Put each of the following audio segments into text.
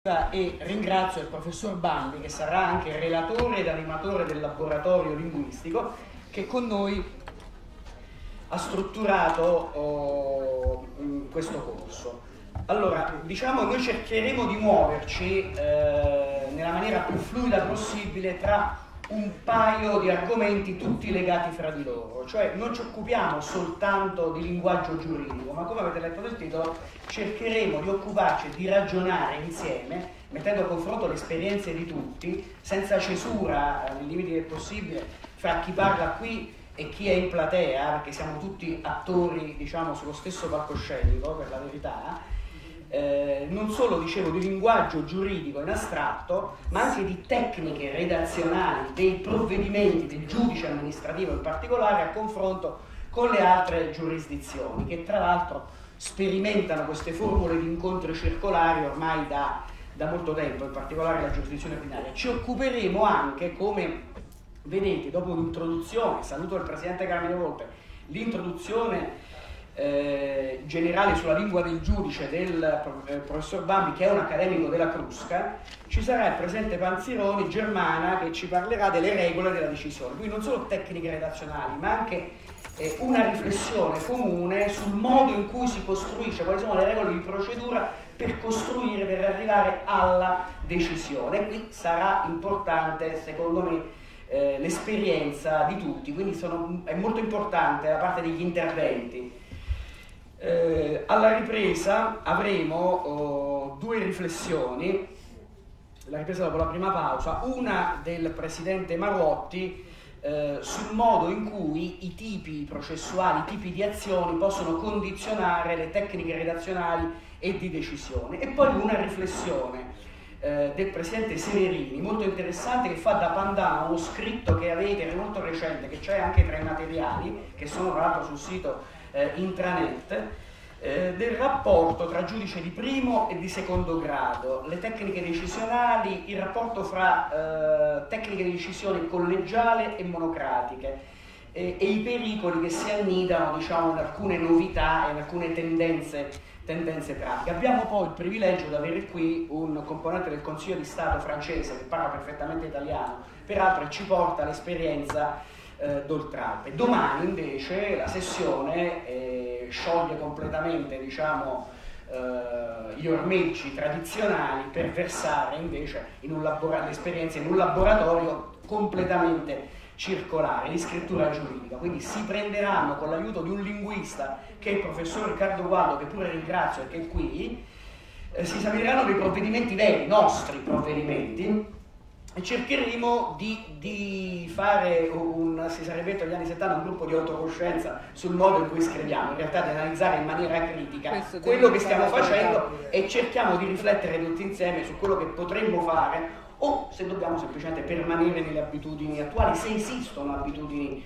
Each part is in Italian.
E ringrazio il professor Bandi, che sarà anche relatore ed animatore del laboratorio linguistico, che con noi ha strutturato questo corso. Allora, diciamo, noi cercheremo di muoverci nella maniera più fluida possibile tra un paio di argomenti tutti legati fra di loro, cioè non ci occupiamo soltanto di linguaggio giuridico, ma come avete letto nel titolo cercheremo di occuparci di ragionare insieme, mettendo a confronto le esperienze di tutti, senza cesura, nei limiti del possibile, fra chi parla qui e chi è in platea, perché siamo tutti attori, diciamo, sullo stesso palcoscenico, per la verità. Non solo, dicevo, di linguaggio giuridico in astratto, ma anche di tecniche redazionali dei provvedimenti del giudice amministrativo in particolare a confronto con le altre giurisdizioni, che tra l'altro sperimentano queste formule di incontri circolari ormai da molto tempo, in particolare la giurisdizione ordinaria. Ci occuperemo anche, come vedete, dopo un'introduzione, saluto il Presidente Carmine Volpe, l'introduzione generale sulla lingua del giudice del professor Bambi, che è un accademico della Crusca, ci sarà il presidente Panzironi Germana, che ci parlerà delle regole della decisione, quindi non solo tecniche redazionali, ma anche una riflessione comune sul modo in cui si costruisce, quali sono le regole di procedura per costruire, per arrivare alla decisione. Qui sarà importante, secondo me, l'esperienza di tutti, quindi è molto importante la parte degli interventi. Alla ripresa avremo due riflessioni, la ripresa dopo la prima pausa, una del presidente Marotti sul modo in cui i tipi processuali, i tipi di azioni possono condizionare le tecniche redazionali e di decisione, e poi una riflessione del presidente Severini molto interessante, che fa da pandan a uno scritto che avete, molto recente, che c'è anche tra i materiali, che sono tra l'altro sul sito intranet, del rapporto tra giudice di primo e di secondo grado, le tecniche decisionali, il rapporto fra tecniche di decisione collegiale e monocratiche e i pericoli che si annidano, diciamo, in alcune novità e in alcune tendenze pratiche. Abbiamo poi il privilegio di avere qui un componente del Consiglio di Stato francese che parla perfettamente italiano, peraltro ci porta l'esperienza d'Oltralpe. Domani invece la sessione scioglie completamente, diciamo, gli ormeggi tradizionali per versare invece l'esperienza in un laboratorio completamente circolare di scrittura giuridica. Quindi si prenderanno, con l'aiuto di un linguista che è il professor Riccardo Gualdo, che pure ringrazio e che è qui, si esamineranno dei provvedimenti veri, nostri provvedimenti, e cercheremo di fare si sarebbe detto negli anni 70, un gruppo di autocoscienza sul modo in cui scriviamo, in realtà di analizzare in maniera critica quello che stiamo facendo e cerchiamo di riflettere tutti insieme su quello che potremmo fare, o se dobbiamo semplicemente permanere nelle abitudini attuali, se esistono abitudini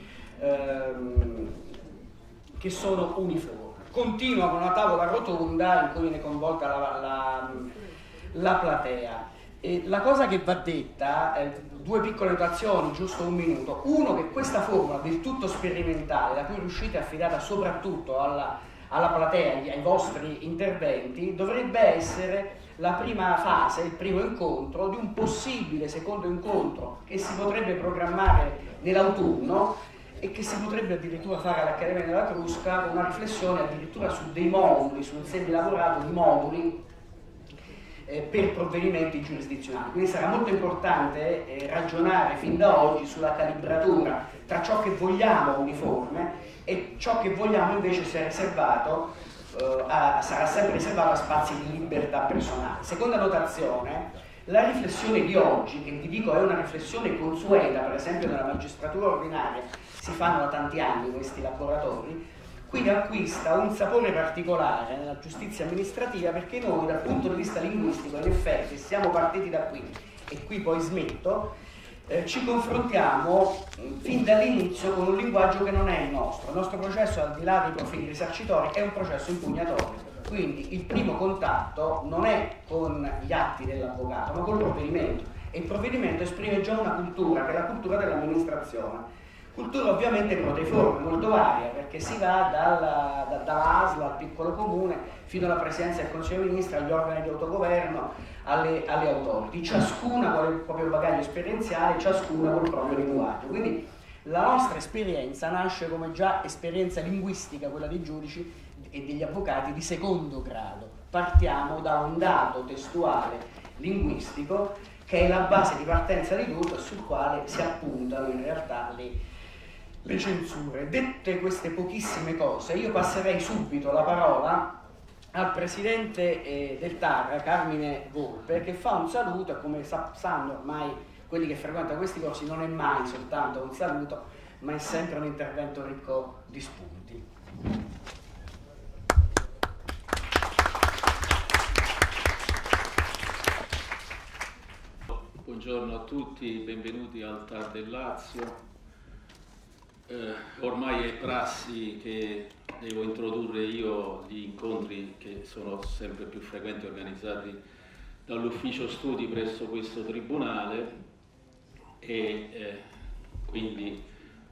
che sono uniformi. Continua con una tavola rotonda in cui viene coinvolta la platea. E la cosa che va detta, due piccole notazioni, giusto un minuto. Uno, che questa formula del tutto sperimentale, da cui riuscite affidata soprattutto alla platea, ai vostri interventi, dovrebbe essere la prima fase, il primo incontro di un possibile secondo incontro che si potrebbe programmare nell'autunno e che si potrebbe addirittura fare all'Accademia della Crusca, con una riflessione addirittura su dei moduli, su un semilavorato di moduli per provvedimenti giurisdizionali. Quindi sarà molto importante ragionare fin da oggi sulla calibratura tra ciò che vogliamo uniforme e ciò che vogliamo invece sia riservato, sarà sempre riservato a spazi di libertà personale. Seconda notazione, la riflessione di oggi, che vi dico è una riflessione consueta, per esempio nella magistratura ordinaria, si fanno da tanti anni questi laboratori, qui acquista un sapore particolare nella giustizia amministrativa, perché noi dal punto di vista linguistico, in effetti, siamo partiti da qui e qui poi smetto, ci confrontiamo fin dall'inizio con un linguaggio che non è il nostro processo, al di là dei profili risarcitori, è un processo impugnatorio, quindi il primo contatto non è con gli atti dell'avvocato ma col provvedimento, e il provvedimento esprime già una cultura che è la cultura dell'amministrazione. Cultura ovviamente proteiforme, molto varia, perché si va dalla ASL al piccolo comune fino alla presidenza del Consiglio dei Ministri, agli organi di autogoverno, alle autority, ciascuna con il proprio bagaglio esperienziale, ciascuna col proprio linguaggio. Quindi la nostra esperienza nasce come già esperienza linguistica, quella dei giudici e degli avvocati di secondo grado. Partiamo da un dato testuale linguistico che è la base di partenza di tutto, sul quale si appuntano in realtà le censure. Dette queste pochissime cose, io passerei subito la parola al presidente del TAR, Carmine Volpe, che fa un saluto, e come sanno ormai quelli che frequentano questi corsi, non è mai soltanto un saluto, ma è sempre un intervento ricco di spunti. Buongiorno a tutti, benvenuti al TAR del Lazio. Ormai è prassi che devo introdurre io gli incontri che sono sempre più frequenti organizzati dall'ufficio studi presso questo tribunale e quindi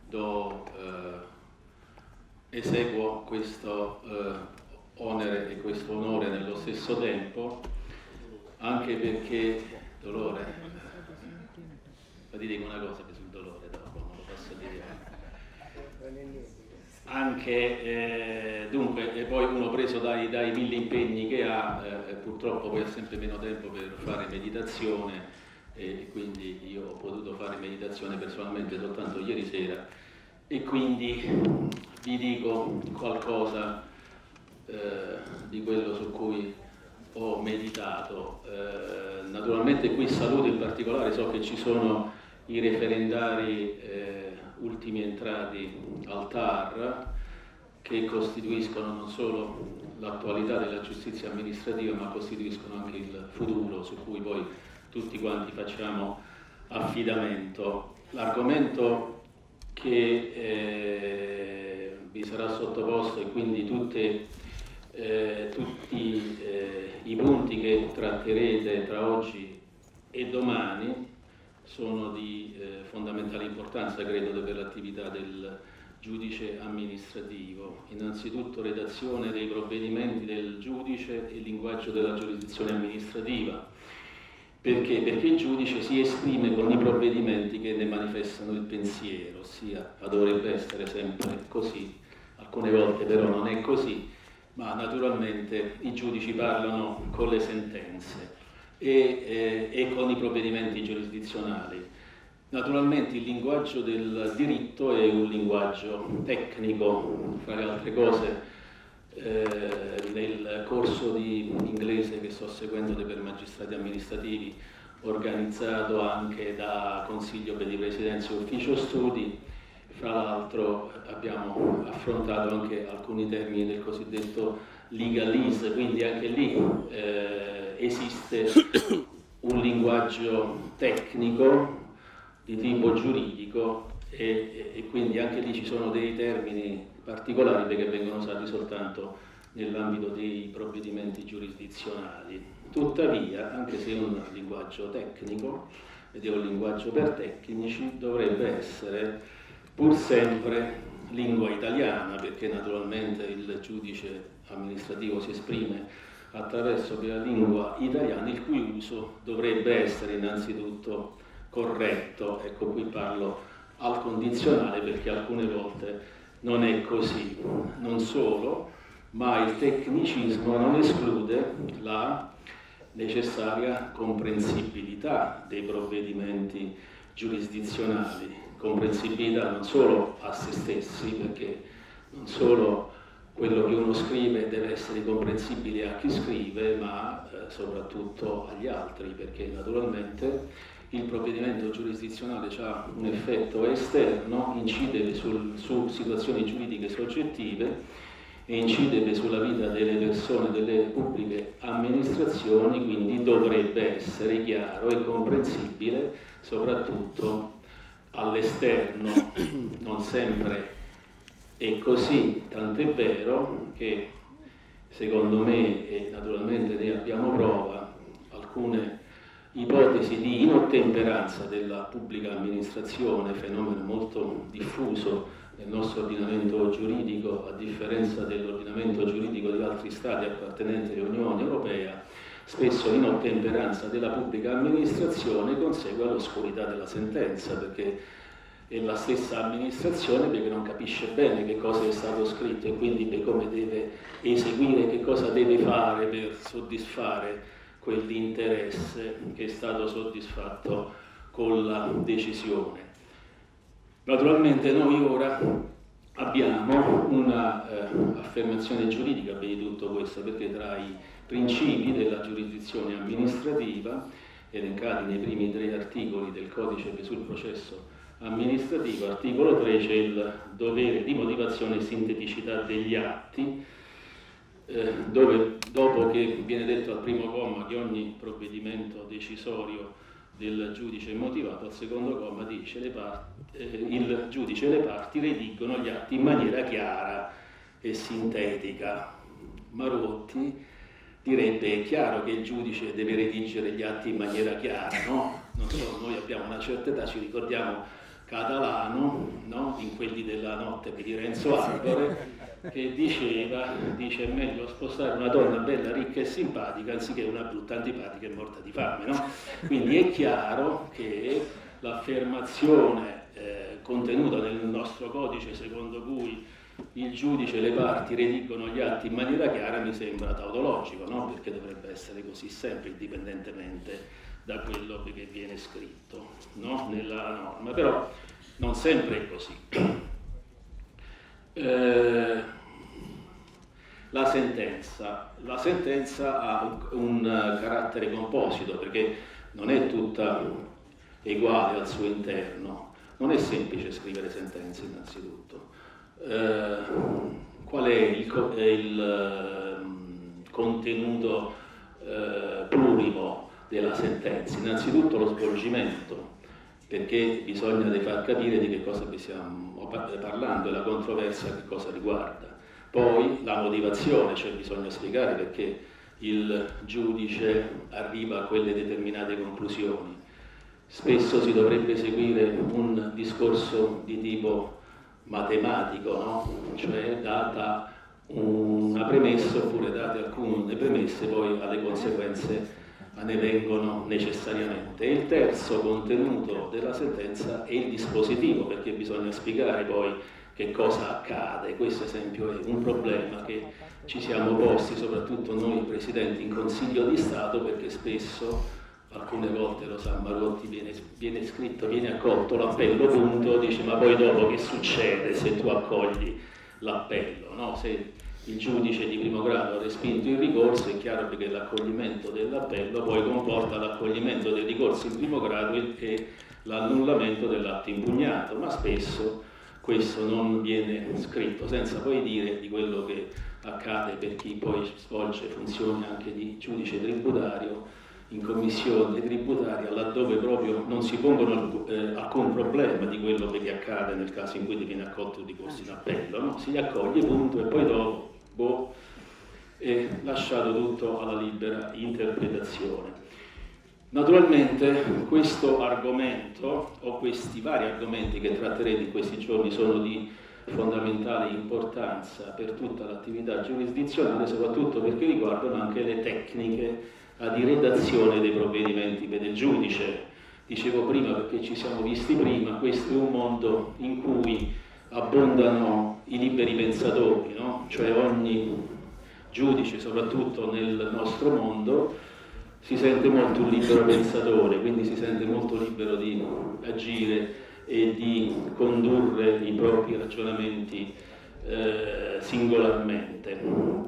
eseguo questo onere e questo onore nello stesso tempo, anche perché dolore, ma ti dico una cosa sul dolore dopo, non lo posso dire. Anche dunque, e poi uno preso dai 1000 impegni che ha, purtroppo poi ha sempre meno tempo per fare meditazione, e quindi io ho potuto fare meditazione personalmente soltanto ieri sera, e quindi vi dico qualcosa di quello su cui ho meditato. Naturalmente qui saluto in particolare, so che ci sono i referendari ultimi entrati al TAR, che costituiscono non solo l'attualità della giustizia amministrativa, ma costituiscono anche il futuro su cui poi tutti quanti facciamo affidamento. L'argomento che vi sarà sottoposto, e quindi tutti i punti che tratterete tra oggi e domani sono di fondamentale importanza, credo, per l'attività del giudice amministrativo. Innanzitutto redazione dei provvedimenti del giudice e linguaggio della giurisdizione amministrativa. Perché? Perché il giudice si esprime con i provvedimenti che ne manifestano il pensiero, ossia dovrebbe essere sempre così, alcune volte però non è così, ma naturalmente i giudici parlano con le sentenze e con i provvedimenti giurisdizionali. Naturalmente il linguaggio del diritto è un linguaggio tecnico, fra le altre cose nel corso di inglese che sto seguendo per magistrati amministrativi, organizzato anche da Consiglio per di Presidenza e Ufficio Studi. Fra l'altro abbiamo affrontato anche alcuni termini del cosiddetto legalese, quindi anche lì esiste un linguaggio tecnico di tipo giuridico e quindi anche lì ci sono dei termini particolari perché vengono usati soltanto nell'ambito dei provvedimenti giurisdizionali. Tuttavia, anche se è un linguaggio tecnico ed è un linguaggio per tecnici, dovrebbe essere pur sempre lingua italiana, perché naturalmente il giudice amministrativo si esprime attraverso la lingua italiana, il cui uso dovrebbe essere innanzitutto corretto. Ecco, qui parlo al condizionale perché alcune volte non è così. Non solo, ma il tecnicismo non esclude la necessaria comprensibilità dei provvedimenti giurisdizionali, comprensibilità non solo a se stessi, perché non solo quello che uno scrive deve essere comprensibile a chi scrive, ma soprattutto agli altri, perché naturalmente il provvedimento giurisdizionale ha un effetto esterno, incide su situazioni giuridiche soggettive e incide sulla vita delle persone, delle pubbliche amministrazioni, quindi dovrebbe essere chiaro e comprensibile soprattutto all'esterno. Non sempre è così, tant'è vero che secondo me, e naturalmente ne abbiamo prova, alcune ipotesi di inottemperanza della pubblica amministrazione, fenomeno molto diffuso nel nostro ordinamento giuridico, a differenza dell'ordinamento giuridico di altri Stati appartenenti all'Unione Europea. Spesso l'inottemperanza della pubblica amministrazione consegue all'oscurità della sentenza, perché è la stessa amministrazione che non capisce bene che cosa è stato scritto e quindi come deve eseguire, che cosa deve fare per soddisfare quell'interesse che è stato soddisfatto con la decisione. Naturalmente noi ora abbiamo una affermazione giuridica per di tutto questo, perché tra i principi della giurisdizione amministrativa, elencati nei primi 3 articoli del codice sul processo amministrativo, articolo 3, c'è il dovere di motivazione e sinteticità degli atti, dove dopo che viene detto al primo comma che ogni provvedimento decisorio del giudice è motivato, al secondo comma dice il giudice e le parti redigono gli atti in maniera chiara e sintetica. Marotti direbbe: è chiaro che il giudice deve redigere gli atti in maniera chiara, no? Non so, noi abbiamo una certa età, ci ricordiamo Catalano, no? In Quelli della notte di Renzo Arbore, che dice è meglio spostare una donna bella, ricca e simpatica anziché una brutta antipatica e morta di fame, no? Quindi è chiaro che l'affermazione contenuta nel nostro codice, secondo cui il giudice e le parti redigono gli atti in maniera chiara, mi sembra tautologico, no? Perché dovrebbe essere così sempre, indipendentemente da quello che viene scritto, no? Nella norma, però non sempre è così. La sentenza ha un carattere composito, perché non è tutta uguale al suo interno. Non è semplice scrivere sentenze, innanzitutto. Qual è il contenuto plurimo della sentenza? Innanzitutto lo svolgimento, perché bisogna far capire di che cosa stiamo parlando e la controversia che cosa riguarda. Poi la motivazione, cioè bisogna spiegare perché il giudice arriva a quelle determinate conclusioni. Spesso si dovrebbe seguire un discorso di tipo matematico, no? Cioè data una premessa oppure date alcune premesse, poi alle conseguenze ne vengono necessariamente. E il terzo contenuto della sentenza è il dispositivo, perché bisogna spiegare poi che cosa accade. Questo esempio è un problema che ci siamo posti, soprattutto noi presidenti in Consiglio di Stato, perché spesso, alcune volte lo sa Marotti, viene scritto, viene accolto l'appello, punto, dice ma poi dopo che succede se tu accogli l'appello, no? Se il giudice di primo grado ha respinto il ricorso, è chiaro che l'accoglimento dell'appello poi comporta l'accoglimento del ricorso in primo grado e l'annullamento dell'atto impugnato, ma spesso questo non viene scritto, senza poi dire di quello che accade per chi poi svolge funzioni anche di giudice tributario in commissione tributaria, laddove proprio non si pongono alcun problema di quello che accade nel caso in cui viene accolto il ricorso in appello, no? Si accoglie, punto, e poi dopo è lasciato tutto alla libera interpretazione. Naturalmente questo argomento, o questi vari argomenti che tratterete in questi giorni, sono di fondamentale importanza per tutta l'attività giurisdizionale, soprattutto perché riguardano anche le tecniche di redazione dei provvedimenti per il giudice. Dicevo prima, perché ci siamo visti prima, questo è un mondo in cui abbondano i liberi pensatori, no? Cioè ogni giudice, soprattutto nel nostro mondo, si sente molto un libero pensatore, quindi si sente molto libero di agire e di condurre i propri ragionamenti singolarmente.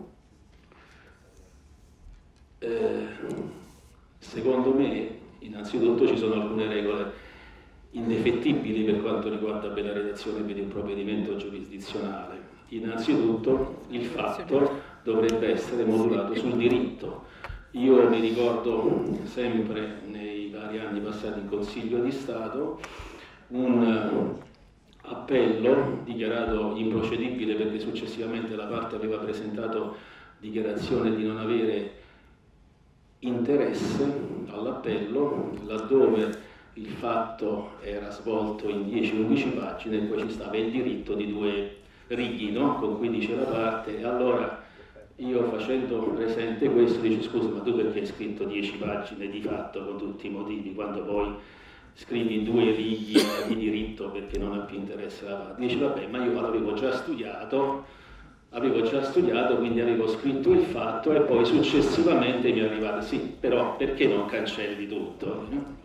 Secondo me, innanzitutto, ci sono alcune regole indefettibili per quanto riguarda la redazione per il provvedimento giurisdizionale. Innanzitutto, il fatto dovrebbe essere modulato sul diritto. Io mi ricordo sempre, nei vari anni passati in Consiglio di Stato, un appello dichiarato improcedibile perché successivamente la parte aveva presentato dichiarazione di non avere interesse all'appello, laddove il fatto era svolto in 10-11 pagine e poi ci stava il diritto di 2 righi, no? Con 15 alla parte, e allora io, facendo presente questo, dice: scusa, ma tu perché hai scritto 10 pagine di fatto con tutti i motivi, quando poi scrivi 2 righe di diritto perché non ha più interesse la parte? Dice: vabbè, ma io l'avevo già studiato, quindi avevo scritto il fatto e poi successivamente mi è arrivato, sì, però perché non cancelli tutto?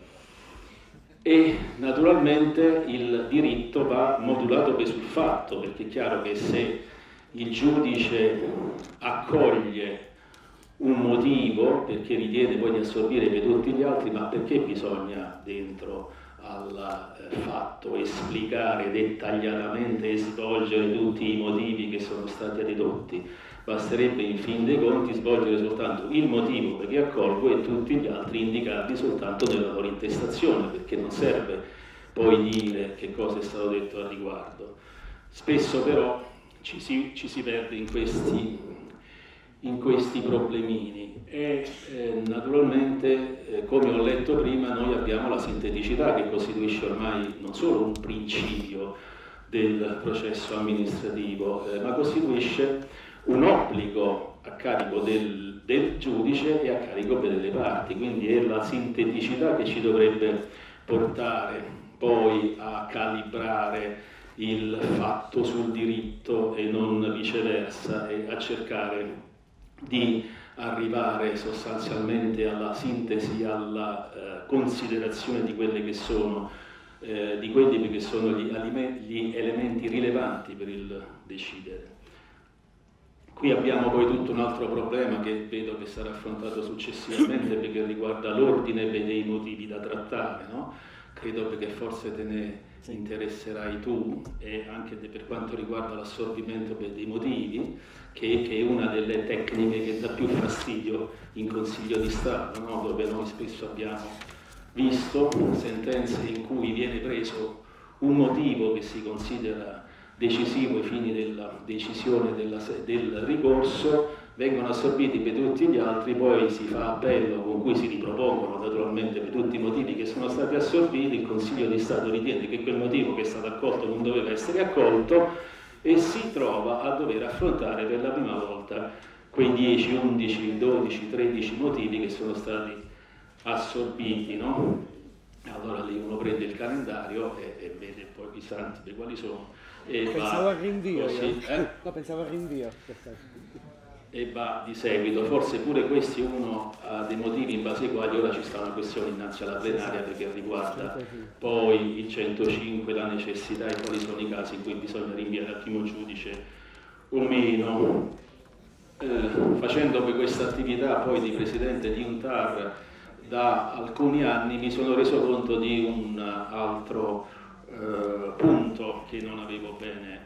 E naturalmente il diritto va modulato sul fatto, perché è chiaro che se il giudice accoglie un motivo perché ritiene poi di assorbire per tutti gli altri, ma perché bisogna dentro al fatto esplicare dettagliatamente e svolgere tutti i motivi che sono stati dedotti? Basterebbe in fin dei conti svolgere soltanto il motivo perché accolgo e tutti gli altri indicarli soltanto nella loro intestazione, perché non serve poi dire che cosa è stato detto al riguardo. Spesso però ci si perde in questi problemini e naturalmente, come ho letto prima, noi abbiamo la sinteticità che costituisce ormai non solo un principio del processo amministrativo, ma costituisce un obbligo a carico del giudice e a carico delle parti, quindi è la sinteticità che ci dovrebbe portare poi a calibrare il fatto sul diritto e non viceversa, e a cercare di arrivare sostanzialmente alla sintesi, alla considerazione di quelli che sono gli elementi rilevanti per il decidere. Qui abbiamo poi tutto un altro problema che vedo che sarà affrontato successivamente, perché riguarda l'ordine dei motivi da trattare, no? Credo che forse te ne interesserai tu, e anche per quanto riguarda l'assorbimento dei motivi, che è una delle tecniche che dà più fastidio in Consiglio di Stato, no? Dove noi spesso abbiamo visto sentenze in cui viene preso un motivo che si considera decisivo ai fini della decisione del ricorso, vengono assorbiti per tutti gli altri, poi si fa appello con cui si ripropongono naturalmente per tutti i motivi che sono stati assorbiti, il Consiglio di Stato ritiene che quel motivo che è stato accolto non doveva essere accolto e si trova a dover affrontare per la prima volta quei 10, 11, 12, 13 motivi che sono stati assorbiti, no? Allora lì uno prende il calendario e vede poi i santi di quali sono. Pensavo al rinvio, così, No, pensavo al rinvio. E va di seguito. Forse pure questi uno ha dei motivi in base ai quali ora ci sta una questione innanzi alla plenaria, perché riguarda poi il 105, la necessità e quali sono i casi in cui bisogna rinviare al primo giudice o meno. Facendo poi questa attività poi di presidente di un TAR da alcuni anni, mi sono reso conto di un altro punto che non avevo bene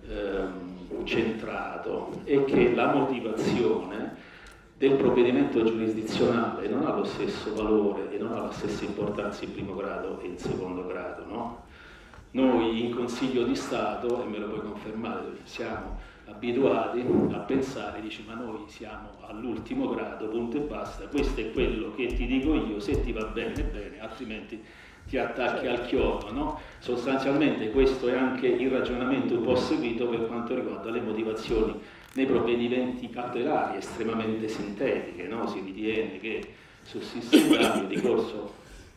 centrato, è che la motivazione del provvedimento giurisdizionale non ha lo stesso valore e non ha la stessa importanza in primo grado e in secondo grado, no? Noi in Consiglio di Stato, e me lo puoi confermare, siamo abituati a pensare, dici, ma noi siamo all'ultimo grado, punto e basta, questo è quello che ti dico io, se ti va bene, bene, altrimenti ti attacchi al chiodo, no? Sostanzialmente questo è anche il ragionamento un po' seguito per quanto riguarda le motivazioni nei provvedimenti cautelari estremamente sintetiche, no? Si ritiene che sussiste un grave ricorso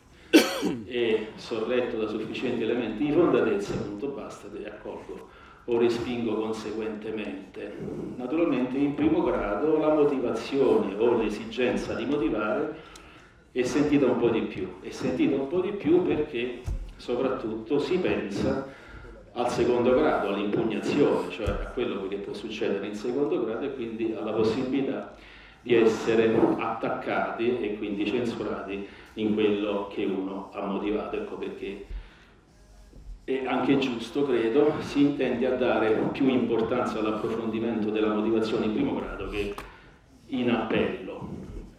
è sorretto da sufficienti elementi di fondatezza, punto basta, te accolgo o respingo conseguentemente. Naturalmente in primo grado la motivazione o l'esigenza di motivare è sentita un po' di più, perché soprattutto si pensa al secondo grado, all'impugnazione, cioè a quello che può succedere in secondo grado, e quindi alla possibilità di essere attaccati e quindi censurati in quello che uno ha motivato. Ecco perché è anche giusto, credo, si tende a dare più importanza all'approfondimento della motivazione in primo grado che in appello.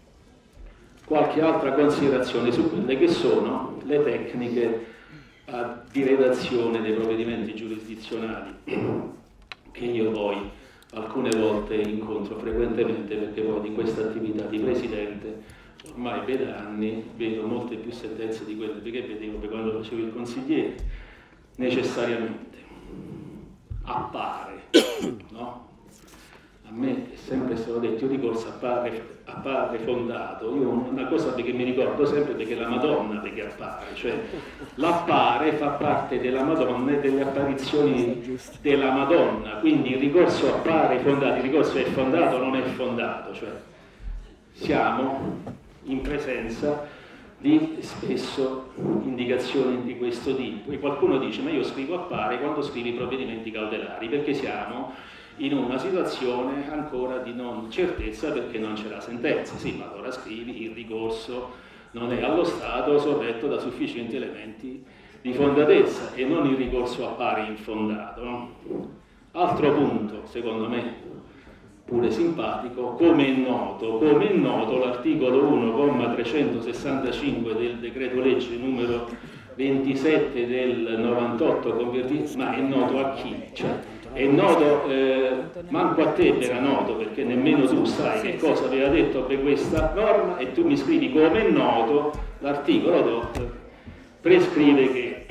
Qualche altra considerazione su quelle che sono le tecniche di redazione dei provvedimenti giurisdizionali, che io poi alcune volte incontro frequentemente, perché poi di questa attività di presidente ormai per anni vedo molte più sentenze di quelle che vedevo quando facevo il consigliere, necessariamente. Appare, no? A me è sempre stato detto, il ricorso appare fondato. Io una cosa che mi ricordo sempre perché la Madonna perché appare, cioè l'appare fa parte della Madonna e delle apparizioni della Madonna, quindi il ricorso appare fondato, il ricorso è fondato o non è fondato, cioè siamo in presenza di spesso indicazioni di questo tipo. E qualcuno dice, ma io scrivo appare quando scrivi provvedimenti cautelari, perché siamo in una situazione ancora di non certezza perché non c'è la sentenza. Sì, ma allora scrivi il ricorso non è allo Stato sorretto da sufficienti elementi di fondatezza e non il ricorso appare infondato, no? Altro punto, secondo me, pure simpatico, come è noto l'articolo 1,365 del decreto legge numero 27 del 98 convertito, ma è noto a chi? Cioè, è noto, manco a te era noto perché nemmeno tu sai che cosa aveva detto per questa norma e tu mi scrivi come è noto, l'articolo DOT prescrive che.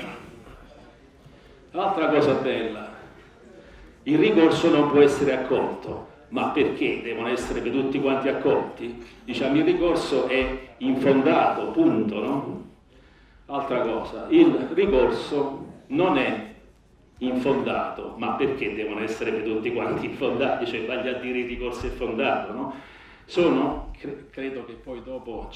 Altra cosa bella, il ricorso non può essere accolto. Ma perché devono essere per tutti quanti accolti? Diciamo il ricorso è infondato, punto, no? Altra cosa, il ricorso non è infondato, ma perché devono essere per tutti quanti infondati? Cioè vagli a dire il ricorso è fondato, no? Credo che poi dopo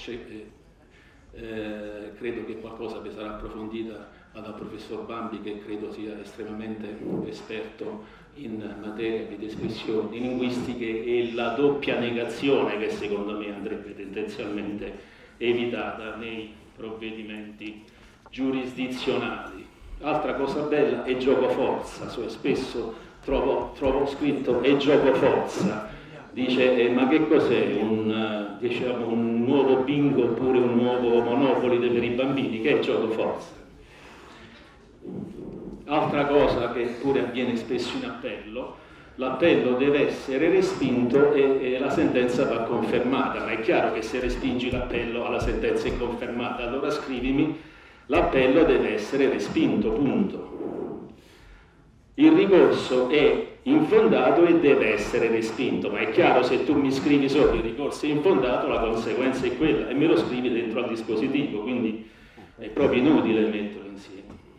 credo che qualcosa vi sarà approfondita dal professor Bambi, che credo sia estremamente esperto in materia di descrizioni linguistiche, e la doppia negazione che secondo me andrebbe tendenzialmente evitata nei provvedimenti giurisdizionali. Altra cosa bella è gioco forza, spesso trovo scritto è gioco forza, dice ma che cos'è diciamo, un nuovo bingo oppure un nuovo Monopoli per i bambini, che è gioco forza? Altra cosa che pure avviene spesso in appello, l'appello deve essere respinto e la sentenza va confermata, ma è chiaro che se respingi l'appello alla sentenza è confermata, allora scrivimi l'appello deve essere respinto, punto. Il ricorso è infondato e deve essere respinto, ma è chiaro se tu mi scrivi solo il ricorso è infondato la conseguenza è quella e me lo scrivi dentro al dispositivo, quindi è proprio inutile metterlo insieme.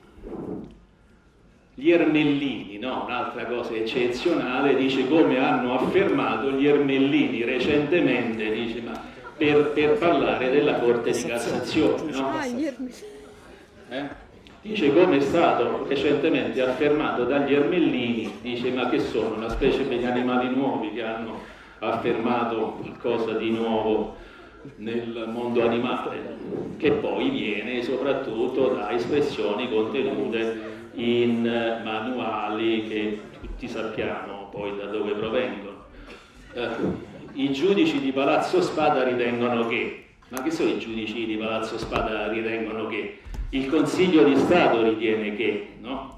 Gli Ermellini, no? Un'altra cosa eccezionale, dice come hanno affermato gli Ermellini recentemente, dice, ma per parlare della Corte di Cassazione, no? Dice come è stato recentemente affermato dagli Ermellini, dice ma che sono una specie degli animali nuovi che hanno affermato qualcosa di nuovo nel mondo animale, che poi viene soprattutto da espressioni contenute in manuali che tutti sappiamo poi da dove provengono. I giudici di Palazzo Spada ritengono che, ma che sono i giudici di Palazzo Spada ritengono che? Il Consiglio di Stato ritiene che, no?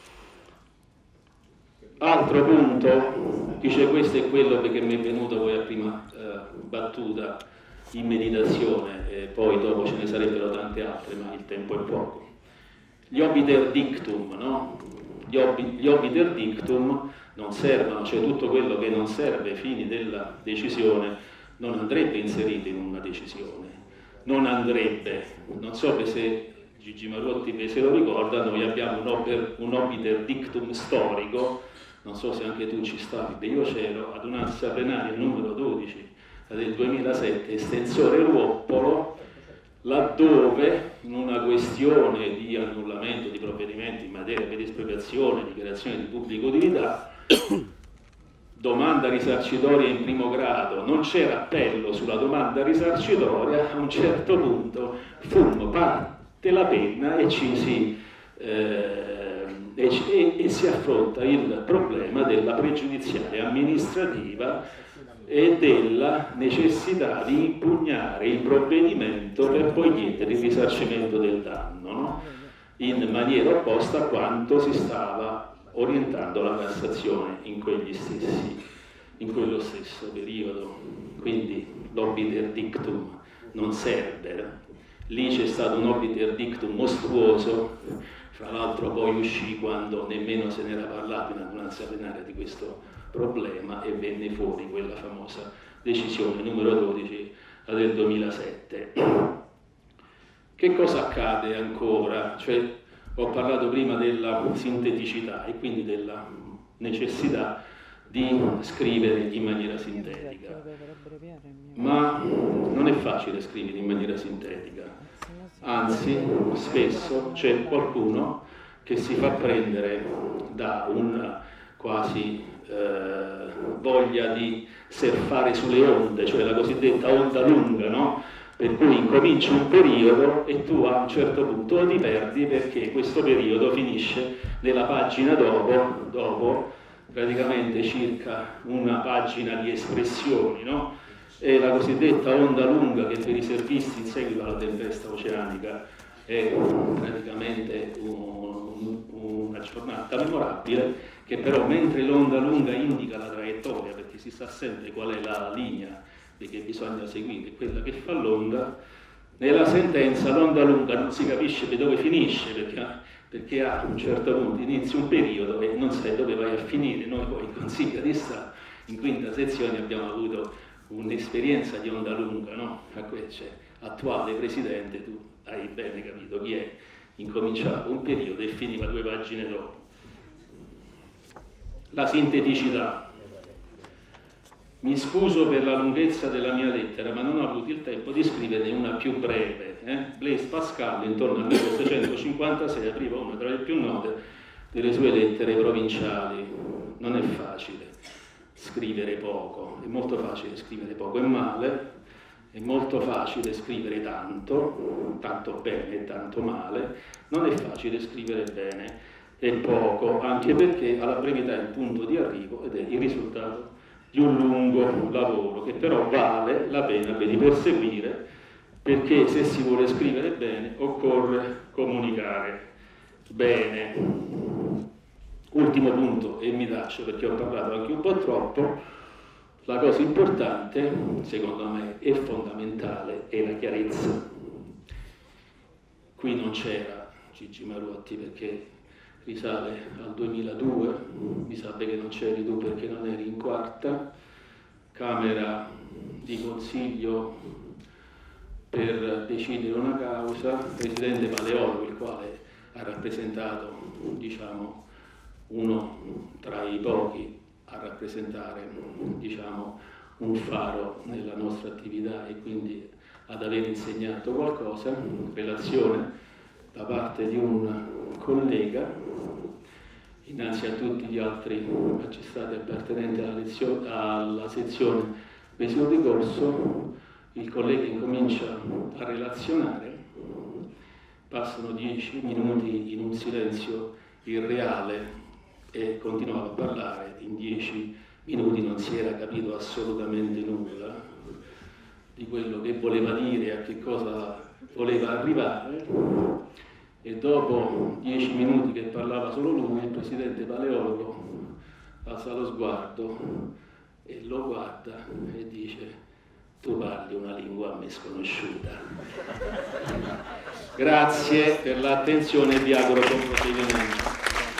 Altro punto, dice questo è quello perché mi è venuto poi a prima battuta in meditazione, e poi dopo ce ne sarebbero tante altre, ma il tempo è poco. Gli obiter dictum, no? Gli obiter dictum non servono, cioè tutto quello che non serve ai fini della decisione non andrebbe inserito in una decisione, non andrebbe, non so se Gigi Marotti se lo ricorda, noi abbiamo un obiter dictum storico, non so se anche tu ci stavi, io c'ero, adunanza plenaria numero 12 del 2007, estensore Ruoppolo, laddove in una questione di annullamento di provvedimenti in materia di espropriazione, dichiarazione di pubblica utilità, domanda risarcitoria in primo grado, non c'era appello sulla domanda risarcitoria, a un certo punto parte la penna e si affronta il problema della pregiudiziale amministrativa e della necessità di impugnare il provvedimento per poi chiedere il risarcimento del danno, no? In maniera opposta a quanto si stava orientando la Cassazione in quello stesso periodo. Quindi l'obiter dictum non serve. Lì c'è stato un obiter dictum mostruoso, fra l'altro poi uscì quando nemmeno se n'era parlato in adunanza plenaria di questo problema e venne fuori quella famosa decisione numero 12, la del 2007. Che cosa accade ancora? Cioè, ho parlato prima della sinteticità e quindi della necessità di scrivere in maniera sintetica, ma non è facile scrivere in maniera sintetica, anzi spesso c'è qualcuno che si fa prendere da una quasi voglia di surfare sulle onde, cioè la cosiddetta onda lunga, no? Per cui incominci un periodo e tu a un certo punto ti perdi perché questo periodo finisce nella pagina dopo praticamente circa una pagina di espressioni, no? È la cosiddetta onda lunga che per i servizi in seguito alla tempesta oceanica è praticamente una giornata memorabile, che però mentre l'onda lunga indica la traiettoria, perché si sa sempre qual è la linea che bisogna seguire, quella che fa l'onda, nella sentenza l'onda lunga non si capisce dove finisce, perché a un certo punto inizia un periodo e non sai dove vai a finire. Noi poi in Consiglio di Stato, in quinta sezione, abbiamo avuto un'esperienza di onda lunga, no? A cioè, attuale Presidente, tu hai bene capito chi è, incominciava un periodo e finiva 2 pagine dopo. La sinteticità. Mi scuso per la lunghezza della mia lettera, ma non ho avuto il tempo di scriverne una più breve. Blaise Pascal, intorno al 1756, apriva una tra le più note delle sue lettere provinciali. Non è facile scrivere poco, è molto facile scrivere poco e male, è molto facile scrivere tanto bene e tanto male, non è facile scrivere bene e poco, anche perché alla brevità è il punto di arrivo ed è il risultato di un lungo lavoro che però vale la pena di perseguire, perché se si vuole scrivere bene occorre comunicare bene. Ultimo punto, e mi taccio perché ho parlato anche un po' troppo, la cosa importante, secondo me, è fondamentale, è la chiarezza. Qui non c'era Gigi Maruotti perché risale al 2002, mi sa che non c'eri tu perché non eri in quarta, Camera di Consiglio per decidere una causa, Presidente Paleologo, il quale ha rappresentato, diciamo, uno tra i pochi a rappresentare, diciamo, un faro nella nostra attività e quindi ad aver insegnato qualcosa, relazione da parte di un collega innanzi a tutti gli altri magistrati appartenenti alla sezione Vesino di Corso. Il collega incomincia a relazionare, passano 10 minuti in un silenzio irreale e continuava a parlare. In 10 minuti non si era capito assolutamente nulla di quello che voleva dire, a che cosa voleva arrivare, e dopo 10 minuti che parlava solo lui, il Presidente Paleologo alza lo sguardo e lo guarda e dice: tu parli una lingua a me sconosciuta. Grazie per l'attenzione e vi auguro buon proseguimento.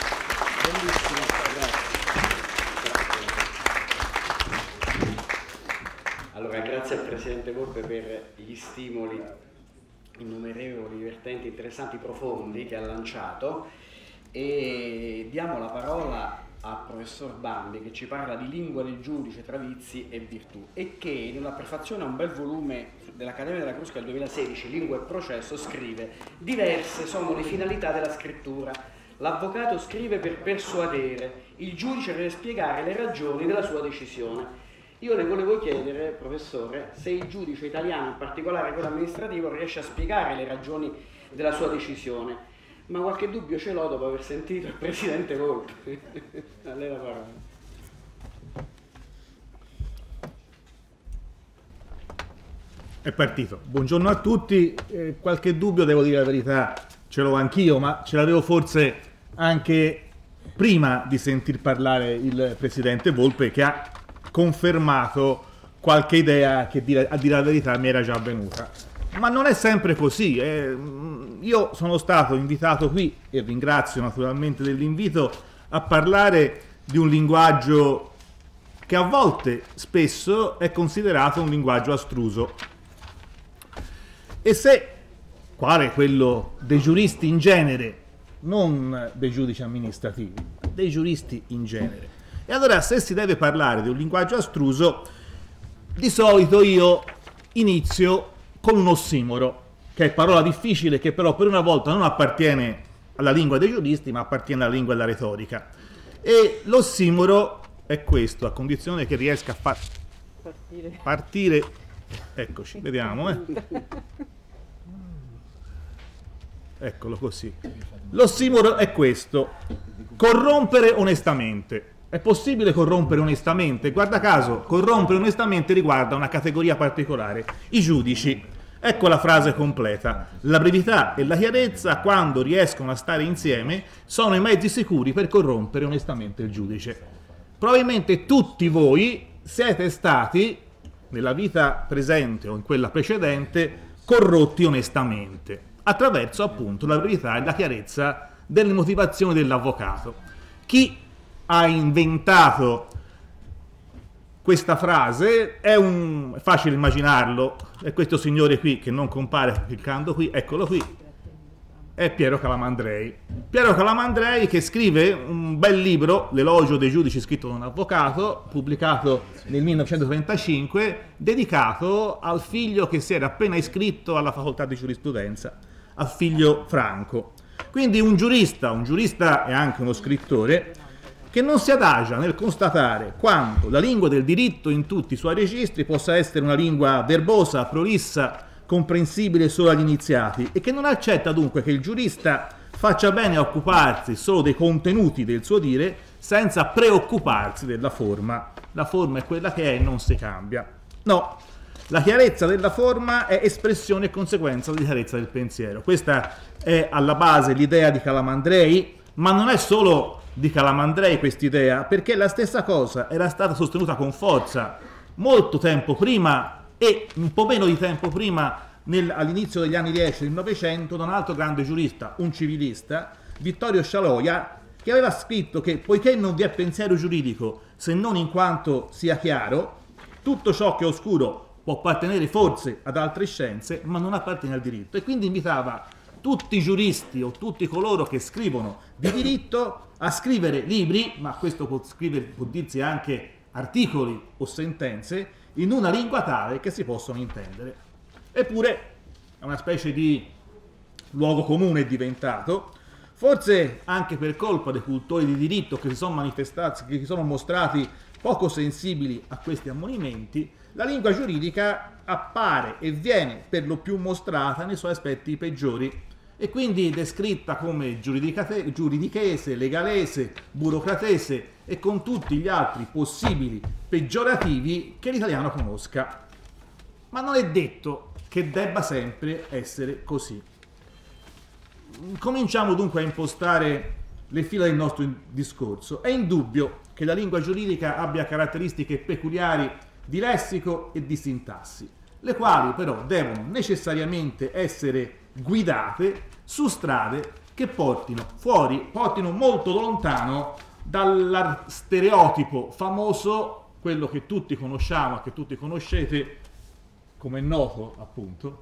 Allora, grazie al Presidente Volpe per gli stimoli innumerevoli, divertenti, interessanti, profondi che ha lanciato, e diamo la parola al professor Bambi, che ci parla di lingua del giudice tra vizi e virtù, e che in una prefazione a un bel volume dell'Accademia della Crusca del 2016, Lingua e processo, scrive: diverse sono le finalità della scrittura. L'avvocato scrive per persuadere, il giudice deve spiegare le ragioni della sua decisione. Io le volevo chiedere, professore, se il giudice italiano, in particolare quello amministrativo, riesce a spiegare le ragioni della sua decisione, ma qualche dubbio ce l'ho dopo aver sentito il Presidente Volpe. A lei la parola. È partito. Buongiorno a tutti. Qualche dubbio, devo dire la verità, ce l'ho anch'io, ma ce l'avevo forse anche prima di sentir parlare il Presidente Volpe, che ha confermato qualche idea che, a dire la verità, mi era già venuta. Ma non è sempre così. Io sono stato invitato qui, e ringrazio naturalmente dell'invito, a parlare di un linguaggio che a volte, spesso, è considerato un linguaggio astruso. E se, quale quello dei giuristi in genere, non dei giudici amministrativi, dei giuristi in genere. E allora, se si deve parlare di un linguaggio astruso, di solito io inizio con un ossimoro, che è parola difficile, che però per una volta non appartiene alla lingua dei giuristi, ma appartiene alla lingua della retorica. E l'ossimoro è questo, a condizione che riesca a partire. Eccoci, vediamo. Eccolo così. L'ossimoro è questo: corrompere onestamente. È possibile corrompere onestamente? Guarda caso, corrompere onestamente riguarda una categoria particolare, i giudici. Ecco la frase completa: la brevità e la chiarezza, quando riescono a stare insieme, sono i mezzi sicuri per corrompere onestamente il giudice. Probabilmente tutti voi siete stati, nella vita presente o in quella precedente, corrotti onestamente, attraverso appunto la brevità e la chiarezza delle motivazioni dell'avvocato. Chi ha inventato questa frase è facile immaginarlo, è questo signore qui che non compare cliccando qui, eccolo qui, è Piero Calamandrei. Piero Calamandrei, che scrive un bel libro, L'elogio dei giudici, scritto da un avvocato, pubblicato nel 1935, dedicato al figlio che si era appena iscritto alla facoltà di giurisprudenza, al figlio Franco. Quindi un giurista è anche uno scrittore, che non si adagia nel constatare quanto la lingua del diritto in tutti i suoi registri possa essere una lingua verbosa, prolissa, comprensibile solo agli iniziati, e che non accetta dunque che il giurista faccia bene a occuparsi solo dei contenuti del suo dire senza preoccuparsi della forma. La forma è quella che è e non si cambia. No, la chiarezza della forma è espressione e conseguenza della chiarezza del pensiero. Questa è alla base l'idea di Calamandrei, ma non è solo di Calamandrei quest'idea, perché la stessa cosa era stata sostenuta con forza molto tempo prima e un po' meno di tempo prima, all'inizio degli anni 10 del Novecento, da un altro grande giurista, un civilista, Vittorio Scialoia, che aveva scritto che poiché non vi è pensiero giuridico se non in quanto sia chiaro, tutto ciò che è oscuro può appartenere forse ad altre scienze, ma non appartiene al diritto. E quindi invitava tutti i giuristi o tutti coloro che scrivono di diritto a scrivere libri, ma questo può dirsi anche articoli o sentenze, in una lingua tale che si possono intendere. Eppure è una specie di luogo comune diventato, forse anche per colpa dei cultori di diritto che si sono manifestati, che si sono mostrati poco sensibili a questi ammonimenti. La lingua giuridica appare e viene per lo più mostrata nei suoi aspetti peggiori, e quindi descritta come giuridichese, legalese, burocratese e con tutti gli altri possibili peggiorativi che l'italiano conosca. Ma non è detto che debba sempre essere così. Cominciamo dunque a impostare le fila del nostro discorso. È indubbio che la lingua giuridica abbia caratteristiche peculiari di lessico e di sintassi, le quali però devono necessariamente essere guidate su strade che portino molto lontano dal stereotipo famoso, quello che tutti conosciamo, che tutti conoscete, come è noto appunto,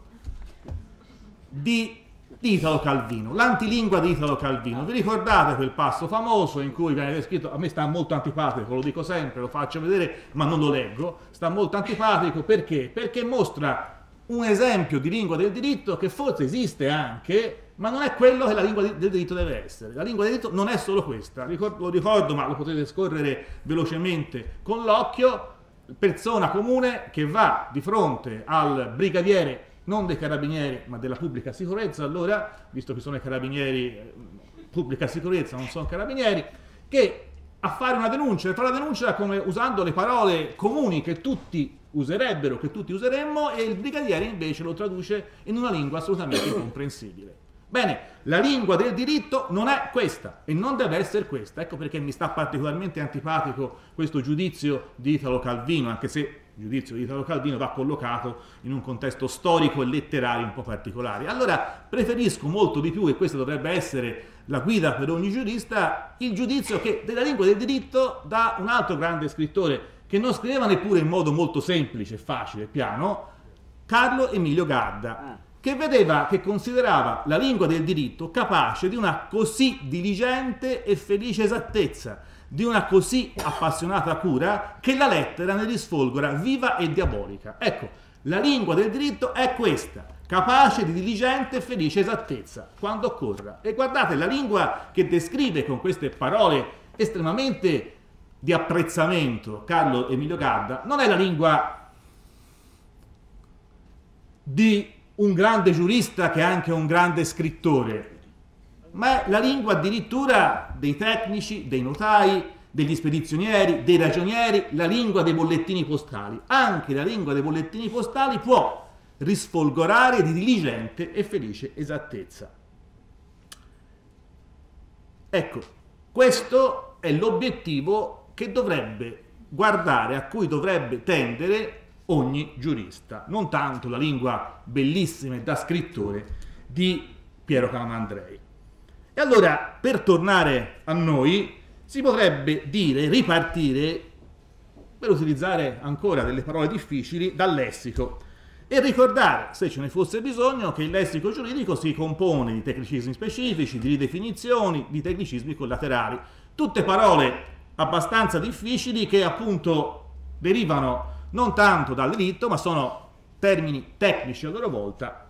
di Italo Calvino, l'antilingua di Italo Calvino. Vi ricordate quel passo famoso in cui viene descritto, a me sta molto antipatico, lo dico sempre, lo faccio vedere, ma non lo leggo, sta molto antipatico perché? Perché mostra un esempio di lingua del diritto che forse esiste anche, ma non è quello che la lingua del diritto deve essere. La lingua del diritto non è solo questa, lo ricordo, ma lo potete scorrere velocemente con l'occhio: persona comune che va di fronte al brigadiere, non dei carabinieri ma della pubblica sicurezza, allora, visto che sono i carabinieri, pubblica sicurezza, non sono carabinieri, che a fare una denuncia, e fa la denuncia come usando le parole comuni che tutti userebbero, che tutti useremmo, e il brigadiere invece lo traduce in una lingua assolutamente incomprensibile. Bene, la lingua del diritto non è questa e non deve essere questa. Ecco perché mi sta particolarmente antipatico questo giudizio di Italo Calvino, anche se il giudizio di Italo Calvino va collocato in un contesto storico e letterario un po' particolare. Allora preferisco molto di più, e questa dovrebbe essere la guida per ogni giurista, il giudizio che della lingua del diritto da un altro grande scrittore che non scriveva neppure in modo molto semplice, facile, piano, Carlo Emilio Gadda, che considerava la lingua del diritto capace di una così diligente e felice esattezza, di una così appassionata cura, che la lettera ne risfolgora viva e diabolica. Ecco, la lingua del diritto è questa, capace di diligente e felice esattezza, quando occorra. E guardate, la lingua che descrive con queste parole estremamente di apprezzamento Carlo Emilio Gadda non è la lingua di un grande giurista che è anche un grande scrittore, ma è la lingua addirittura dei tecnici, dei notai, degli spedizionieri, dei ragionieri, la lingua dei bollettini postali. Anche la lingua dei bollettini postali può risfolgorare di diligente e felice esattezza. Ecco, questo è l'obiettivo che dovrebbe guardare, a cui dovrebbe tendere ogni giurista, non tanto la lingua bellissima e da scrittore di Piero Calamandrei. E allora, per tornare a noi, si potrebbe dire, ripartire, per utilizzare ancora delle parole difficili, dal lessico e ricordare, se ce ne fosse bisogno, che il lessico giuridico si compone di tecnicismi specifici, di ridefinizioni, di tecnicismi collaterali, tutte parole abbastanza difficili che appunto derivano non tanto dal diritto, ma sono termini tecnici a loro volta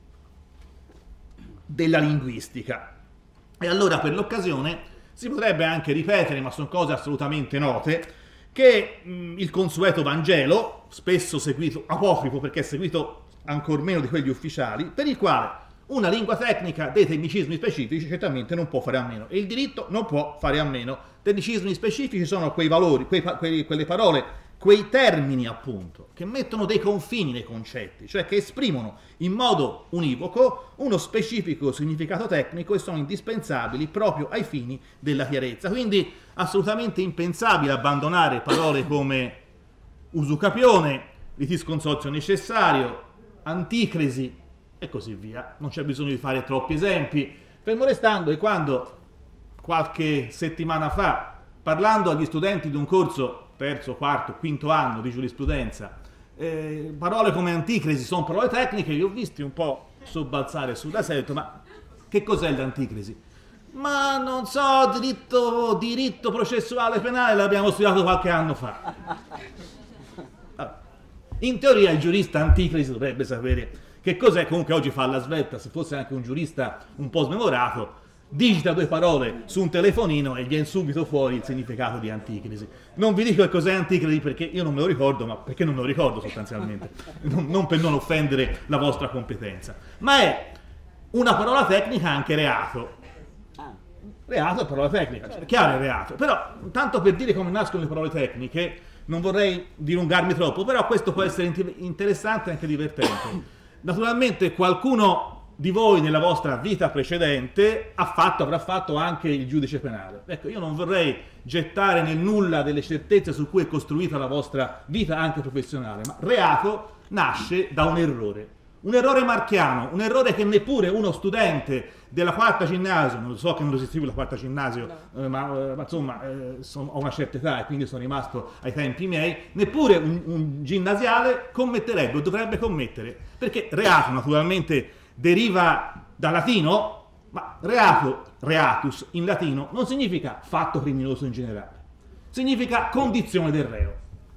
della linguistica. E allora per l'occasione si potrebbe anche ripetere, ma sono cose assolutamente note, che il consueto Vangelo, spesso seguito, apocrifo perché è seguito ancor meno di quelli ufficiali, per il quale una lingua tecnica dei tecnicismi specifici certamente non può fare a meno, e il diritto non può fare a meno. Tecnicismi specifici sono quei valori, quelle parole, quei termini appunto, che mettono dei confini nei concetti, cioè che esprimono in modo univoco uno specifico significato tecnico e sono indispensabili proprio ai fini della chiarezza. Quindi assolutamente impensabile abbandonare parole come usucapione, litisconsorzio necessario, anticresi e così via. Non c'è bisogno di fare troppi esempi, fermo restando che quando qualche settimana fa, parlando agli studenti di un corso terzo, quarto, quinto anno di giurisprudenza, parole come anticresi sono parole tecniche, li ho visti un po' sobbalzare su da sé, ho detto, ma che cos'è l'anticresi? Ma non so, diritto processuale penale l'abbiamo studiato qualche anno fa. In teoria il giurista anticresi dovrebbe sapere che cos'è, comunque oggi fa alla svelta, se fosse anche un giurista un po' smemorato, digita due parole su un telefonino e viene subito fuori il significato di anticresi. Non vi dico che cos'è anticresi perché io non me lo ricordo, ma perché non me lo ricordo sostanzialmente, non per non offendere la vostra competenza. Ma è una parola tecnica anche reato. Reato è parola tecnica, cioè, chiaro è reato. Però, tanto per dire come nascono le parole tecniche, non vorrei dilungarmi troppo, però questo può essere interessante e anche divertente. Naturalmente qualcuno di voi nella vostra vita precedente avrà fatto anche il giudice penale. Ecco, io non vorrei gettare nel nulla delle certezze su cui è costruita la vostra vita anche professionale, ma reato nasce da un errore marchiano, un errore che neppure uno studente della quarta ginnasio, non so che non esiste più la quarta ginnasio, ma insomma ho una certa età e quindi sono rimasto ai tempi miei, neppure un ginnasiale commetterebbe o dovrebbe commettere, perché reato naturalmente deriva dal latino, ma reatus in latino non significa fatto criminoso in generale, significa condizione del reo.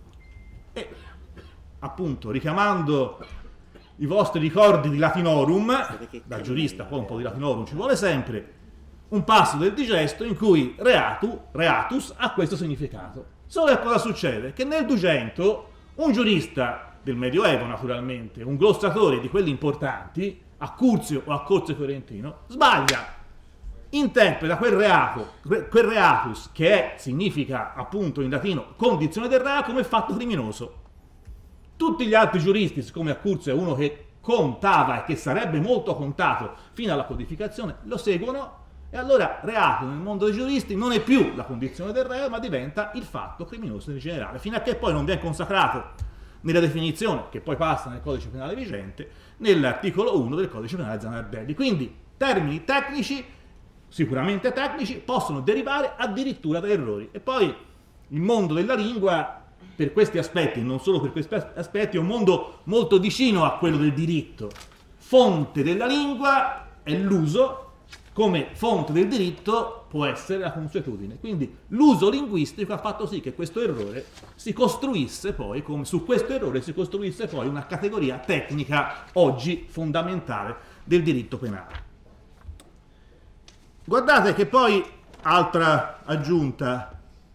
E appunto, richiamando i vostri ricordi di latinorum, da giurista poi un po' di latinorum ci vuole sempre, un passo del digesto in cui reatus ha questo significato. Solo che cosa succede? Che nel 200 un giurista del Medioevo, naturalmente, un glossatore di quelli importanti, a Curzio o a Corso Fiorentino, sbaglia, interpreta quel reatus, che significa appunto in latino condizione del reo, come fatto criminoso. Tutti gli altri giuristi, siccome a Curzio è uno che contava e che sarebbe molto contato fino alla codificazione, lo seguono, e allora reato nel mondo dei giuristi non è più la condizione del reo, ma diventa il fatto criminoso in generale, fino a che poi non viene consacrato nella definizione che poi passa nel codice penale vigente, nell'articolo 1 del codice penale Zanardelli. Quindi termini tecnici, sicuramente tecnici, possono derivare addirittura da errori. E poi il mondo della lingua, per questi aspetti, non solo per questi aspetti, è un mondo molto vicino a quello del diritto. Fonte della lingua è l'uso, come fonte del diritto può essere la consuetudine. Quindi l'uso linguistico ha fatto sì che questo errore si costruisse poi, come su questo errore si costruisse poi una categoria tecnica oggi fondamentale del diritto penale. Guardate che poi, altra aggiunta,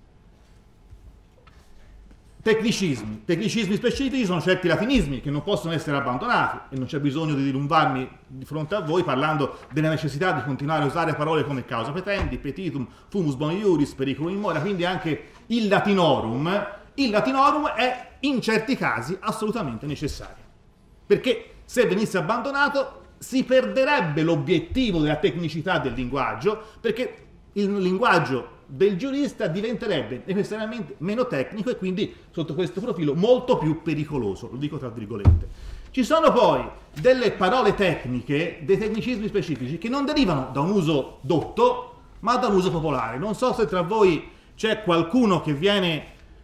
tecnicismi specifici sono certi latinismi che non possono essere abbandonati, e non c'è bisogno di dilungarmi di fronte a voi parlando della necessità di continuare a usare parole come causa petendi, petitum, fumus boni iuris, periculum in mora, quindi anche il latinorum è in certi casi assolutamente necessario, perché se venisse abbandonato si perderebbe l'obiettivo della tecnicità del linguaggio, perché il linguaggio del giurista diventerebbe necessariamente meno tecnico e quindi sotto questo profilo molto più pericoloso, lo dico tra virgolette. Ci sono poi delle parole tecniche, dei tecnicismi specifici che non derivano da un uso dotto ma da un uso popolare. Non so se tra voi c'è qualcuno che viene,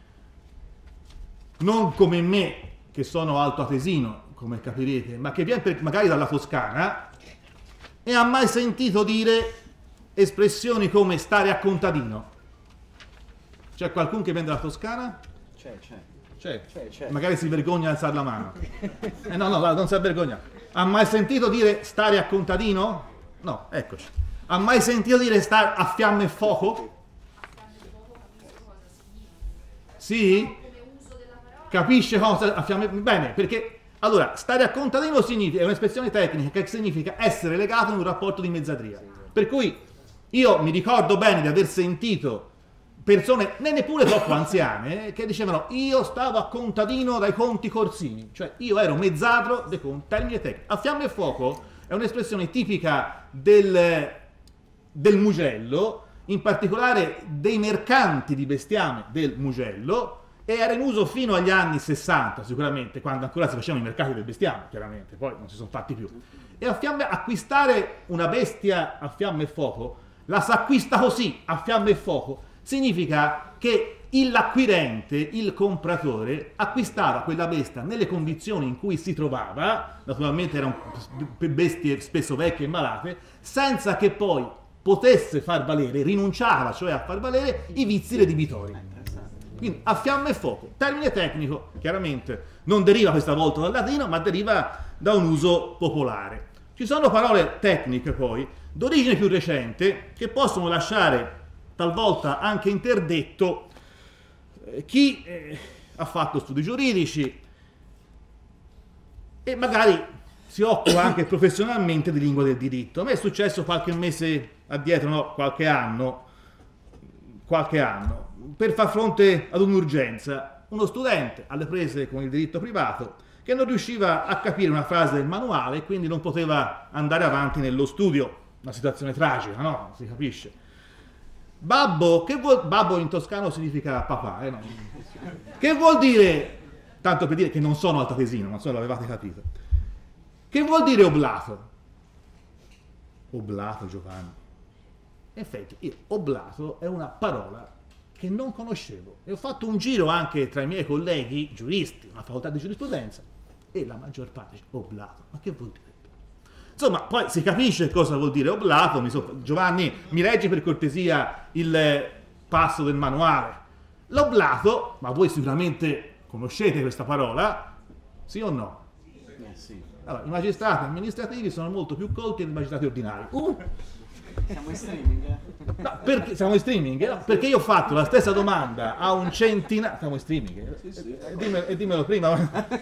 non come me che sono altoatesino, come capirete, ma che viene magari dalla Toscana e ha mai sentito dire espressioni come stare a contadino. C'è qualcuno che viene dalla Toscana? C'è. Magari si vergogna di alzare la mano. No, non si vergogna. Ha mai sentito dire stare a contadino? No, eccoci. Ha mai sentito dire stare a fiamme e fuoco? Sì? Capisce cosa a fiamme? Bene, perché allora, stare a contadino significa, è un'espressione tecnica che significa essere legato in un rapporto di mezzadria. Per cui io mi ricordo bene di aver sentito persone, neppure troppo anziane, che dicevano io stavo a contadino dai conti corsini, cioè io ero mezzadro dei conti, termine tecnico. A fiamme e fuoco è un'espressione tipica del Mugello, in particolare dei mercanti di bestiame del Mugello, e era in uso fino agli anni 60 sicuramente, quando ancora si facevano i mercati del bestiame, chiaramente, poi non si sono fatti più. E acquistare una bestia a fiamme e fuoco, la si acquista così, a fiamme e fuoco, significa che l'acquirente, il compratore, acquistava quella bestia nelle condizioni in cui si trovava, naturalmente erano bestie spesso vecchie e malate, senza che poi potesse far valere, rinunciava cioè a far valere i vizi redibitori. Quindi a fiamme e fuoco, termine tecnico, chiaramente non deriva questa volta dal latino, ma deriva da un uso popolare. Ci sono parole tecniche poi, d'origine più recente, che possono lasciare talvolta anche interdetto chi ha fatto studi giuridici e magari si occupa anche professionalmente di lingua del diritto. A me è successo qualche mese addietro, no, qualche anno, per far fronte ad un'urgenza, uno studente alle prese con il diritto privato che non riusciva a capire una frase del manuale e quindi non poteva andare avanti nello studio. Una situazione tragica, no? Si capisce. Babbo in toscano significa papà, no? Che vuol dire, tanto per dire che non sono altoatesino, non so se l'avevate capito, che vuol dire oblato? Oblato, Giovanni. In effetti, oblato è una parola che non conoscevo e ho fatto un giro anche tra i miei colleghi giuristi, una facoltà di giurisprudenza, e la maggior parte dice oblato. Ma che vuol dire? Insomma, poi si capisce cosa vuol dire oblato. Giovanni, mi leggi per cortesia il passo del manuale. L'oblato, ma voi sicuramente conoscete questa parola, sì o no? Sì. Allora, i magistrati amministrativi sono molto più colti dei magistrati ordinari. Siamo in streaming? No, perché siamo in streaming? No, perché io ho fatto la stessa domanda a un centinaio. Siamo in streaming? Sì. Dimmelo prima.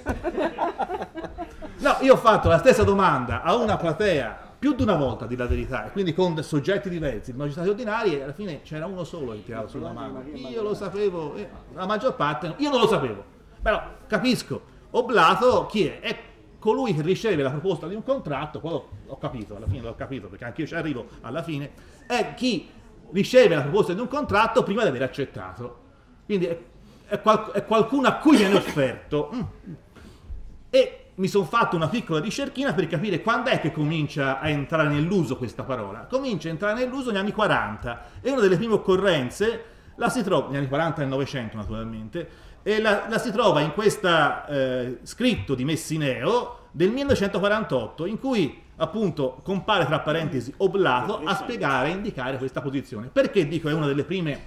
No, io ho fatto la stessa domanda a una platea più di una volta, di la verità, e quindi con soggetti diversi, i magistrati ordinari, e alla fine c'era uno solo che tirava sulla mano. Io lo sapevo, la maggior parte, io non lo sapevo. Però capisco, oblato chi è? È colui che riceve la proposta di un contratto, poi l'ho capito, alla fine l'ho capito, perché anche io ci arrivo alla fine, è chi riceve la proposta di un contratto prima di aver accettato. Quindi è qualcuno a cui viene offerto. E mi sono fatto una piccola ricerchina per capire quando è che comincia a entrare nell'uso questa parola. Comincia a entrare nell'uso negli anni 40 e una delle prime occorrenze la si trova, negli anni 40 e 900 naturalmente, e la si trova in questo scritto di Messineo del 1948, in cui appunto compare tra parentesi oblato a spiegare e indicare questa posizione. Perché dico è una delle prime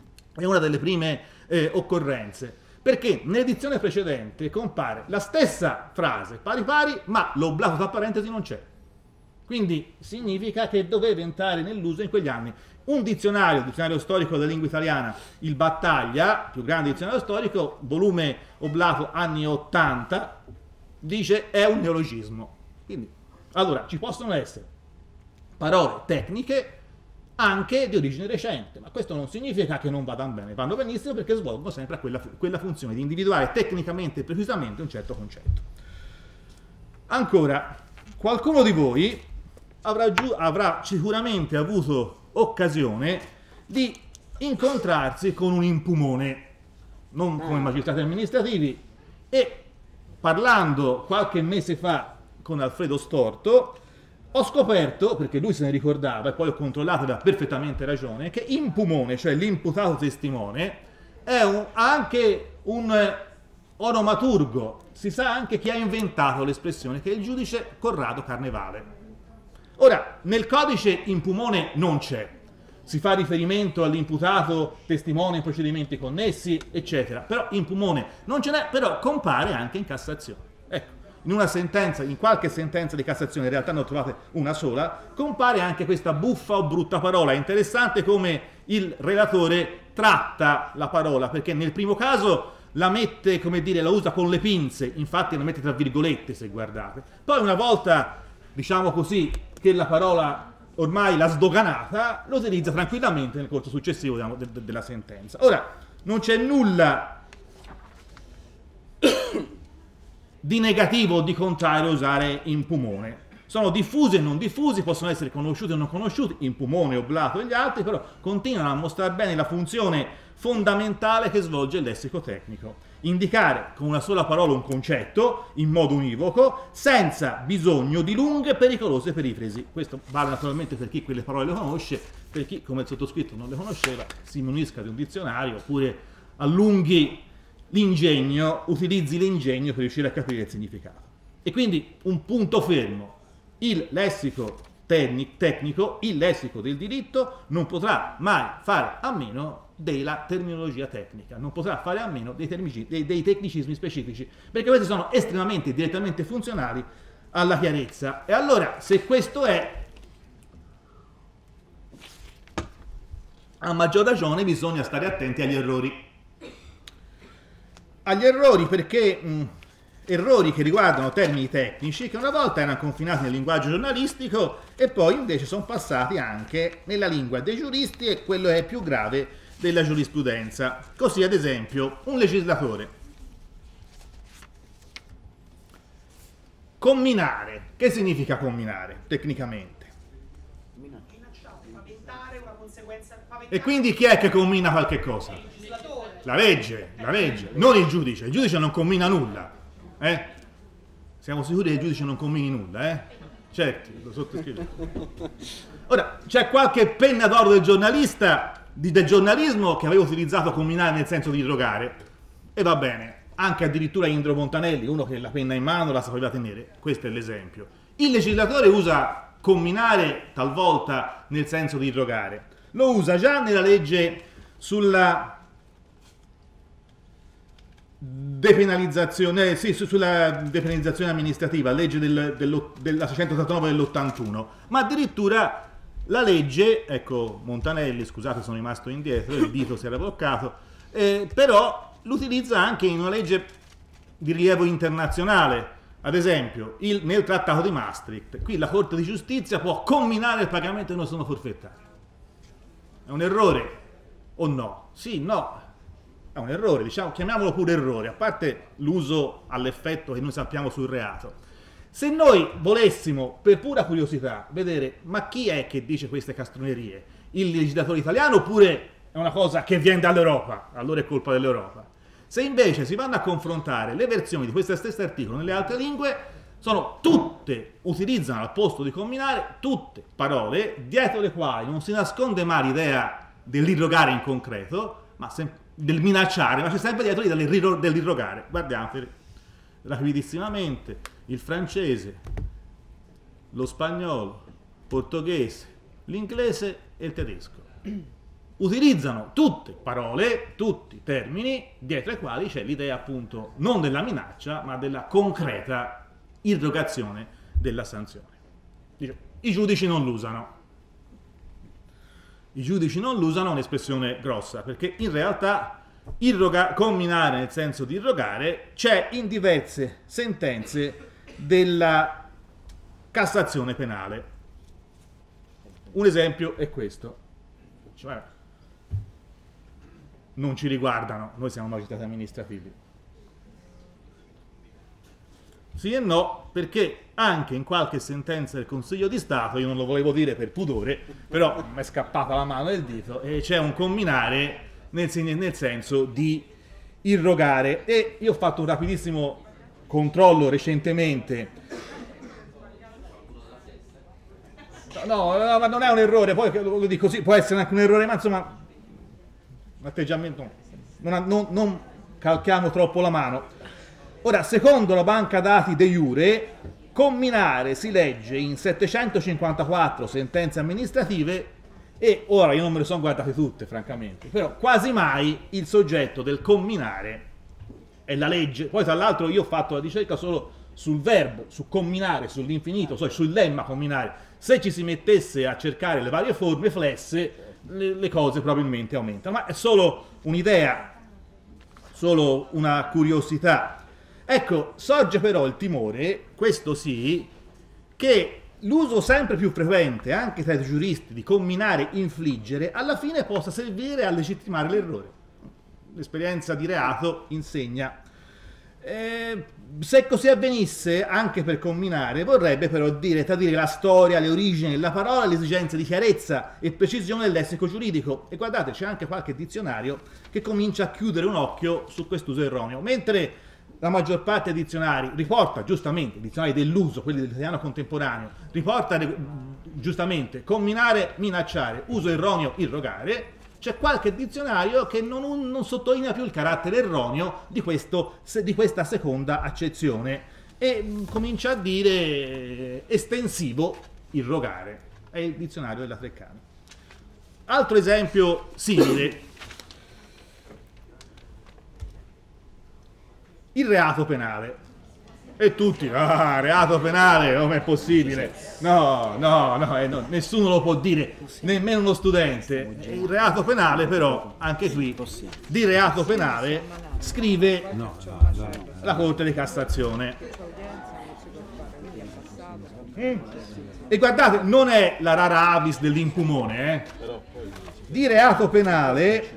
occorrenze? Perché nell'edizione precedente compare la stessa frase pari pari, ma l'oblato tra parentesi non c'è. Quindi significa che doveva entrare nell'uso in quegli anni. Un dizionario, il dizionario storico della lingua italiana, il Battaglia, più grande dizionario storico, volume oblato anni 80, dice è un neologismo. Quindi, allora, ci possono essere parole tecniche anche di origine recente, ma questo non significa che non vadano bene, vanno benissimo perché svolgono sempre quella funzione di individuare tecnicamente e precisamente un certo concetto. Ancora, qualcuno di voi avrà sicuramente avuto occasione di incontrarsi con un impumone, non come magistrati amministrativi, e parlando qualche mese fa con Alfredo Storto, ho scoperto, perché lui se ne ricordava e poi ho controllato e aveva perfettamente ragione, che impumone, cioè l'imputato testimone, è anche un onomaturgo. Si sa anche chi ha inventato l'espressione, che è il giudice Corrado Carnevale. Ora, nel codice impumone non c'è. Si fa riferimento all'imputato testimone in procedimenti connessi, eccetera. Però impumone non ce n'è, però compare anche in Cassazione. Ecco. In una sentenza, in qualche sentenza di Cassazione, in realtà ne ho trovate una sola, compare anche questa buffa o brutta parola. È interessante come il relatore tratta la parola, perché nel primo caso la mette, come dire, la usa con le pinze, infatti la mette tra virgolette se guardate. Poi una volta, diciamo così, che la parola ormai l'ha sdoganata, lo utilizza tranquillamente nel corso successivo della sentenza. Ora, non c'è nulla di negativo o di contrario usare impumone. Sono diffusi e non diffusi, possono essere conosciuti o non conosciuti, impumone, oblato e gli altri, però continuano a mostrare bene la funzione fondamentale che svolge il lessico tecnico. Indicare con una sola parola un concetto in modo univoco, senza bisogno di lunghe e pericolose perifrasi. Questo vale naturalmente per chi quelle parole le conosce, per chi come il sottoscritto non le conosceva, si munisca di un dizionario oppure allunghi l'ingegno, utilizzi l'ingegno per riuscire a capire il significato. E quindi un punto fermo, il lessico tecnico, il lessico del diritto non potrà mai fare a meno della terminologia tecnica, non potrà fare a meno dei tecnicismi specifici, perché questi sono estremamente direttamente funzionali alla chiarezza. E allora, se questo è, a maggior ragione bisogna stare attenti agli errori. Agli errori perché errori che riguardano termini tecnici che una volta erano confinati nel linguaggio giornalistico e poi invece sono passati anche nella lingua dei giuristi, e quello è più grave della giurisprudenza. Così ad esempio un legislatore comminare, che significa comminare tecnicamente? E quindi chi è che commina qualche cosa? La legge, non il giudice non commina nulla. Siamo sicuri che il giudice non commini nulla, Certo, lo sottoscrivo. Ora, c'è qualche penna d'oro del giornalista, del giornalismo, che aveva utilizzato comminare nel senso di drogare, e va bene, anche addirittura Indro Montanelli, uno che la penna in mano la sapeva tenere, questo è l'esempio. Il legislatore usa comminare talvolta nel senso di drogare, lo usa già nella legge sulla depenalizzazione, sulla depenalizzazione amministrativa, legge della 689 dell'81, ma addirittura la legge, ecco Montanelli, scusate sono rimasto indietro, il dito si era bloccato, però l'utilizza anche in una legge di rilievo internazionale, ad esempio nel trattato di Maastricht. Qui la Corte di Giustizia può comminare il pagamento di una somma forfettaria. È un errore o no? Sì, no. È un errore, diciamo, chiamiamolo pure errore, a parte l'uso all'effetto che noi sappiamo sul reato. Se noi volessimo, per pura curiosità, vedere ma chi è che dice queste castronerie, il legislatore italiano oppure è una cosa che viene dall'Europa, allora è colpa dell'Europa. Se invece si vanno a confrontare le versioni di questo stesso articolo nelle altre lingue, sono tutte, utilizzano al posto di comminare, tutte parole dietro le quali non si nasconde mai l'idea dell'irrogare in concreto, ma del minacciare, ma c'è sempre dietro l'idea dell'irrogare. Guardiamo rapidissimamente il francese, lo spagnolo, il portoghese, l'inglese e il tedesco. Utilizzano tutte parole, tutti termini, dietro i quali c'è l'idea appunto non della minaccia, ma della concreta irrogazione della sanzione. I giudici non l'usano. I giudici non l'usano è un'espressione grossa, perché in realtà comminare nel senso di irrogare c'è in diverse sentenze della Cassazione penale. Un esempio è questo. Cioè, non ci riguardano, noi siamo magistrati amministrativi. Sì e no, perché anche in qualche sentenza del Consiglio di Stato, io non lo volevo dire per pudore, però mi è scappata la mano del dito, e c'è un comminare nel senso di irrogare. E io ho fatto un rapidissimo controllo recentemente. No, ma non è un errore, poi lo dico così, può essere anche un errore, ma insomma, un atteggiamento, non calchiamo troppo la mano. Ora, secondo la banca dati de iure, comminare si legge in 754 sentenze amministrative e ora io non me le sono guardate tutte, francamente, però quasi mai il soggetto del comminare è la legge. Poi tra l'altro io ho fatto la ricerca solo sul verbo, su comminare, sull'infinito, sul lemma comminare. Se ci si mettesse a cercare le varie forme flesse, le cose probabilmente aumentano, ma è solo un'idea, solo una curiosità. Ecco, sorge però il timore, questo sì, che l'uso sempre più frequente anche tra i giuristi di comminare, infliggere, alla fine possa servire a legittimare l'errore. L'esperienza di reato insegna. Se così avvenisse, anche per comminare, vorrebbe però tradire la storia, le origini della parola, le esigenze di chiarezza e precisione del lessico giuridico. E guardate, c'è anche qualche dizionario che comincia a chiudere un occhio su quest'uso erroneo, mentre la maggior parte dei dizionari riporta giustamente, i dizionari dell'uso, quelli dell'italiano contemporaneo, riporta giustamente comminare, minacciare, uso erroneo, irrogare. C'è qualche dizionario che non sottolinea più il carattere erroneo di questa seconda accezione e comincia a dire estensivo irrogare. È il dizionario della Treccani. Altro esempio simile. Il reato penale. E tutti, reato penale, come è possibile? No, nessuno lo può dire, nemmeno uno studente. Il reato penale però, anche qui, di reato penale scrive la Corte di Cassazione. E guardate, non è la rara avis dell'impumone, Di reato penale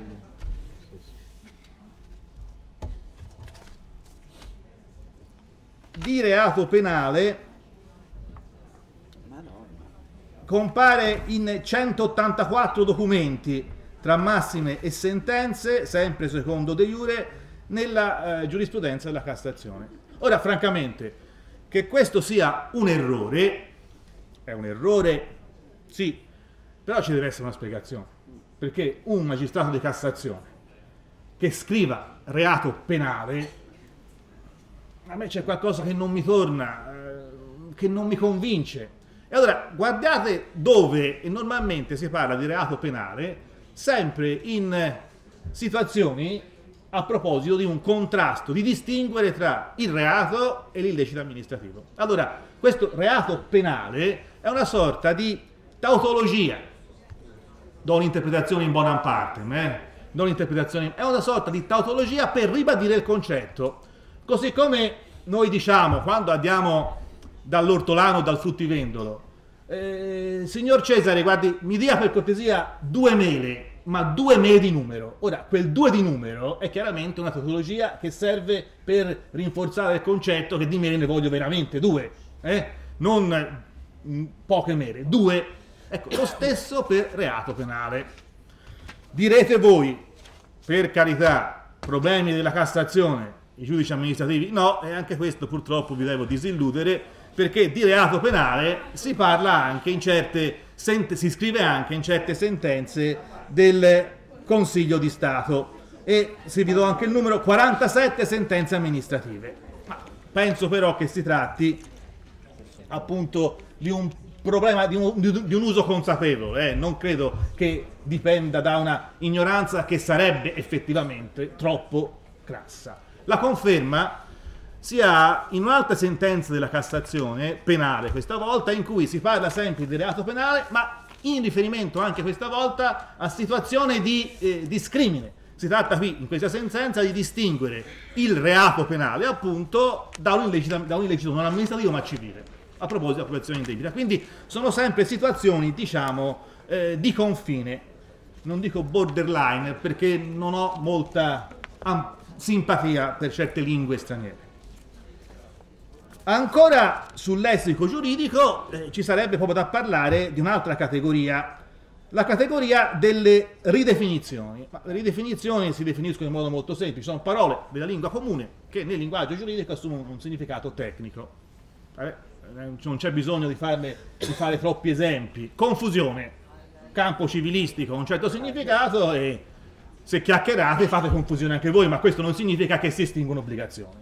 compare in 184 documenti tra massime e sentenze, sempre secondo de iure, nella giurisprudenza della Cassazione. Ora, francamente, che questo sia un errore, è un errore, sì, però ci deve essere una spiegazione, perché un magistrato di Cassazione che scriva reato penale, a me c'è qualcosa che non mi torna, che non mi convince. E allora guardate dove normalmente si parla di reato penale, sempre in situazioni a proposito di un contrasto, di distinguere tra il reato e l'illecito amministrativo. Allora, questo reato penale è una sorta di tautologia, do un'interpretazione in bonam partem, è una sorta di tautologia per ribadire il concetto. Così come noi diciamo quando andiamo dall'ortolano o dal fruttivendolo, signor Cesare, guardi, mi dia per cortesia 2 mele, ma 2 mele di numero. Ora, quel 2 di numero è chiaramente una tautologia che serve per rinforzare il concetto che di mele ne voglio veramente 2, non poche mele, 2. Ecco, lo stesso per reato penale. Direte voi, per carità, problemi della Cassazione, i giudici amministrativi no, e anche questo purtroppo vi devo disilludere, perché di reato penale si parla anche in si scrive anche in certe sentenze del Consiglio di Stato, e vi do anche il numero: 47 sentenze amministrative. Ma penso però che si tratti appunto di un problema, di un uso consapevole, non credo che dipenda da una ignoranza che sarebbe effettivamente troppo crassa. La conferma si ha in un'altra sentenza della Cassazione, penale questa volta, in cui si parla sempre di reato penale, ma in riferimento anche questa volta a situazione di discrimine. Si tratta qui, in questa sentenza, di distinguere il reato penale, appunto, da un illecito non amministrativo ma civile, a proposito di appropriazione indebita. Quindi sono sempre situazioni, diciamo, di confine. Non dico borderline, perché non ho molta simpatia per certe lingue straniere. Ancora sul lessico giuridico ci sarebbe proprio da parlare di un'altra categoria, la categoria delle ridefinizioni. Ma le ridefinizioni si definiscono in modo molto semplice, sono parole della lingua comune che nel linguaggio giuridico assumono un significato tecnico. Non c'è bisogno di fare troppi esempi. Confusione, campo civilistico ha un certo significato, e se chiacchierate fate confusione anche voi, ma questo non significa che si estinguono obbligazioni.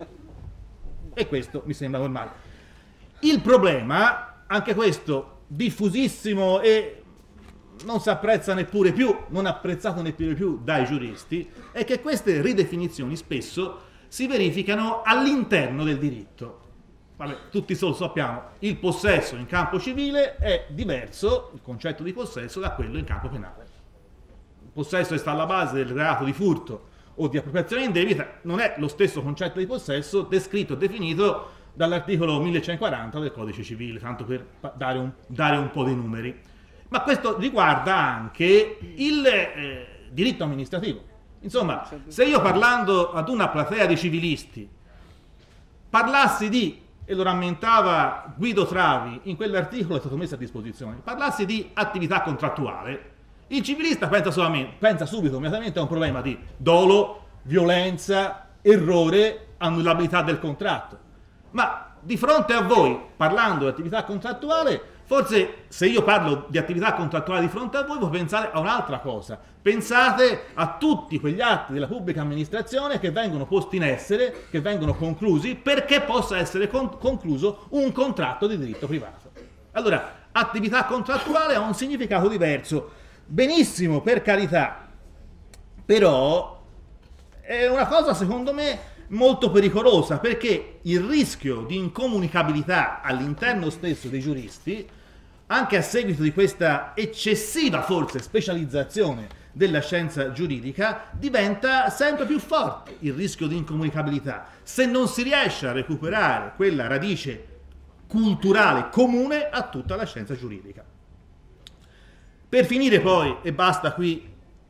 E questo mi sembra normale. Il problema, anche questo diffusissimo e non si apprezza neppure più, non apprezzato neppure più dai giuristi, è che queste ridefinizioni spesso si verificano all'interno del diritto. Vabbè, tutti solo sappiamo, il possesso in campo civile è diverso, il concetto di possesso, da quello in campo penale. Il possesso sta alla base del reato di furto o di appropriazione indebita, non è lo stesso concetto di possesso descritto e definito dall'articolo 1140 del Codice Civile, tanto per dare un po' di numeri. Ma questo riguarda anche il diritto amministrativo. Insomma, se io, parlando ad una platea di civilisti, parlassi di, e lo rammentava Guido Travi in quell'articolo che è stato messo a disposizione, parlassi di attività contrattuale, il civilista pensa subito immediatamente a un problema di dolo, violenza, errore, annullabilità del contratto. Ma di fronte a voi, parlando di attività contrattuale, forse se io parlo di attività contrattuale di fronte a voi, può pensare a un'altra cosa. Pensate a tutti quegli atti della pubblica amministrazione che vengono posti in essere, che vengono conclusi, perché possa essere concluso un contratto di diritto privato. Allora, attività contrattuale ha un significato diverso. Benissimo, per carità, però è una cosa secondo me molto pericolosa, perché il rischio di incomunicabilità all'interno stesso dei giuristi, anche a seguito di questa eccessiva forse specializzazione della scienza giuridica, diventa sempre più forte il rischio di incomunicabilità, se non si riesce a recuperare quella radice culturale comune a tutta la scienza giuridica. Per finire poi, e basta qui,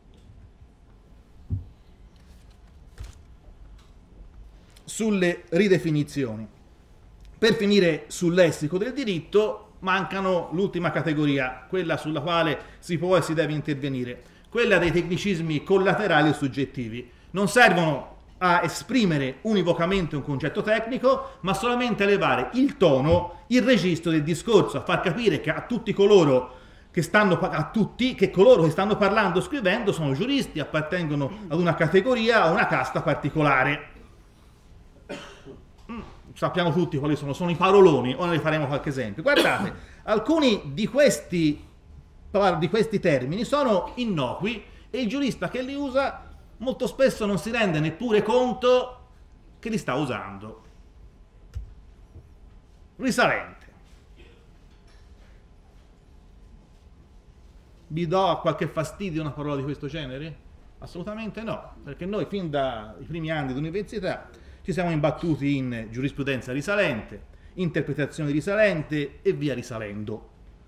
sulle ridefinizioni. Per finire sul lessico del diritto, mancano l'ultima categoria, quella sulla quale si può e si deve intervenire, quella dei tecnicismi collaterali o soggettivi. Non servono a esprimere univocamente un concetto tecnico, ma solamente a elevare il tono, il registro del discorso, a far capire che a tutti coloro che stanno parlando o scrivendo sono giuristi, appartengono ad una categoria, a una casta particolare. Sappiamo tutti quali sono i paroloni, ora ne faremo qualche esempio. Guardate, alcuni di questi termini sono innocui e il giurista che li usa molto spesso non si rende neppure conto che li sta usando. Risalente. Vi do qualche fastidio una parola di questo genere? Assolutamente no, perché noi fin dai primi anni di università ci siamo imbattuti in giurisprudenza risalente, interpretazione risalente e via risalendo.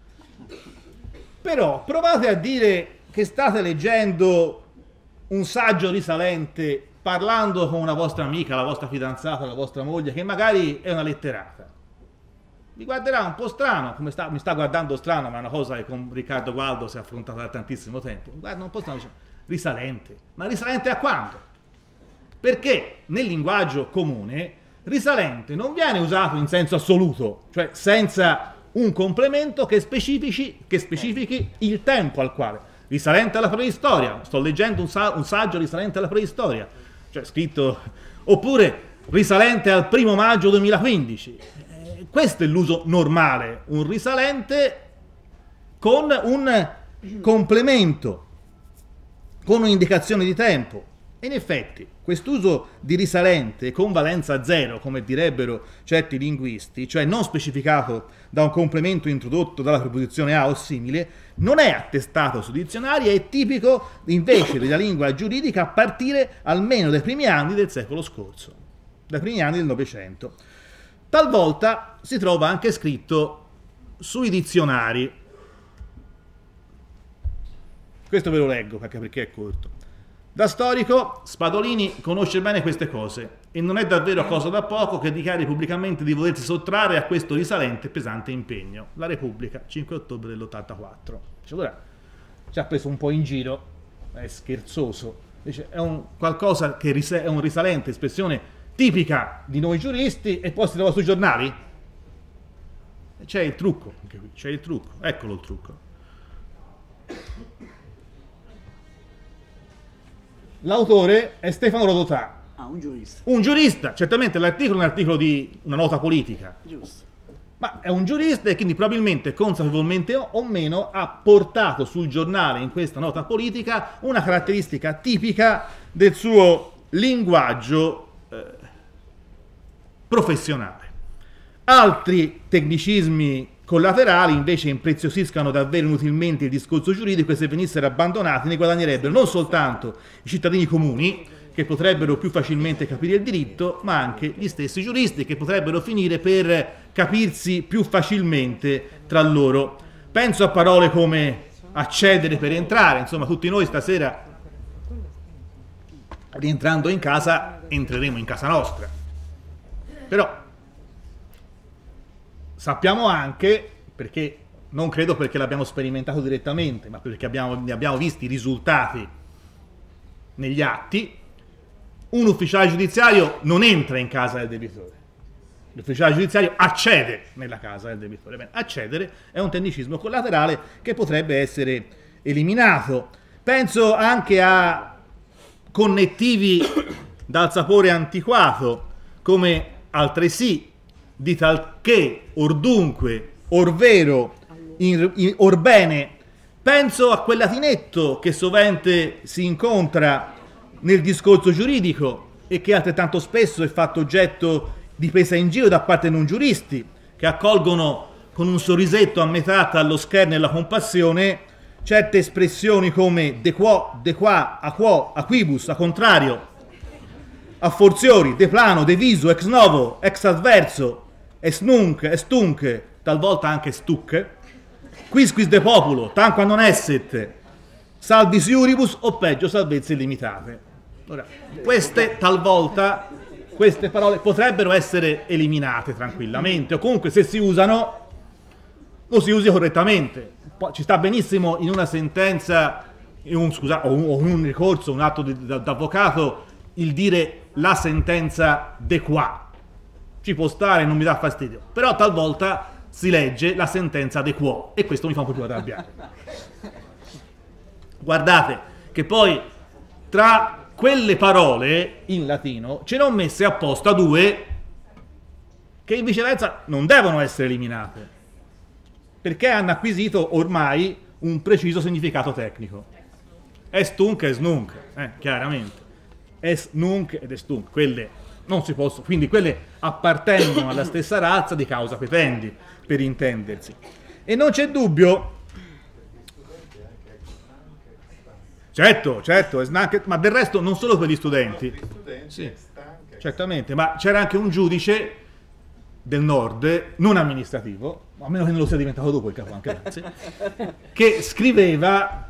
Però provate a dire che state leggendo un saggio risalente parlando con una vostra amica, la vostra fidanzata, la vostra moglie, che magari è una letterata. Vi guarderà un po' strano, mi sta guardando strano, ma è una cosa che con Riccardo Gualdo si è affrontata da tantissimo tempo. Guarda un po' strano, dice, risalente. Ma risalente a quando? perché nel linguaggio comune risalente non viene usato in senso assoluto, cioè senza un complemento che specifichi il tempo al quale. Risalente alla preistoria, sto leggendo un saggio risalente alla preistoria, cioè scritto, oppure risalente al 1° maggio 2015. Questo è l'uso normale, un risalente con un complemento, con un'indicazione di tempo. E in effetti quest'uso di risalente con valenza zero, come direbbero certi linguisti, cioè non specificato da un complemento introdotto dalla preposizione a o simile, non è attestato su dizionari, è tipico invece della lingua giuridica a partire almeno dai primi anni del secolo scorso, dai primi anni del Novecento. Talvolta si trova anche scritto sui dizionari. Questo ve lo leggo perché è corto. Da storico, Spadolini conosce bene queste cose e non è davvero cosa da poco che dichiari pubblicamente di volersi sottrarre a questo risalente e pesante impegno. La Repubblica, 5 ottobre dell'84. Allora ci ha preso un po' in giro, è scherzoso. Dice, è un qualcosa che è un risalente, espressione tipica di noi giuristi, e poi si trova sui giornali? C'è il trucco, anche qui, c'è il trucco, eccolo il trucco. L'autore è Stefano Rodotà. Un giurista. Un giurista, certamente l'articolo è un articolo di una nota politica. Giusto. Ma è un giurista e quindi probabilmente, consapevolmente o meno, ha portato sul giornale in questa nota politica una caratteristica tipica del suo linguaggio professionale. Altri tecnicismi collaterali invece impreziosiscano davvero inutilmente il discorso giuridico e se venissero abbandonati ne guadagnerebbero non soltanto i cittadini comuni, che potrebbero più facilmente capire il diritto, ma anche gli stessi giuristi, che potrebbero finire per capirsi più facilmente tra loro. Penso a parole come accedere per entrare, insomma tutti noi stasera, rientrando in casa, entreremo in casa nostra. Però sappiamo anche, perché non credo perché l'abbiamo sperimentato direttamente, ma perché ne abbiamo visti i risultati negli atti, un ufficiale giudiziario non entra in casa del debitore. L'ufficiale giudiziario accede nella casa del debitore. Bene, accedere è un tecnicismo collaterale che potrebbe essere eliminato. Penso anche a connettivi dal sapore antiquato, come altresì, di talché, or dunque, or vero, or bene. Penso a quel latinetto che sovente si incontra nel discorso giuridico e che altrettanto spesso è fatto oggetto di presa in giro da parte di non giuristi, che accolgono con un sorrisetto a metà tra lo scherno e la compassione certe espressioni come de quo, de qua, a quo, a quibus, a contrario, a fortiori, de plano, de viso, ex novo, ex adverso, es nunc, estunc, talvolta anche stuc, quisquis de populo, tanquam non esset, salvis iuribus o peggio salvezze illimitate. Ora, queste talvolta, queste parole potrebbero essere eliminate tranquillamente, o comunque se si usano, lo si usi correttamente. Poi ci sta benissimo in una sentenza, o un ricorso, un atto d'avvocato, il dire la sentenza de qua. Ci può stare, non mi dà fastidio. Però talvolta si legge la sentenza de quo e questo mi fa un po' più arrabbiare. Guardate che poi tra quelle parole in latino ce ne ho messe apposta due che in viceversa non devono essere eliminate, perché hanno acquisito ormai un preciso significato tecnico. Est nunc, est nunc, chiaramente. Est nunc ed est nunc, quelle non si possono, quindi quelle appartengono alla stessa razza di causa petendi, per intendersi. E non c'è dubbio, certo, ma del resto non solo per gli studenti, sì, certamente, ma c'era anche un giudice del nord, non amministrativo, a meno che non lo sia diventato dopo il capo anche Renzi, che scriveva,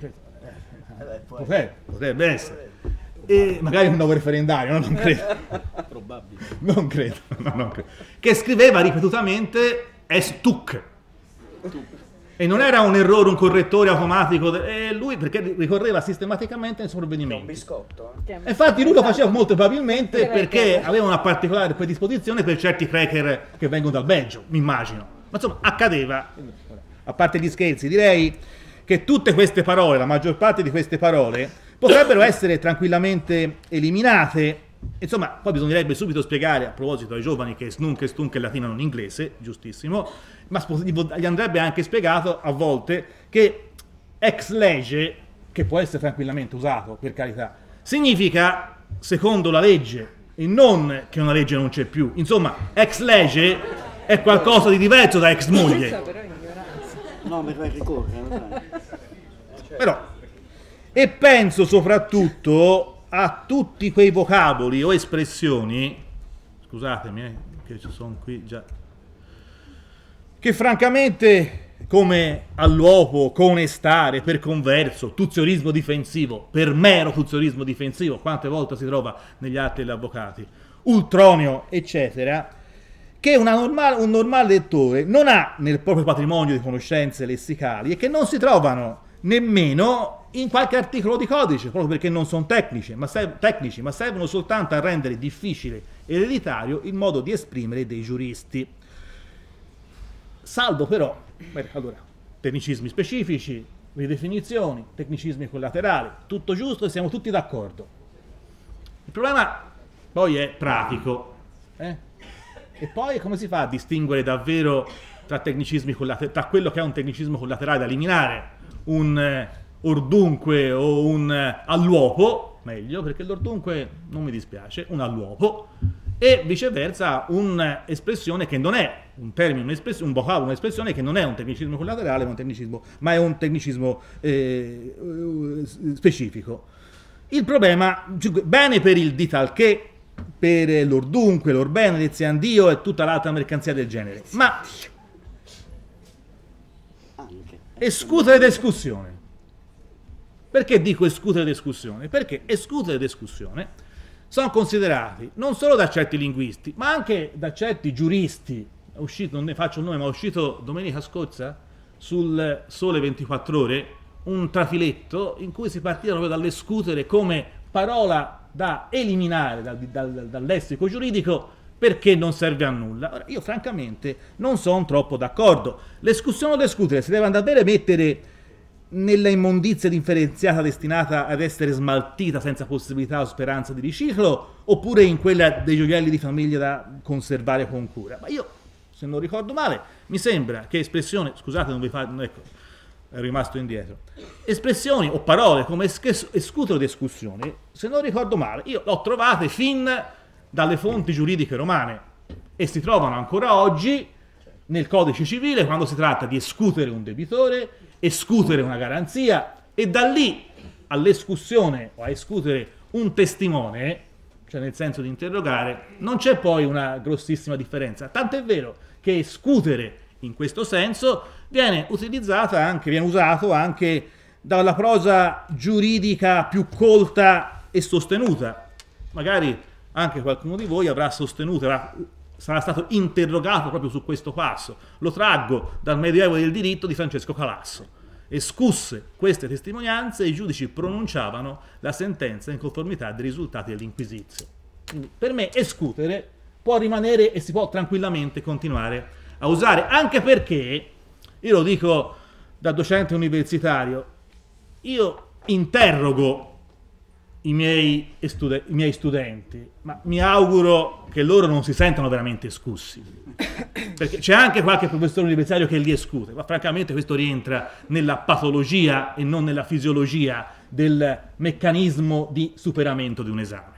potrebbe essere, e magari un nuovo referendario, non credo, Probabile. non credo, che scriveva ripetutamente est tuc, E non era un errore, un correttore automatico, lui perché ricorreva sistematicamente ai È un provvedimenti. biscotto. Infatti lui lo faceva molto probabilmente perché aveva una particolare predisposizione per certi cracker che vengono dal Belgio, mi immagino. Ma insomma, accadeva. A parte gli scherzi, direi che tutte queste parole, la maggior parte di queste parole, potrebbero essere tranquillamente eliminate. Insomma, poi bisognerebbe subito spiegare, a proposito ai giovani, che snunk e stunk è latino non inglese, giustissimo, ma gli andrebbe anche spiegato a volte che ex lege, che può essere tranquillamente usato, per carità, significa secondo la legge e non che una legge non c'è più. Insomma, ex lege è qualcosa di diverso da ex moglie. No, mi fai ricorrere. Però, e penso soprattutto a tutti quei vocaboli o espressioni, scusatemi che ci sono qui già, che francamente come all'uopo, conestare, per converso, tuziorismo difensivo, per mero tuziorismo difensivo, quante volte si trova negli atti degli avvocati, ultronio, eccetera, che un normale lettore non ha nel proprio patrimonio di conoscenze lessicali e che non si trovano nemmeno in qualche articolo di codice, proprio perché non sono tecnici, ma servono soltanto a rendere difficile e ereditario il modo di esprimere dei giuristi. Salvo però, allora, tecnicismi specifici, ridefinizioni, tecnicismi collaterali, tutto giusto e siamo tutti d'accordo. Il problema poi è pratico. E poi come si fa a distinguere davvero tra tecnicismi tra quello che è un tecnicismo collaterale da eliminare, un ordunque o un all'uopo, meglio, perché l'ordunque non mi dispiace, un all'uopo, e viceversa un'espressione che non è un termine, un vocabolo, un'espressione che non è un tecnicismo collaterale, ma è un tecnicismo specifico. Il problema, bene per il di tal che, per l'ordunque, l'orbene, l'eziandio e tutta l'altra mercanzia del genere, ma escutere discussione. Perché dico escutere discussione? Perché escutere discussione sono considerati non solo da certi linguisti, ma anche da certi giuristi. È uscito, non ne faccio il nome, ma è uscito domenica scorsa sul Sole 24 Ore un trafiletto in cui si partiva proprio dall'escutere come parola da eliminare dal lessico giuridico perché non serve a nulla. Ora, io francamente non sono troppo d'accordo. L'escussione o l'escutere si deve davvero mettere nella immondizia differenziata destinata ad essere smaltita senza possibilità o speranza di riciclo, oppure in quella dei gioielli di famiglia da conservare con cura? Ma io, se non ricordo male, mi sembra che espressione, scusate, non vi fa, ecco, è rimasto indietro, espressioni o parole come escutere o discussione, se non ricordo male, io l'ho trovate fin dalle fonti giuridiche romane e si trovano ancora oggi nel codice civile quando si tratta di escutere un debitore, escutere una garanzia, e da lì all'escussione o a escutere un testimone, cioè nel senso di interrogare, non c'è poi una grossissima differenza. Tant'è vero che escutere in questo senso viene usato anche dalla prosa giuridica più colta e sostenuta. Magari anche qualcuno di voi avrà sostenuto, sarà stato interrogato proprio su questo passo. Lo traggo dal Medioevo del diritto di Francesco Calasso. Escusse queste testimonianze, i giudici pronunciavano la sentenza in conformità dei risultati dell'inquisizio. Quindi, per me escutere può rimanere e si può tranquillamente continuare a usare, anche perché, io lo dico da docente universitario, io interrogo i miei studenti, ma mi auguro che loro non si sentano veramente escussi, perché c'è anche qualche professore universitario che li escute, ma francamente questo rientra nella patologia e non nella fisiologia del meccanismo di superamento di un esame.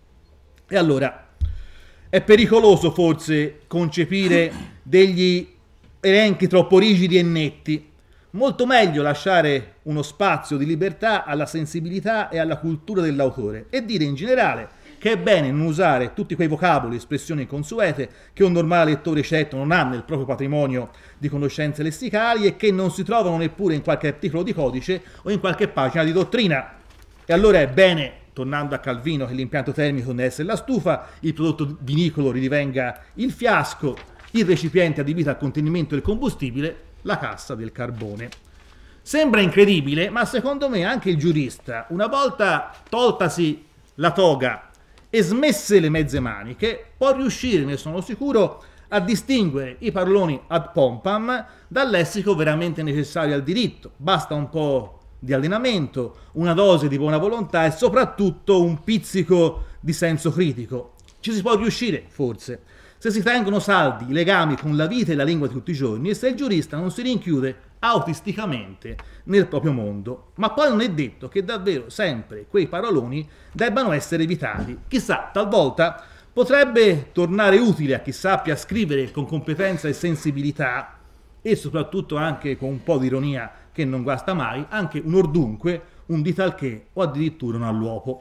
E allora è pericoloso forse concepire degli elenchi troppo rigidi e netti. Molto meglio lasciare uno spazio di libertà alla sensibilità e alla cultura dell'autore e dire in generale che è bene non usare tutti quei vocaboli e espressioni consuete che un normale lettore cetto non ha nel proprio patrimonio di conoscenze lessicali e che non si trovano neppure in qualche articolo di codice o in qualche pagina di dottrina. E allora è bene, tornando a Calvino, che l'impianto termico deve essere la stufa, il prodotto vinicolo ridivenga il fiasco, il recipiente adibito al contenimento del combustibile la cassa del carbone. Sembra incredibile, ma secondo me anche il giurista, una volta toltasi la toga e smesse le mezze maniche, può riuscire, ne sono sicuro, a distinguere i paroloni ad pompam dal lessico veramente necessario al diritto. Basta un po' di allenamento, una dose di buona volontà e soprattutto un pizzico di senso critico. Ci si può riuscire, forse, se si tengono saldi i legami con la vita e la lingua di tutti i giorni e se il giurista non si rinchiude autisticamente nel proprio mondo. Ma poi non è detto che davvero sempre quei paroloni debbano essere evitati. Chissà, talvolta potrebbe tornare utile a chi sappia scrivere con competenza e sensibilità e soprattutto anche con un po' di ironia che non guasta mai, anche un ordunque, un di tal che o addirittura un all'uopo.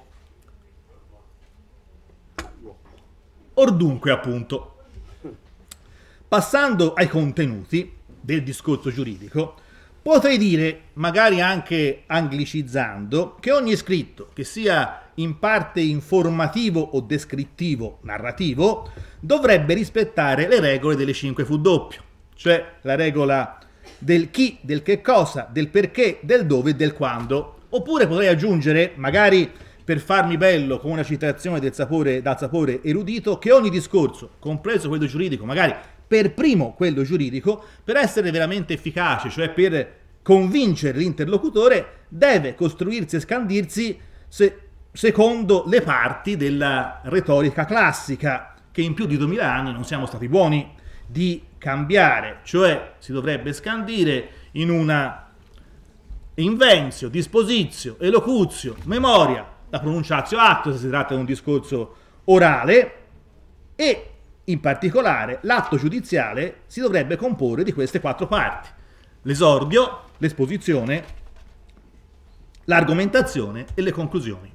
Ordunque, appunto. Passando ai contenuti del discorso giuridico, potrei dire, magari anche anglicizzando, che ogni scritto, che sia in parte informativo o descrittivo, narrativo, dovrebbe rispettare le regole delle 5W, cioè la regola del chi, del che cosa, del perché, del dove e del quando. Oppure potrei aggiungere, magari per farmi bello con una citazione dal sapore erudito, che ogni discorso, compreso quello giuridico, magari per primo quello giuridico, per essere veramente efficace, cioè per convincere l'interlocutore, deve costruirsi e scandirsi secondo le parti della retorica classica, che in più di 2000 anni non siamo stati buoni di cambiare, cioè si dovrebbe scandire in una inventio, disposizio, elocuzio, memoria, la pronunciatio acto se si tratta di un discorso orale, e in particolare l'atto giudiziale si dovrebbe comporre di queste 4 parti: l'esordio, l'esposizione, l'argomentazione e le conclusioni.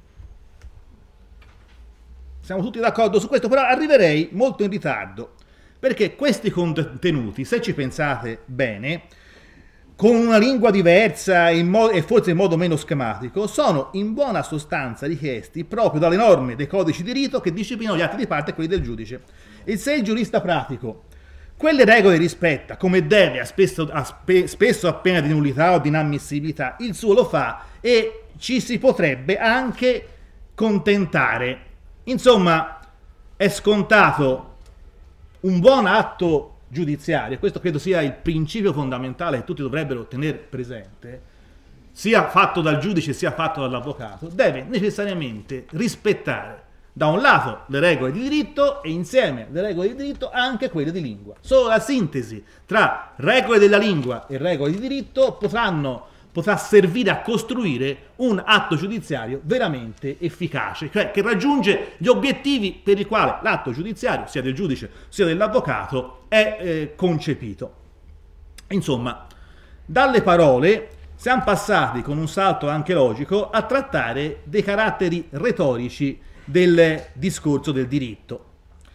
Siamo tutti d'accordo su questo, però arriverei molto in ritardo, perché questi contenuti, se ci pensate bene, con una lingua diversa e forse in modo meno schematico, sono in buona sostanza richiesti proprio dalle norme dei codici di rito che disciplinano gli atti di parte e quelli del giudice. E se il giurista pratico quelle regole rispetta come deve, spesso a pena di nullità o di inammissibilità, il suo lo fa e ci si potrebbe anche contentare. Insomma, è scontato un buon atto giudiziario, questo credo sia il principio fondamentale che tutti dovrebbero tenere presente, sia fatto dal giudice sia fatto dall'avvocato, deve necessariamente rispettare da un lato le regole di diritto e insieme alle regole di diritto anche quelle di lingua. Solo la sintesi tra regole della lingua e regole di diritto potrà servire a costruire un atto giudiziario veramente efficace, cioè che raggiunge gli obiettivi per i quali l'atto giudiziario, sia del giudice sia dell'avvocato, è concepito. Insomma, dalle parole siamo passati con un salto anche logico a trattare dei caratteri retorici del discorso del diritto.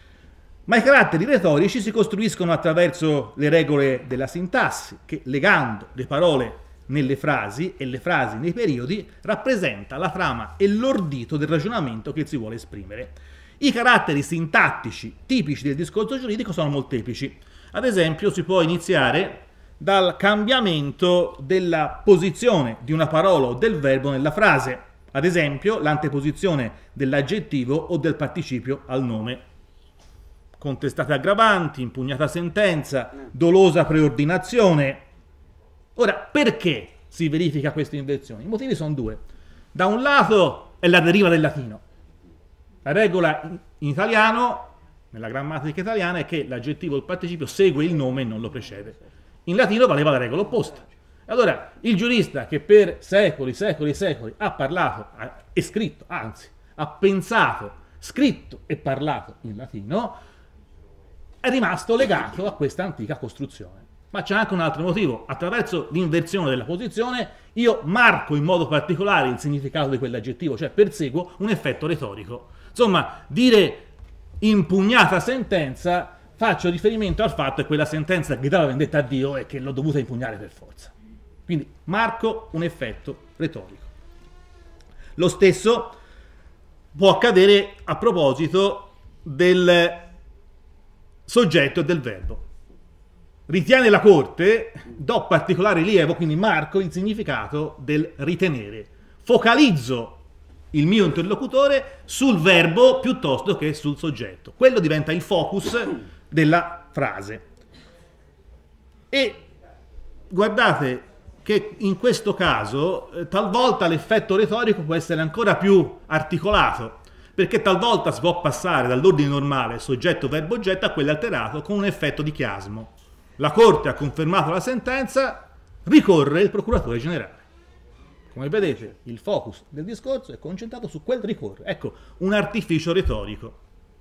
Ma i caratteri retorici si costruiscono attraverso le regole della sintassi, che legando le parole nelle frasi e le frasi nei periodi rappresenta la trama e l'ordito del ragionamento che si vuole esprimere. I caratteri sintattici tipici del discorso giuridico sono molteplici. Ad esempio, si può iniziare dal cambiamento della posizione di una parola o del verbo nella frase. Ad esempio, l'anteposizione dell'aggettivo o del participio al nome. Contestate aggravanti, impugnata sentenza, dolosa preordinazione. Ora, perché si verifica questa inversione? I motivi sono 2. Da un lato è la deriva del latino. La regola in italiano, nella grammatica italiana, è che l'aggettivo o il participio segue il nome e non lo precede. In latino valeva la regola opposta. Allora, il giurista che per secoli ha parlato e scritto, anzi, ha pensato, scritto e parlato in latino, è rimasto legato a questa antica costruzione. Ma c'è anche un altro motivo: attraverso l'inversione della posizione io marco in modo particolare il significato di quell'aggettivo, cioè perseguo un effetto retorico. Insomma, dire impugnata sentenza, faccio riferimento al fatto che quella sentenza gridava vendetta a Dio e che l'ho dovuta impugnare per forza. Quindi marco un effetto retorico. Lo stesso può accadere a proposito del soggetto e del verbo. ritiene la Corte, do particolare rilievo, quindi marco il significato del ritenere. Focalizzo il mio interlocutore sul verbo piuttosto che sul soggetto. Quello diventa il focus della frase. E guardate che in questo caso talvolta l'effetto retorico può essere ancora più articolato, perché talvolta si può passare dall'ordine normale soggetto, verbo, oggetto a quello alterato con un effetto di chiasmo. La Corte ha confermato la sentenza, ricorre il procuratore generale. Come vedete, il focus del discorso è concentrato su quel ricorre. Ecco, un artificio retorico.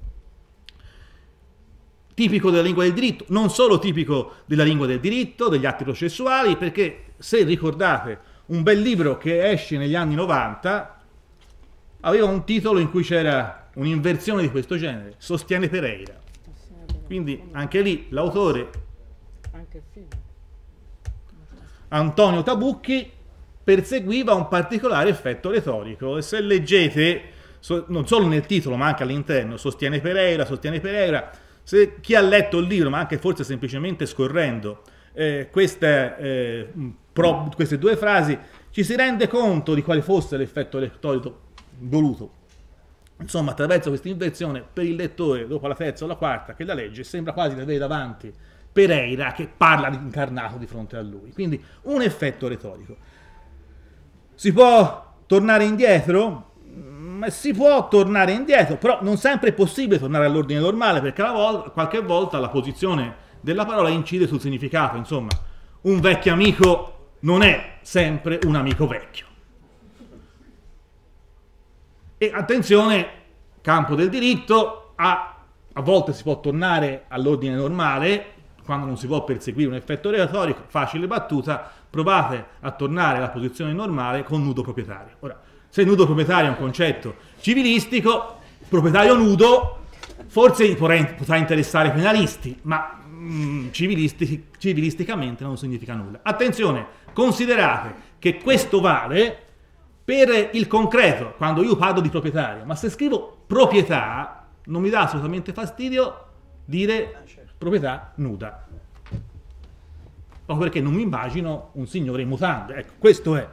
Tipico della lingua del diritto, non solo tipico della lingua del diritto, degli atti processuali, perché se ricordate un bel libro che esce negli anni 90, aveva un titolo in cui c'era un'inversione di questo genere, Sostiene Pereira. Quindi anche lì l'autore, Antonio Tabucchi, perseguiva un particolare effetto retorico, e se leggete, non solo nel titolo ma anche all'interno, Sostiene Pereira, se chi ha letto il libro, ma anche forse semplicemente scorrendo queste due frasi, ci si rende conto di quale fosse l'effetto retorico voluto. Insomma, attraverso questa inversione, per il lettore, dopo la terza o la quarta che la legge, sembra quasi di avere davanti Pereira che parla di incarnato di fronte a lui. Quindi un effetto retorico. Si può tornare indietro? Si può tornare indietro, però non sempre è possibile tornare all'ordine normale, perché qualche volta la posizione della parola incide sul significato. Insomma, un vecchio amico non è sempre un amico vecchio. E attenzione, campo del diritto, a volte si può tornare all'ordine normale, quando non si può perseguire un effetto retorico, facile battuta, provate a tornare alla posizione normale con nudo proprietario. Ora, se nudo proprietario è un concetto civilistico, proprietario nudo forse potrà interessare i penalisti, ma civilisticamente non significa nulla. Attenzione, considerate che questo vale per il concreto, quando io parlo di proprietario, ma se scrivo proprietà non mi dà assolutamente fastidio dire proprietà nuda, proprio perché non mi immagino un signore in mutande. Ecco, questo è.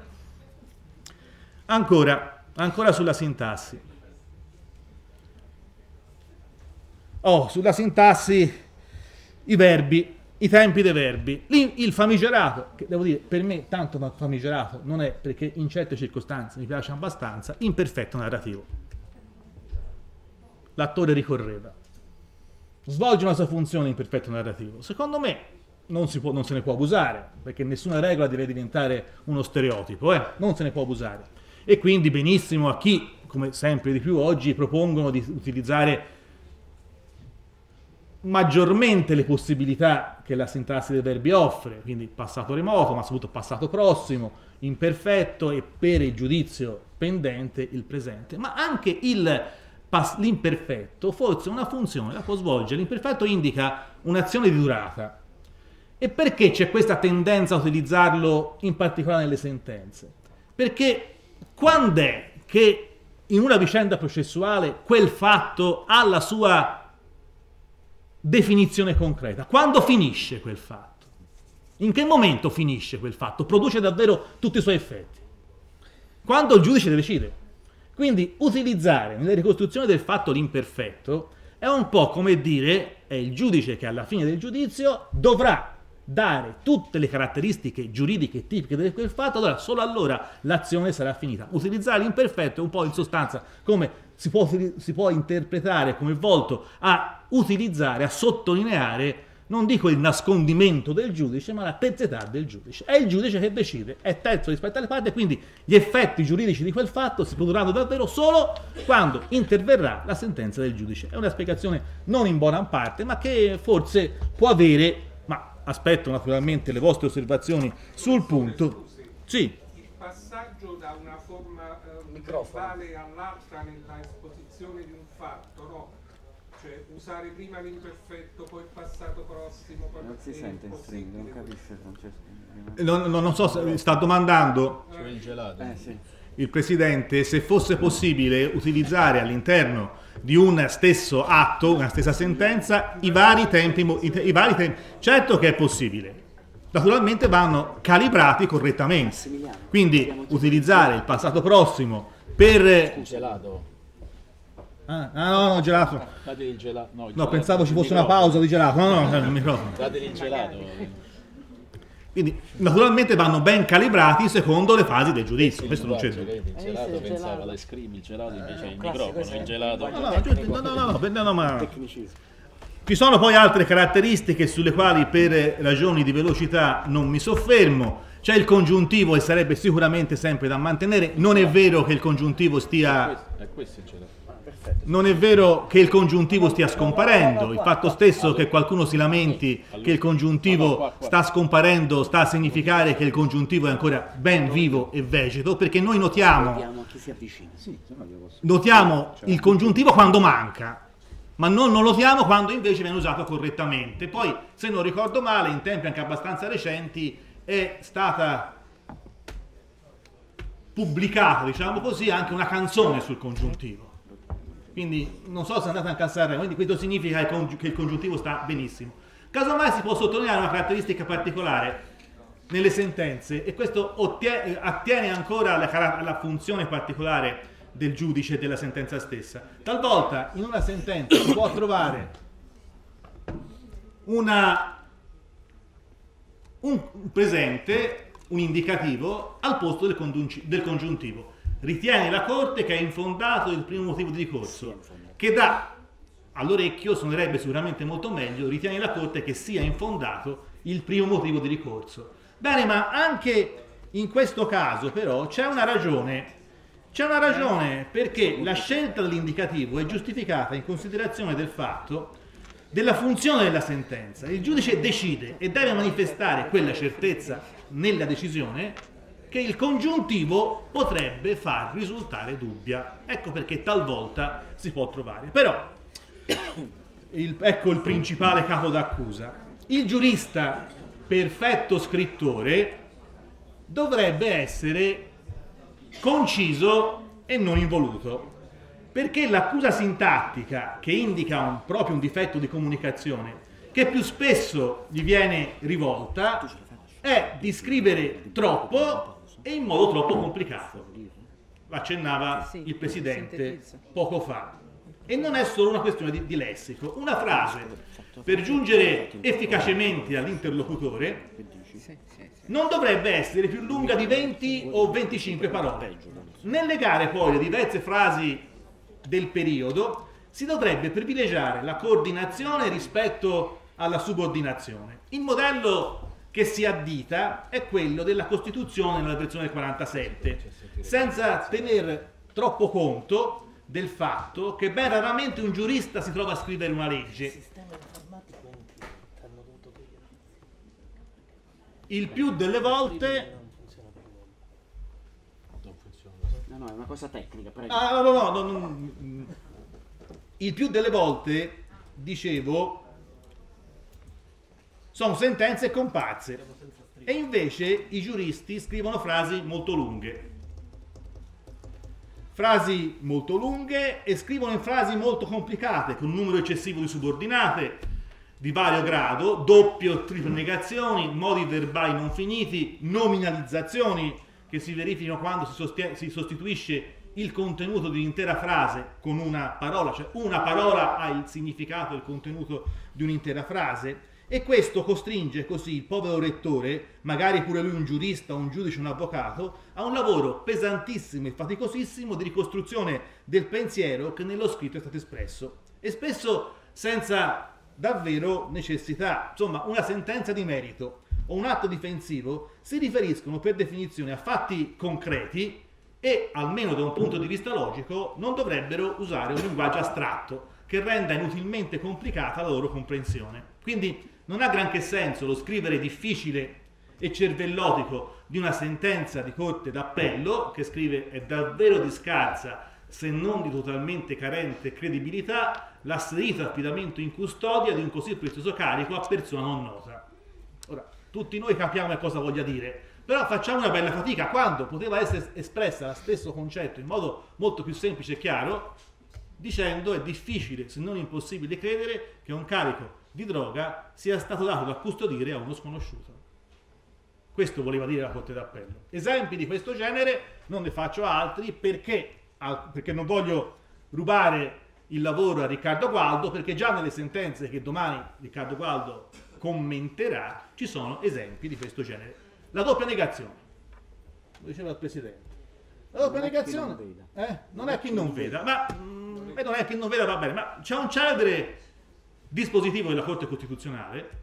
Ancora sulla sintassi. Sulla sintassi, i verbi, i tempi dei verbi. Il famigerato, che devo dire, per me tanto famigerato non è, perché in certe circostanze mi piace abbastanza, imperfetto narrativo. L'attore ricorreva. Svolge una sua funzione imperfetto narrativo. Secondo me non se ne può abusare, perché nessuna regola deve diventare uno stereotipo, non se ne può abusare. E quindi benissimo a chi, come sempre di più oggi, propongono di utilizzare maggiormente le possibilità che la sintassi dei verbi offre, quindi passato remoto, ma soprattutto passato prossimo, imperfetto, e per il giudizio pendente il presente, ma anche l'imperfetto forse una funzione la può svolgere. L'imperfetto indica un'azione di durata. E perché c'è questa tendenza a utilizzarlo in particolare nelle sentenze? Perché quando è che in una vicenda processuale quel fatto ha la sua definizione concreta? Quando finisce quel fatto? In che momento finisce quel fatto? Produce davvero tutti i suoi effetti? Quando il giudice decide. Quindi utilizzare nella ricostruzione del fatto l'imperfetto è un po' come dire è il giudice che alla fine del giudizio dovrà dare tutte le caratteristiche giuridiche tipiche di quel fatto, allora solo allora l'azione sarà finita. Utilizzare l'imperfetto è un po' in sostanza come si può interpretare come volto a utilizzare, a sottolineare, non dico il nascondimento del giudice, ma la terzietà del giudice. È il giudice che decide, è terzo rispetto alle parti, e quindi gli effetti giuridici di quel fatto si produrranno davvero solo quando interverrà la sentenza del giudice. È una spiegazione non in buona parte, ma che forse può avere, ma aspetto naturalmente le vostre osservazioni sul punto. Sì. Il passaggio da una forma verbale all'altra nella esposizione di un fatto, no? Cioè usare prima l'imperfetto, poi il passato prossimo. Poi non si sente in string, non capisce Francesco. Non so se sta domandando. Cioè il gelato. Sì. il Presidente se fosse possibile utilizzare all'interno di un stesso atto, una stessa sentenza, i vari tempi. Certo che è possibile, naturalmente vanno calibrati correttamente, quindi utilizzare il passato prossimo per... Gelato. no, gelato. Dategli il gelato. No, pensavo ci fosse una pausa di gelato. No, il microfono. Dategli il gelato. Quindi naturalmente vanno ben calibrati secondo le fasi del giudizio. Questo non c'è dubbio. Il gelato pensava alla scrimi, il gelato invece è il microfono, il gelato. No, ma ci sono poi altre caratteristiche sulle quali per ragioni di velocità non mi soffermo. C'è il congiuntivo e sarebbe sicuramente sempre da mantenere. Non è vero che il congiuntivo stia... Questo è il gelato. Non è vero che il congiuntivo stia scomparendo, il fatto stesso che qualcuno si lamenti che il congiuntivo sta scomparendo sta a significare che il congiuntivo è ancora ben vivo e vegeto, perché noi notiamo il congiuntivo quando manca, ma non notiamo quando invece viene usato correttamente. Poi, se non ricordo male, in tempi anche abbastanza recenti è stata pubblicata, diciamo così, anche una canzone sul congiuntivo. Quindi non so se è andata anche a Sanremo, quindi questo significa che il congiuntivo sta benissimo. Casomai si può sottolineare una caratteristica particolare nelle sentenze, e questo attiene ancora alla funzione particolare del giudice e della sentenza stessa. Talvolta in una sentenza si può trovare un presente, un indicativo al posto del congiuntivo. Ritiene la Corte che è infondato il primo motivo di ricorso, che dà all'orecchio, suonerebbe sicuramente molto meglio, ritiene la Corte che sia infondato il primo motivo di ricorso. Bene, ma anche in questo caso però c'è una ragione perché la scelta dell'indicativo è giustificata in considerazione del fatto della funzione della sentenza. Il giudice decide e deve manifestare quella certezza nella decisione che il congiuntivo potrebbe far risultare dubbia. Ecco perché talvolta si può trovare. Però, ecco il principale capo d'accusa. Il giurista, perfetto scrittore, dovrebbe essere conciso e non involuto, perché l'accusa sintattica, che indica proprio un difetto di comunicazione, che più spesso gli viene rivolta, è di scrivere troppo e in modo troppo complicato. Accennava il Presidente poco fa. E non è solo una questione di lessico. Una frase, per giungere efficacemente all'interlocutore, non dovrebbe essere più lunga di 20 o 25 parole. Nel legare poi le diverse frasi del periodo, si dovrebbe privilegiare la coordinazione rispetto alla subordinazione. Il modello che si addita è quello della Costituzione nella versione 47, senza tener troppo conto del fatto che ben raramente un giurista si trova a scrivere una legge. Il più delle volte... No, è una cosa tecnica, prego. No. Il più delle volte, dicevo, sono sentenze comparse e invece i giuristi scrivono frasi molto lunghe e scrivono in frasi molto complicate, con un numero eccessivo di subordinate di vario grado, doppie o triple negazioni, modi verbali non finiti, nominalizzazioni che si verificano quando si sostituisce il contenuto di un'intera frase con una parola, cioè una parola ha il significato e il contenuto di un'intera frase. E questo costringe così il povero lettore, magari pure lui un giurista, un giudice, un avvocato, a un lavoro pesantissimo e faticosissimo di ricostruzione del pensiero che nello scritto è stato espresso, e spesso senza davvero necessità. Insomma, una sentenza di merito o un atto difensivo si riferiscono per definizione a fatti concreti e, almeno da un punto di vista logico, non dovrebbero usare un linguaggio astratto che renda inutilmente complicata la loro comprensione. Quindi non ha granché senso lo scrivere difficile e cervellotico di una sentenza di corte d'appello, che scrive è davvero di scarsa, se non di totalmente carente credibilità, l'asserito affidamento in custodia di un così prezioso carico a persona non nota. Ora, tutti noi capiamo cosa voglia dire, Però facciamo una bella fatica quando poteva essere espressa lo stesso concetto in modo molto più semplice e chiaro, dicendo è difficile, se non impossibile, credere che un carico di droga sia stato dato da custodire a uno sconosciuto. Questo voleva dire la Corte d'Appello. Esempi di questo genere non ne faccio altri perché non voglio rubare il lavoro a Riccardo Gualdo, perché già nelle sentenze che domani Riccardo Gualdo commenterà ci sono esempi di questo genere. La doppia negazione, lo diceva il Presidente. La doppia negazione non è chi non veda, ma non è chi non veda, va bene, ma c'è un celebre dispositivo della Corte Costituzionale,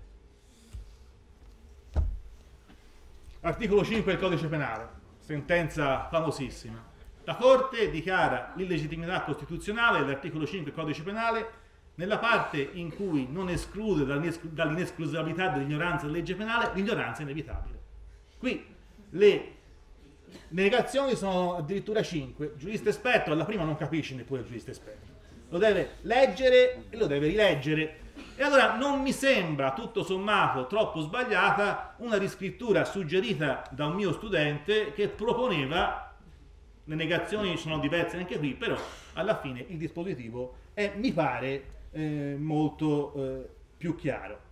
articolo 5 del Codice Penale, sentenza famosissima. La Corte dichiara l'illegittimità costituzionale dell'articolo 5 del Codice Penale nella parte in cui non esclude dall'inesclusabilità dell'ignoranza della legge penale l'ignoranza inevitabile. Qui le negazioni sono addirittura 5. Il giurista esperto alla prima non capisce neppure il giurista esperto. Lo deve leggere e lo deve rileggere. E allora non mi sembra tutto sommato troppo sbagliata una riscrittura suggerita da un mio studente che proponeva, le negazioni sono diverse anche qui, però alla fine il dispositivo è, mi pare, molto più chiaro.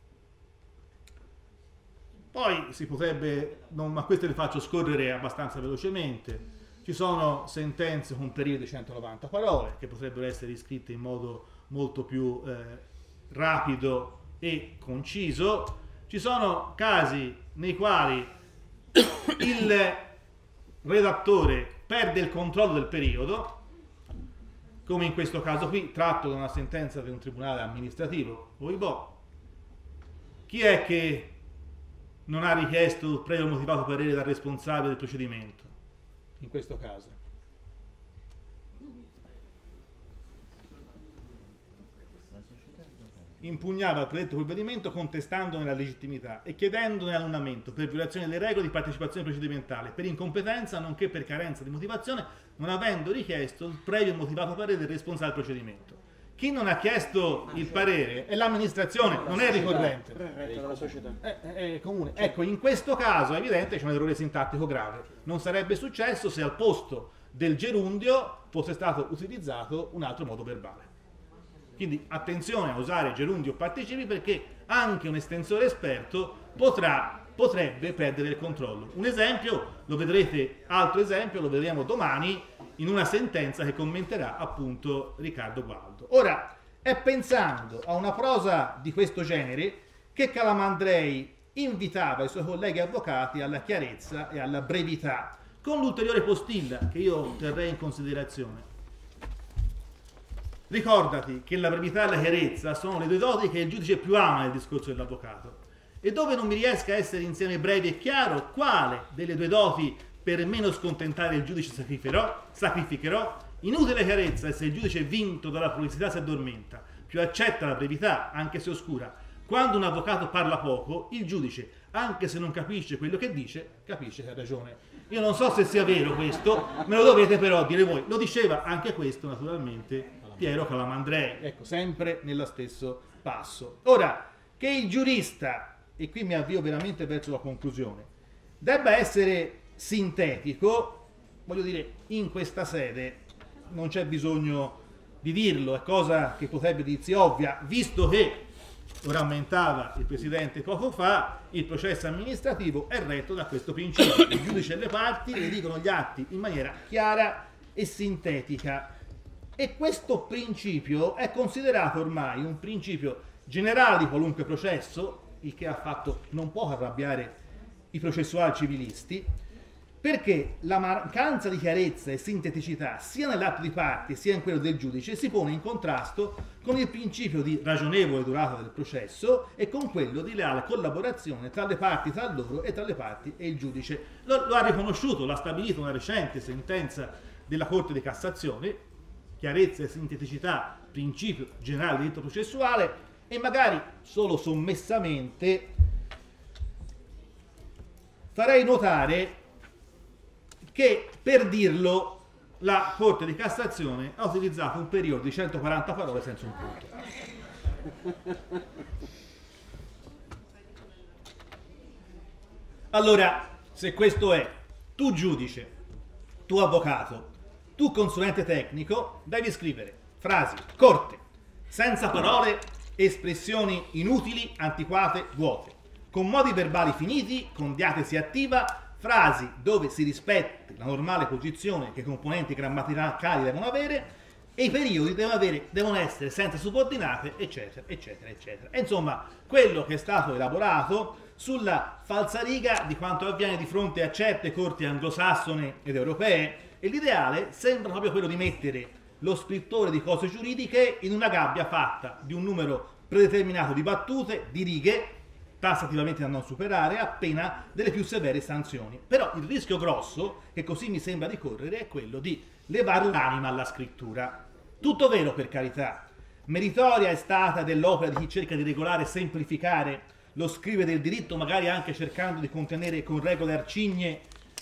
Poi si potrebbe, ma queste le faccio scorrere abbastanza velocemente, ci sono sentenze con periodi di 190 parole che potrebbero essere iscritte in modo molto più rapido e conciso, ci sono casi nei quali il redattore perde il controllo del periodo, come in questo caso qui, tratto da una sentenza di un tribunale amministrativo, chi è che non ha richiesto il previo motivato parere dal responsabile del procedimento? In questo caso impugnava il predetto provvedimento contestandone la legittimità e chiedendone l'annullamento per violazione delle regole di partecipazione procedimentale, per incompetenza nonché per carenza di motivazione, non avendo richiesto il previo motivato parere del responsabile del procedimento. Chi non ha chiesto il parere è l'amministrazione, non è il ricorrente. È comune. Ecco, in questo caso è evidente che c'è un errore sintattico grave. Non sarebbe successo se al posto del gerundio fosse stato utilizzato un altro modo verbale. Quindi attenzione a usare gerundio o participi, perché anche un estensore esperto potrebbe perdere il controllo. Un esempio, lo vedrete, altro esempio, lo vedremo domani in una sentenza che commenterà appunto Riccardo Gualdo. Ora, è pensando a una prosa di questo genere che Calamandrei invitava i suoi colleghi avvocati alla chiarezza e alla brevità, con l'ulteriore postilla che io terrei in considerazione. Ricordati che la brevità e la chiarezza sono le due doti che il giudice più ama nel discorso dell'avvocato, e dove non mi riesca a essere insieme brevi e chiaro quale delle due doti per meno scontentare il giudice sacrificherò. Inutile chiarezza, e se il giudice vinto dalla prolissità si addormenta, più accetta la brevità anche se oscura. Quando un avvocato parla poco, il giudice, anche se non capisce quello che dice, capisce che ha ragione. Io non so se sia vero questo, me lo dovete però dire voi. Lo diceva anche questo naturalmente Piero Calamandrei, ecco, sempre nello stesso passo. Ora, che il giurista, e qui mi avvio veramente verso la conclusione, debba essere sintetico, voglio dire, in questa sede non c'è bisogno di dirlo, è cosa che potrebbe dirsi ovvia, visto che, lo rammentava il Presidente poco fa, il processo amministrativo è retto da questo principio. Il giudice e le parti le dicono gli atti in maniera chiara e sintetica. E questo principio è considerato ormai un principio generale di qualunque processo, il che ha fatto non poco arrabbiare i processuali civilisti, perché la mancanza di chiarezza e sinteticità sia nell'atto di parte sia in quello del giudice si pone in contrasto con il principio di ragionevole durata del processo e con quello di leale collaborazione tra le parti tra loro e tra le parti e il giudice. Lo ha riconosciuto, l'ha stabilito una recente sentenza della Corte di Cassazione. Chiarezza e sinteticità, principio generale del diritto processuale, e magari solo sommessamente farei notare che per dirlo la Corte di Cassazione ha utilizzato un periodo di 140 parole senza un punto. Allora, se questo è, tu giudice, tu avvocato, tu consulente tecnico, devi scrivere frasi corte, senza parole, espressioni inutili, antiquate, vuote, con modi verbali finiti, con diatesi attiva, frasi dove si rispetti la normale posizione che i componenti grammaticali devono avere, e i periodi devono essere senza subordinate, eccetera, eccetera, eccetera. E insomma, quello che è stato elaborato sulla falsariga di quanto avviene di fronte a certe corti anglosassone ed europee, e l'ideale sembra proprio quello di mettere lo scrittore di cose giuridiche in una gabbia fatta di un numero predeterminato di battute, di righe, tassativamente da non superare, a pena delle più severe sanzioni. Però il rischio grosso, che così mi sembra di correre, è quello di levare l'anima alla scrittura. Tutto vero, per carità. Meritoria è stata dell'opera di chi cerca di regolare e semplificare lo scrivere del diritto, magari anche cercando di contenere con regole arcigne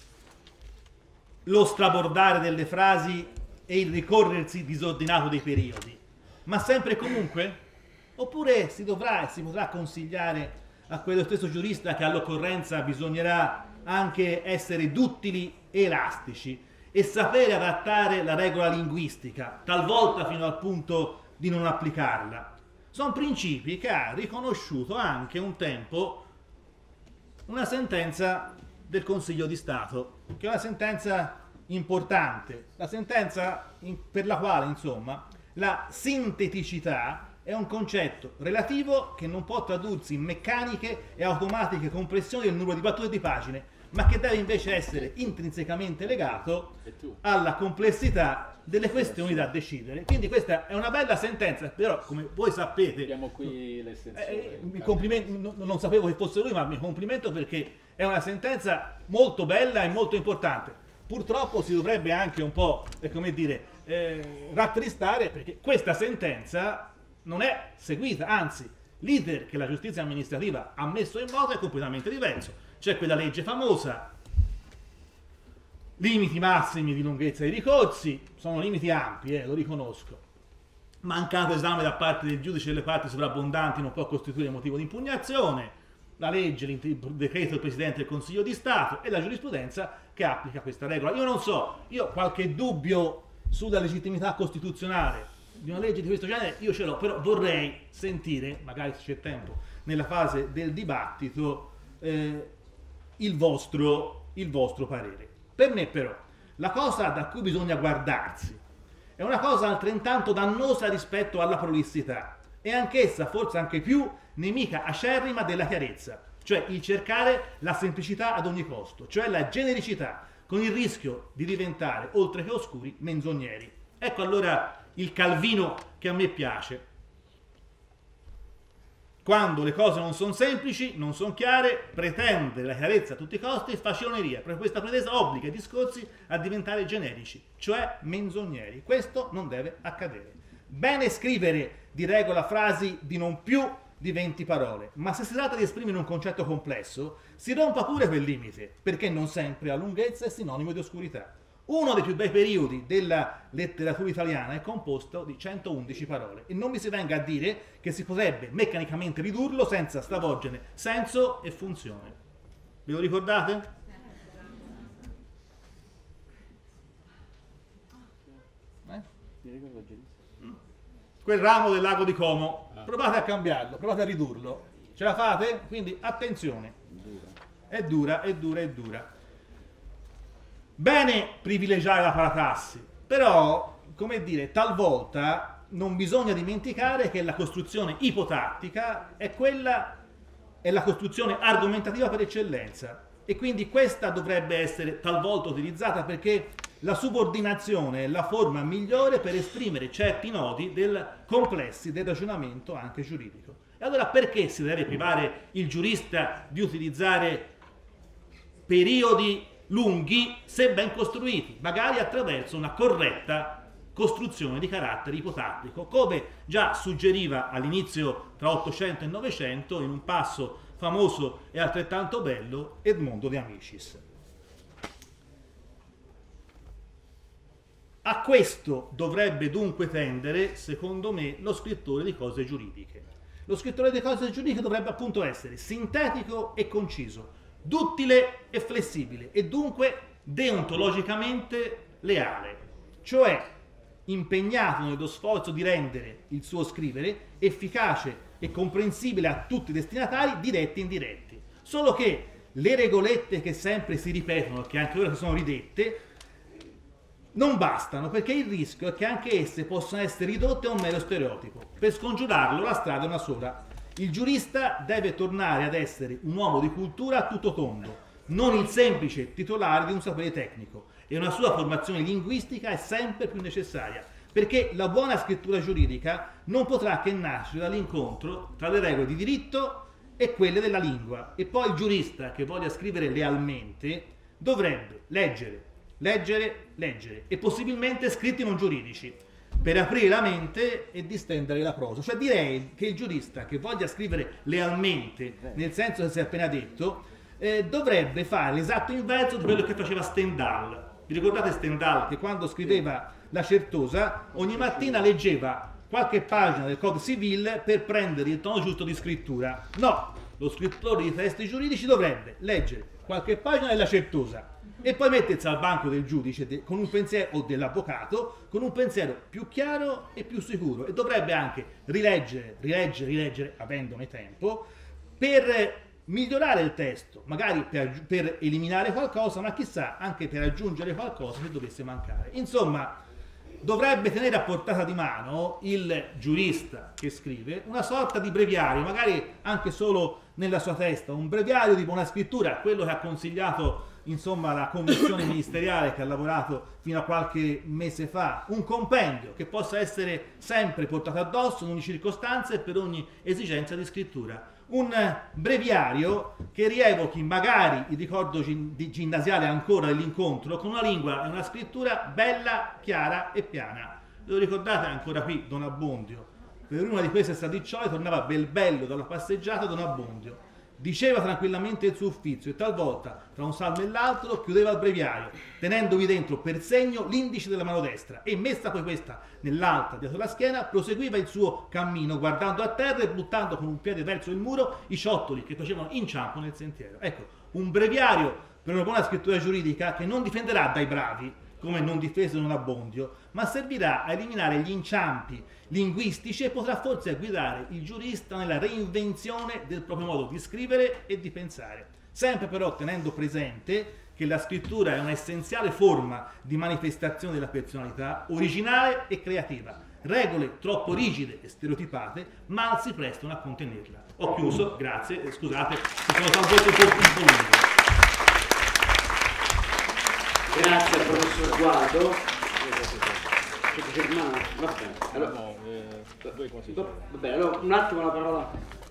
lo strabordare delle frasi e il ricorrersi disordinato dei periodi. Ma sempre e comunque? Oppure si dovrà e si potrà consigliare a quello stesso giurista che all'occorrenza bisognerà anche essere duttili e elastici e sapere adattare la regola linguistica, talvolta fino al punto di non applicarla. Sono principi che ha riconosciuto anche un tempo una sentenza del Consiglio di Stato, che è una sentenza importante, la sentenza per la quale, insomma, la sinteticità è un concetto relativo che non può tradursi in meccaniche e automatiche compressioni del numero di battute di pagine, ma che deve invece essere intrinsecamente legato alla complessità delle questioni da decidere. Quindi questa è una bella sentenza, però come voi sapete, abbiamo qui l'estensore. Non sapevo che fosse lui, ma mi complimento perché è una sentenza molto bella e molto importante. Purtroppo si dovrebbe anche un po', come dire, rattristare, perché questa sentenza non è seguita, anzi l'iter che la giustizia amministrativa ha messo in moto è completamente diverso. C'è quella legge famosa, limiti massimi di lunghezza dei ricorsi, sono limiti ampi, lo riconosco. Mancato esame da parte del giudice delle parti sovrabbondanti non può costituire motivo di impugnazione, la legge, il decreto del Presidente del Consiglio di Stato e la giurisprudenza che applica questa regola. Io non so, io ho qualche dubbio sulla legittimità costituzionale di una legge di questo genere, io ce l'ho, però vorrei sentire, magari se c'è tempo, nella fase del dibattito, il vostro parere. Per me però la cosa da cui bisogna guardarsi è una cosa altrettanto dannosa rispetto alla prolissità e anch'essa forse anche più nemica acerrima della chiarezza, cioè il cercare la semplicità ad ogni costo, cioè la genericità, con il rischio di diventare, oltre che oscuri, menzogneri. Ecco allora il Calvino che a me piace. Quando le cose non sono semplici, non sono chiare, pretendere la chiarezza a tutti i costi è faciloneria, perché questa pretesa obbliga i discorsi a diventare generici, cioè menzogneri. Questo non deve accadere. Bene scrivere di regola frasi di non più di 20 parole, ma se si tratta di esprimere un concetto complesso, si rompa pure quel limite, perché non sempre la lunghezza è sinonimo di oscurità. Uno dei più bei periodi della letteratura italiana è composto di 111 parole e non mi si venga a dire che si potrebbe meccanicamente ridurlo senza stravolgere senso e funzione. Ve lo ricordate? Quel ramo del lago di Como, provate a cambiarlo, provate a ridurlo. Ce la fate? Quindi attenzione. È dura, è dura, è dura. Bene privilegiare la paratassi, però, come dire, talvolta non bisogna dimenticare che la costruzione ipotattica è la costruzione argomentativa per eccellenza e quindi questa dovrebbe essere talvolta utilizzata perché la subordinazione è la forma migliore per esprimere certi nodi complessi del ragionamento anche giuridico. E allora perché si deve privare il giurista di utilizzare periodi lunghi se ben costruiti, magari attraverso una corretta costruzione di carattere ipotattico, come già suggeriva all'inizio tra 800 e 900 in un passo famoso e altrettanto bello Edmondo de Amicis. A questo dovrebbe dunque tendere, secondo me, lo scrittore di cose giuridiche. Lo scrittore di cose giuridiche dovrebbe appunto essere sintetico e conciso, duttile e flessibile e dunque deontologicamente leale, cioè impegnato nello sforzo di rendere il suo scrivere efficace e comprensibile a tutti i destinatari, diretti e indiretti. Solo che le regolette che sempre si ripetono, che anche ora sono ridette, non bastano, perché il rischio è che anche esse possano essere ridotte a un mero stereotipo. Per scongiurarlo la strada è una sola. Il giurista deve tornare ad essere un uomo di cultura a tutto tondo, non il semplice titolare di un sapere tecnico, e una sua formazione linguistica è sempre più necessaria, perché la buona scrittura giuridica non potrà che nascere dall'incontro tra le regole di diritto e quelle della lingua, e poi il giurista che voglia scrivere lealmente dovrebbe leggere e possibilmente scritti non giuridici per aprire la mente e distendere la prosa. Cioè direi che il giurista che voglia scrivere lealmente, nel senso che si è appena detto, dovrebbe fare l'esatto inverso di quello che faceva Stendhal. Vi ricordate Stendhal che quando scriveva La Certosa ogni mattina leggeva qualche pagina del Code Civil per prendere il tono giusto di scrittura? No, lo scrittore di testi giuridici dovrebbe leggere qualche pagina della Certosa e poi mettersi al banco del giudice con un pensiero, o dell'avvocato, con un pensiero più chiaro e più sicuro, e dovrebbe anche rileggere, avendone tempo, per migliorare il testo, magari per eliminare qualcosa, ma chissà anche per aggiungere qualcosa se dovesse mancare. Insomma, dovrebbe tenere a portata di mano il giurista che scrive una sorta di breviario, magari anche solo nella sua testa, un breviario di buona scrittura, quello che ha consigliato insomma la commissione ministeriale che ha lavorato fino a qualche mese fa, un compendio che possa essere sempre portato addosso in ogni circostanza e per ogni esigenza di scrittura. Un breviario che rievochi magari il ricordo ginnasiale ancora dell'incontro con una lingua e una scrittura bella, chiara e piana. Lo ricordate ancora qui Don Abbondio? Per una di queste stradicciole tornava bel bello dalla passeggiata Don Abbondio. Diceva tranquillamente il suo uffizio e talvolta tra un salmo e l'altro chiudeva il breviario, tenendovi dentro per segno l'indice della mano destra e messa poi questa nell'altra dietro la schiena proseguiva il suo cammino guardando a terra e buttando con un piede verso il muro i ciottoli che facevano inciampo nel sentiero. Ecco, un breviario per una buona scrittura giuridica che non difenderà dai bravi, come non difeso Don Abbondio, ma servirà a eliminare gli inciampi linguistici e potrà forse guidare il giurista nella reinvenzione del proprio modo di scrivere e di pensare, sempre però tenendo presente che la scrittura è un'essenziale forma di manifestazione della personalità originale e creativa. Regole troppo rigide e stereotipate mal si prestano a contenerla. Ho chiuso, grazie, scusate, mi sono talvolta un po' lungo. Grazie al professor Gualdo. Allora, un attimo la parola.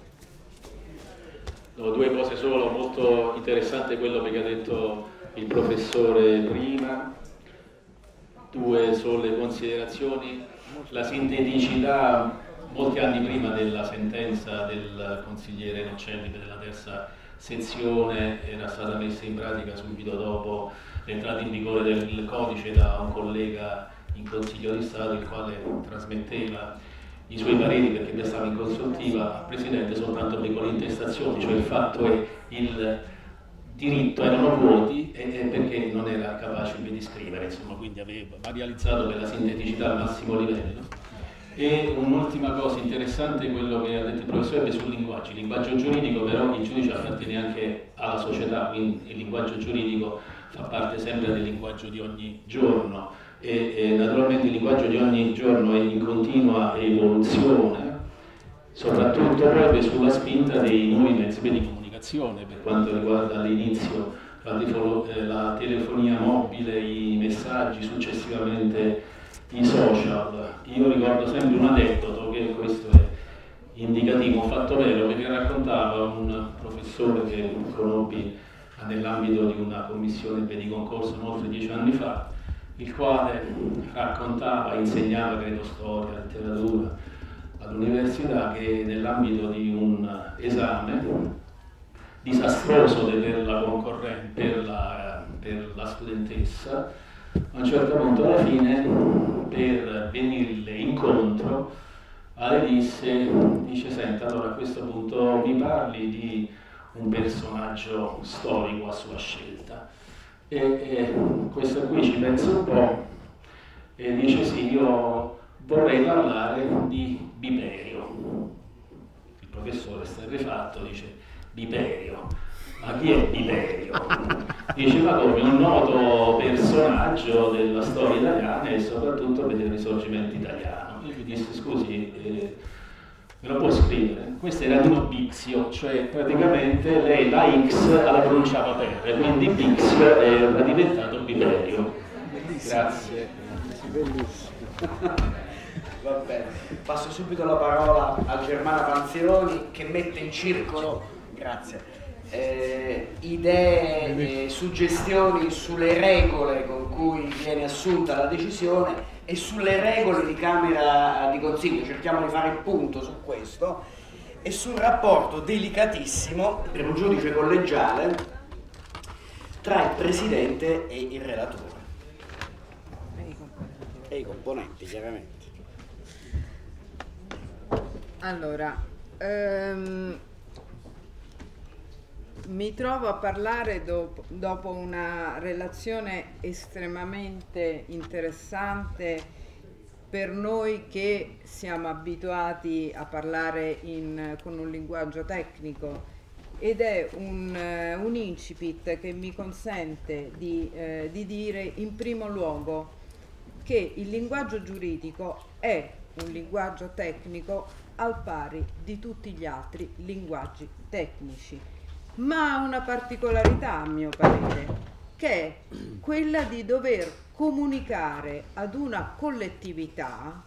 No, due cose solo, molto interessante quello che ha detto il professore prima, due sole considerazioni. La sinteticità, molti anni prima della sentenza del consigliere Noccellide della terza sezione, era stata messa in pratica subito dopo l'entrata in vigore del codice da un collega in Consiglio di Stato, il quale trasmetteva i suoi pareri perché stava in consultiva al Presidente soltanto per le intestazioni, cioè il fatto è il diritto erano vuoti e perché non era capace di scrivere, insomma, quindi aveva realizzato per la sinteticità al massimo livello. E un'ultima cosa interessante è quello che ha detto il professore sul linguaggio. Il linguaggio giuridico però il giudice appartiene anche alla società, quindi il linguaggio giuridico fa parte sempre del linguaggio di ogni giorno e naturalmente il linguaggio di ogni giorno è in continua evoluzione, soprattutto proprio sulla spinta dei nuovi mezzi di comunicazione per quanto riguarda all'inizio la telefonia mobile, i messaggi, successivamente i social. Io ricordo sempre un aneddoto, che questo è indicativo, un fatto vero, che mi raccontava un professore che conobbi nell'ambito di una commissione di concorso oltre 10 anni fa, il quale raccontava, insegnava credo storia, letteratura all'università, che nell'ambito di un esame disastroso per la concorrente, per la studentessa, a un certo punto alla fine, per venirle incontro, Ale dice senta, allora a questo punto mi parli di un personaggio storico a sua scelta. E questo qui ci pensa un po' e dice sì, io vorrei parlare di Biperio. Il professore sta rifatto, dice Biperio, ma chi è Biperio? Dice ma come un noto personaggio della storia italiana e soprattutto del risorgimento italiano. Io gli disse scusi, me lo può scrivere? Questo era Dino Bixio, cioè praticamente lei la X la pronunciava per, quindi Bixio era diventato Biperio. Grazie. Bellissimo. Va bene, passo subito la parola a Germana Panzeroni che mette in circolo, grazie, idee, suggestioni sulle regole con cui viene assunta la decisione e sulle regole di Camera di Consiglio. Cerchiamo di fare il punto su questo e sul rapporto delicatissimo per un giudice collegiale tra il Presidente e il relatore e i componenti, chiaramente. Allora, mi trovo a parlare dopo una relazione estremamente interessante per noi che siamo abituati a parlare con un linguaggio tecnico, ed è un incipit che mi consente di dire in primo luogo che il linguaggio giuridico è un linguaggio tecnico al pari di tutti gli altri linguaggi tecnici, ma ha una particolarità a mio parere, che è quella di dover comunicare ad una collettività,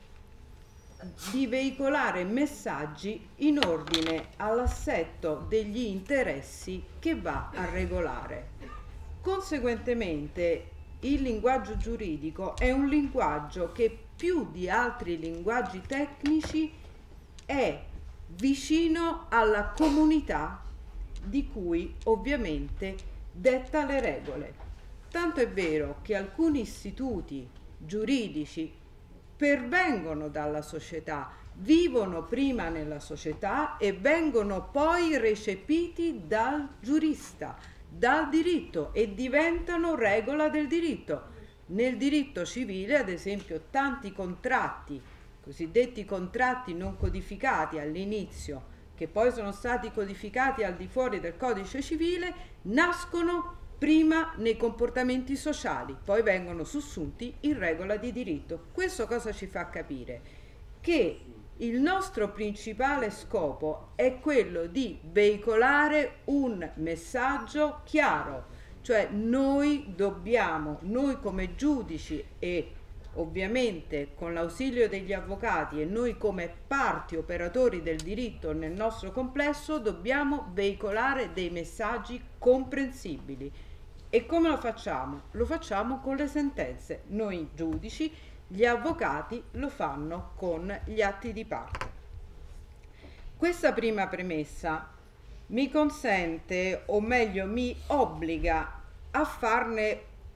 di veicolare messaggi in ordine all'assetto degli interessi che va a regolare. Conseguentemente il linguaggio giuridico è un linguaggio che più di altri linguaggi tecnici è vicino alla comunità di cui ovviamente detta le regole. Tanto è vero che alcuni istituti giuridici pervengono dalla società, vivono prima nella società e vengono poi recepiti dal giurista, dal diritto, e diventano regola del diritto. Nel diritto civile, ad esempio, tanti contratti, cosiddetti contratti non codificati all'inizio, che poi sono stati codificati al di fuori del codice civile, nascono prima nei comportamenti sociali, poi vengono sussunti in regola di diritto. Questo cosa ci fa capire? Che il nostro principale scopo è quello di veicolare un messaggio chiaro, cioè noi come giudici e ovviamente con l'ausilio degli avvocati e noi come parti operatori del diritto nel nostro complesso dobbiamo veicolare dei messaggi comprensibili. E come lo facciamo? Lo facciamo con le sentenze, noi giudici, gli avvocati lo fanno con gli atti di parte. Questa prima premessa mi consente, o meglio mi obbliga a farne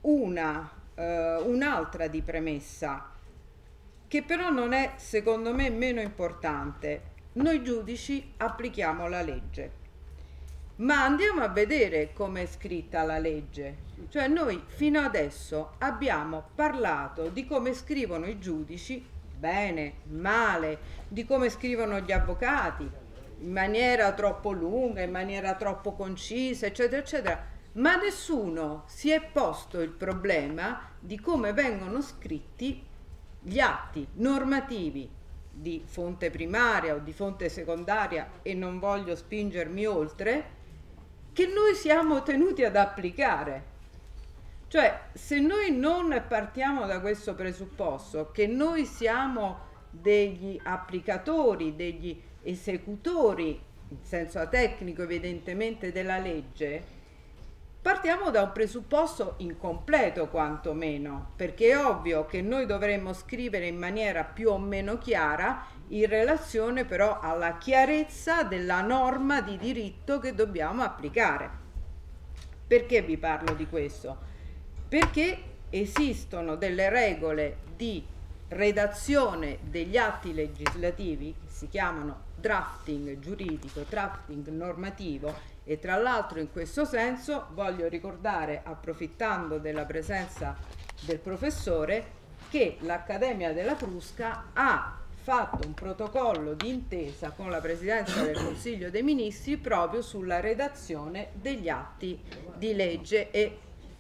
un'altra di premessa, che però non è secondo me meno importante. Noi giudici applichiamo la legge, ma andiamo a vedere come è scritta la legge. Cioè noi fino adesso abbiamo parlato di come scrivono i giudici, bene, male, di come scrivono gli avvocati, in maniera troppo lunga, in maniera troppo concisa, eccetera, eccetera, ma nessuno si è posto il problema di come vengono scritti gli atti normativi di fonte primaria o di fonte secondaria, e non voglio spingermi oltre, che noi siamo tenuti ad applicare. Cioè, se noi non partiamo da questo presupposto, che noi siamo degli applicatori, degli esecutori, in senso tecnico evidentemente, della legge, partiamo da un presupposto incompleto quantomeno, perché è ovvio che noi dovremmo scrivere in maniera più o meno chiara in relazione però alla chiarezza della norma di diritto che dobbiamo applicare. Perché vi parlo di questo? Perché esistono delle regole di redazione degli atti legislativi che si chiamano drafting giuridico, drafting normativo, E tra l'altro in questo senso voglio ricordare, approfittando della presenza del professore, che l'Accademia della Crusca ha fatto un protocollo d'intesa con la Presidenza del Consiglio dei Ministri proprio sulla redazione degli atti di legge, e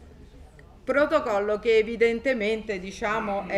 protocollo che evidentemente, diciamo,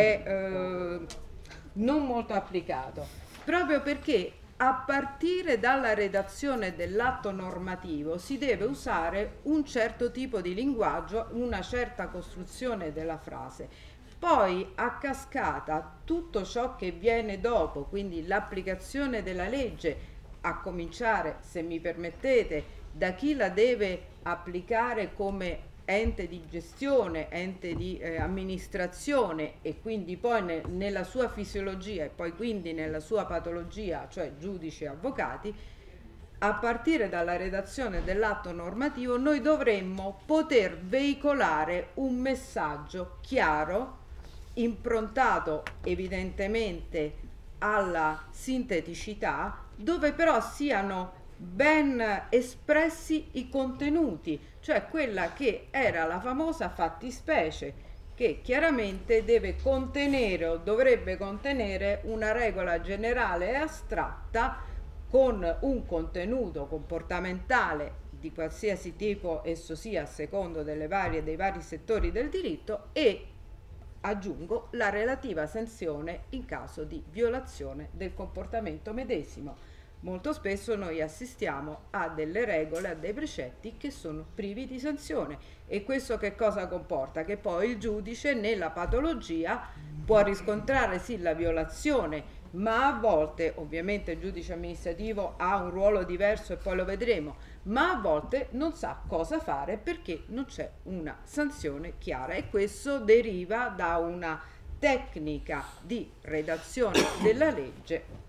è non molto applicato, proprio perché a partire dalla redazione dell'atto normativo si deve usare un certo tipo di linguaggio, una certa costruzione della frase. Poi a cascata tutto ciò che viene dopo, quindi l'applicazione della legge, a cominciare, se mi permettete, da chi la deve applicare come ente di gestione, ente di amministrazione, e quindi poi nella sua fisiologia e poi quindi nella sua patologia, cioè giudici e avvocati. A partire dalla redazione dell'atto normativo noi dovremmo poter veicolare un messaggio chiaro, improntato evidentemente alla sinteticità, dove però siano ben espressi i contenuti, cioè quella che era la famosa fattispecie, che chiaramente deve contenere o dovrebbe contenere una regola generale e astratta con un contenuto comportamentale di qualsiasi tipo esso sia, a secondo dei vari settori del diritto, e aggiungo la relativa sanzione in caso di violazione del comportamento medesimo. Molto spesso noi assistiamo a delle regole, a dei precetti che sono privi di sanzione, e questo che cosa comporta? Che poi il giudice nella patologia può riscontrare sì la violazione, ma a volte, ovviamente il giudice amministrativo ha un ruolo diverso e poi lo vedremo, ma a volte non sa cosa fare perché non c'è una sanzione chiara, e questo deriva da una tecnica di redazione della legge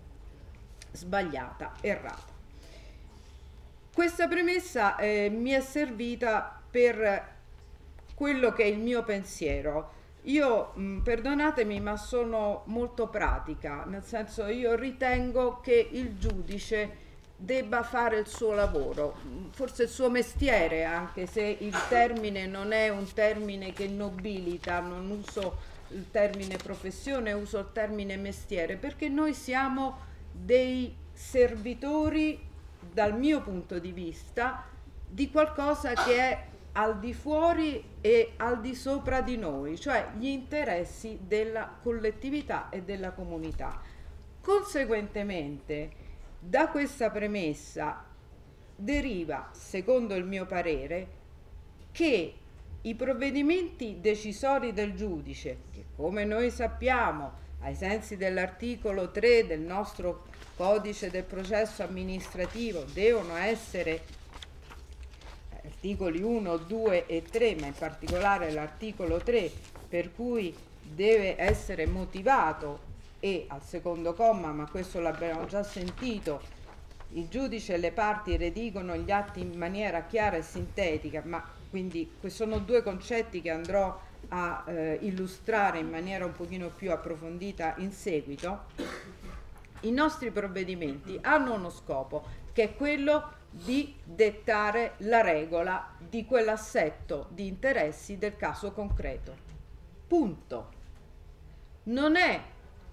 sbagliata, errata. Questa premessa mi è servita per quello che è il mio pensiero. Io, perdonatemi, ma sono molto pratica, nel senso, io ritengo che il giudice debba fare il suo lavoro, forse il suo mestiere, anche se il termine non è un termine che nobilita, non uso il termine professione, uso il termine mestiere, perché noi siamo dei servitori, dal mio punto di vista, di qualcosa che è al di fuori e al di sopra di noi, cioè gli interessi della collettività e della comunità. Conseguentemente, da questa premessa deriva, secondo il mio parere, che i provvedimenti decisori del giudice, che come noi sappiamo, ai sensi dell'articolo 3 del nostro codice del processo amministrativo, devono essere articoli 1, 2 e 3, ma in particolare l'articolo 3, per cui deve essere motivato, e al secondo comma, ma questo l'abbiamo già sentito, il giudice e le parti redigono gli atti in maniera chiara e sintetica, ma quindi questi sono due concetti che andrò a illustrare in maniera un pochino più approfondita in seguito. I nostri provvedimenti hanno uno scopo, che è quello di dettare la regola di quell'assetto di interessi del caso concreto. Punto. Non è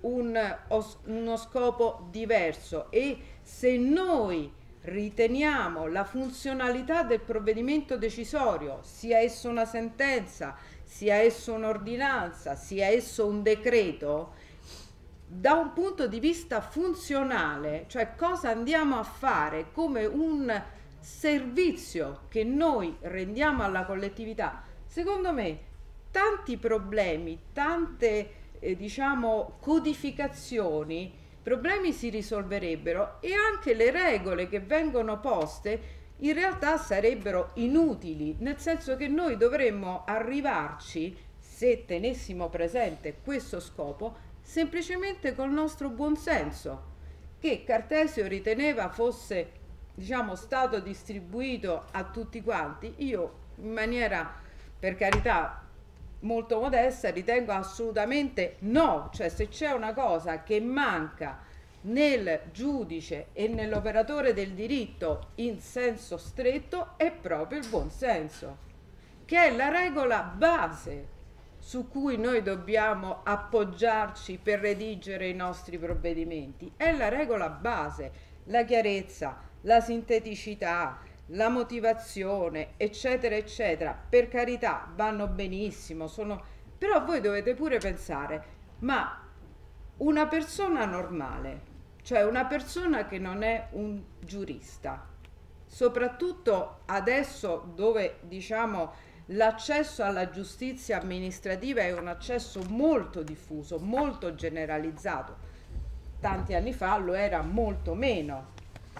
uno scopo diverso, e se noi riteniamo la funzionalità del provvedimento decisorio, sia esso una sentenza, sia esso un'ordinanza, sia esso un decreto, da un punto di vista funzionale, cioè cosa andiamo a fare come un servizio che noi rendiamo alla collettività, secondo me tanti problemi, tante diciamo codificazioni, problemi si risolverebbero, e anche le regole che vengono poste in realtà sarebbero inutili, nel senso che noi dovremmo arrivarci, se tenessimo presente questo scopo, semplicemente col nostro buonsenso, che Cartesio riteneva fosse, diciamo, stato distribuito a tutti quanti. Io, in maniera, per carità, molto modesta, ritengo assolutamente no, cioè se c'è una cosa che manca nel giudice e nell'operatore del diritto in senso stretto è proprio il buon senso, che è la regola base su cui noi dobbiamo appoggiarci per redigere i nostri provvedimenti. È la regola base, la chiarezza, la sinteticità, la motivazione, eccetera, eccetera. Per carità, vanno benissimo, però voi dovete pure pensare, ma una persona normale, cioè una persona che non è un giurista, soprattutto adesso dove, diciamo, l'accesso alla giustizia amministrativa è un accesso molto diffuso, molto generalizzato. Tanti anni fa lo era molto meno.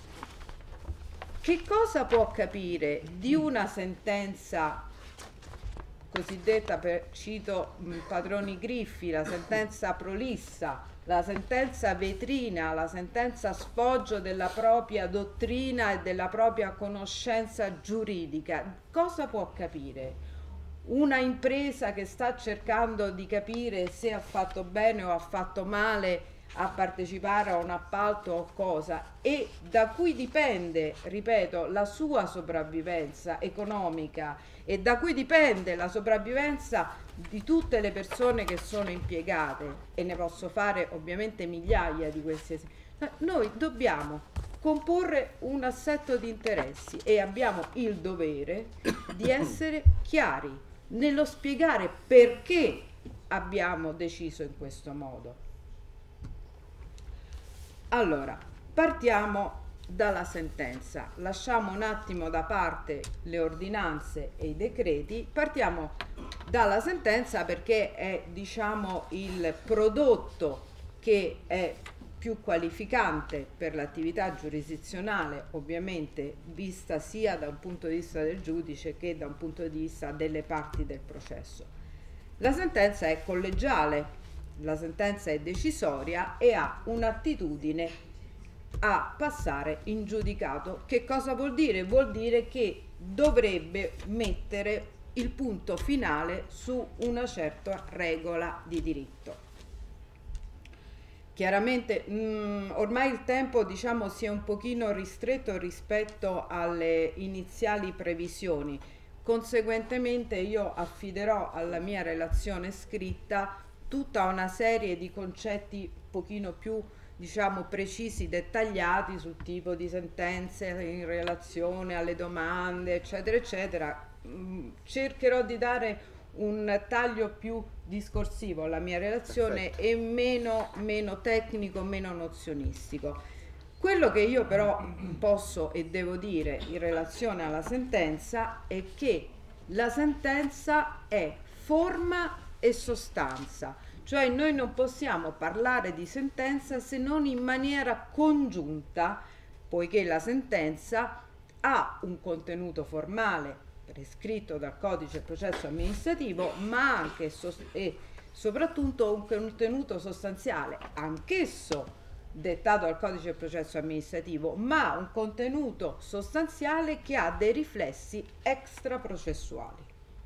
Che cosa può capire di una sentenza cosiddetta, cito Padroni Griffi, la sentenza prolissa, la sentenza vetrina, la sentenza sfoggio della propria dottrina e della propria conoscenza giuridica? Cosa può capire una impresa che sta cercando di capire se ha fatto bene o ha fatto male a partecipare a un appalto o cosa, e da cui dipende, ripeto, la sua sopravvivenza economica e da cui dipende la sopravvivenza di tutte le persone che sono impiegate, e ne posso fare ovviamente migliaia di questi esempi. Noi dobbiamo comporre un assetto di interessi e abbiamo il dovere di essere chiari nello spiegare perché abbiamo deciso in questo modo. Allora, partiamo dalla sentenza, lasciamo un attimo da parte le ordinanze e i decreti, partiamo dalla sentenza perché è, diciamo, il prodotto che è più qualificante per l'attività giurisdizionale, ovviamente vista sia da un punto di vista del giudice che da un punto di vista delle parti del processo. La sentenza è collegiale, la sentenza è decisoria e ha un'attitudine a passare in giudicato. Che cosa vuol dire? Vuol dire che dovrebbe mettere il punto finale su una certa regola di diritto. Chiaramente ormai il tempo, diciamo, si è un pochino ristretto rispetto alle iniziali previsioni, conseguentemente io affiderò alla mia relazione scritta tutta una serie di concetti un pochino più, diciamo, precisi, dettagliati sul tipo di sentenze in relazione alle domande, eccetera, eccetera. Cercherò di dare un taglio più discorsivo alla mia relazione. Perfetto. E meno tecnico, meno nozionistico. Quello che io però posso e devo dire in relazione alla sentenza è che la sentenza è forma e sostanza, cioè noi non possiamo parlare di sentenza se non in maniera congiunta, poiché la sentenza ha un contenuto formale prescritto dal codice processo amministrativo, ma anche e soprattutto un contenuto sostanziale, anch'esso dettato dal codice processo amministrativo, ma un contenuto sostanziale che ha dei riflessi extraprocessuali.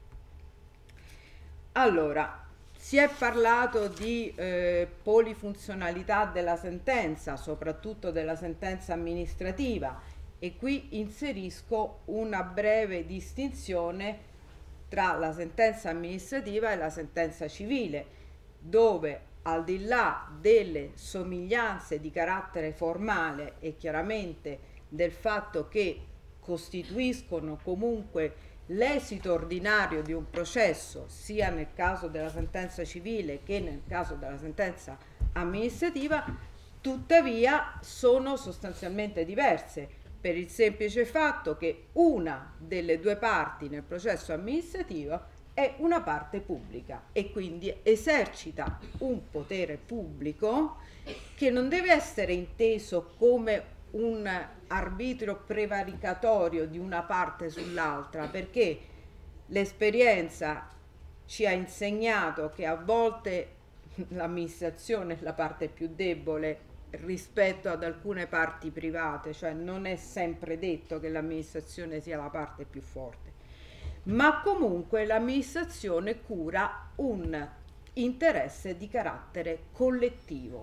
Allora, si è parlato di polifunzionalità della sentenza, soprattutto della sentenza amministrativa, e qui inserisco una breve distinzione tra la sentenza amministrativa e la sentenza civile, dove al di là delle somiglianze di carattere formale e chiaramente del fatto che costituiscono comunque l'esito ordinario di un processo, sia nel caso della sentenza civile che nel caso della sentenza amministrativa, tuttavia sono sostanzialmente diverse, per il semplice fatto che una delle due parti nel processo amministrativo è una parte pubblica e quindi esercita un potere pubblico che non deve essere inteso come un arbitrio prevaricatorio di una parte sull'altra, perché l'esperienza ci ha insegnato che a volte l'amministrazione è la parte più debole rispetto ad alcune parti private, cioè non è sempre detto che l'amministrazione sia la parte più forte, ma comunque l'amministrazione cura un interesse di carattere collettivo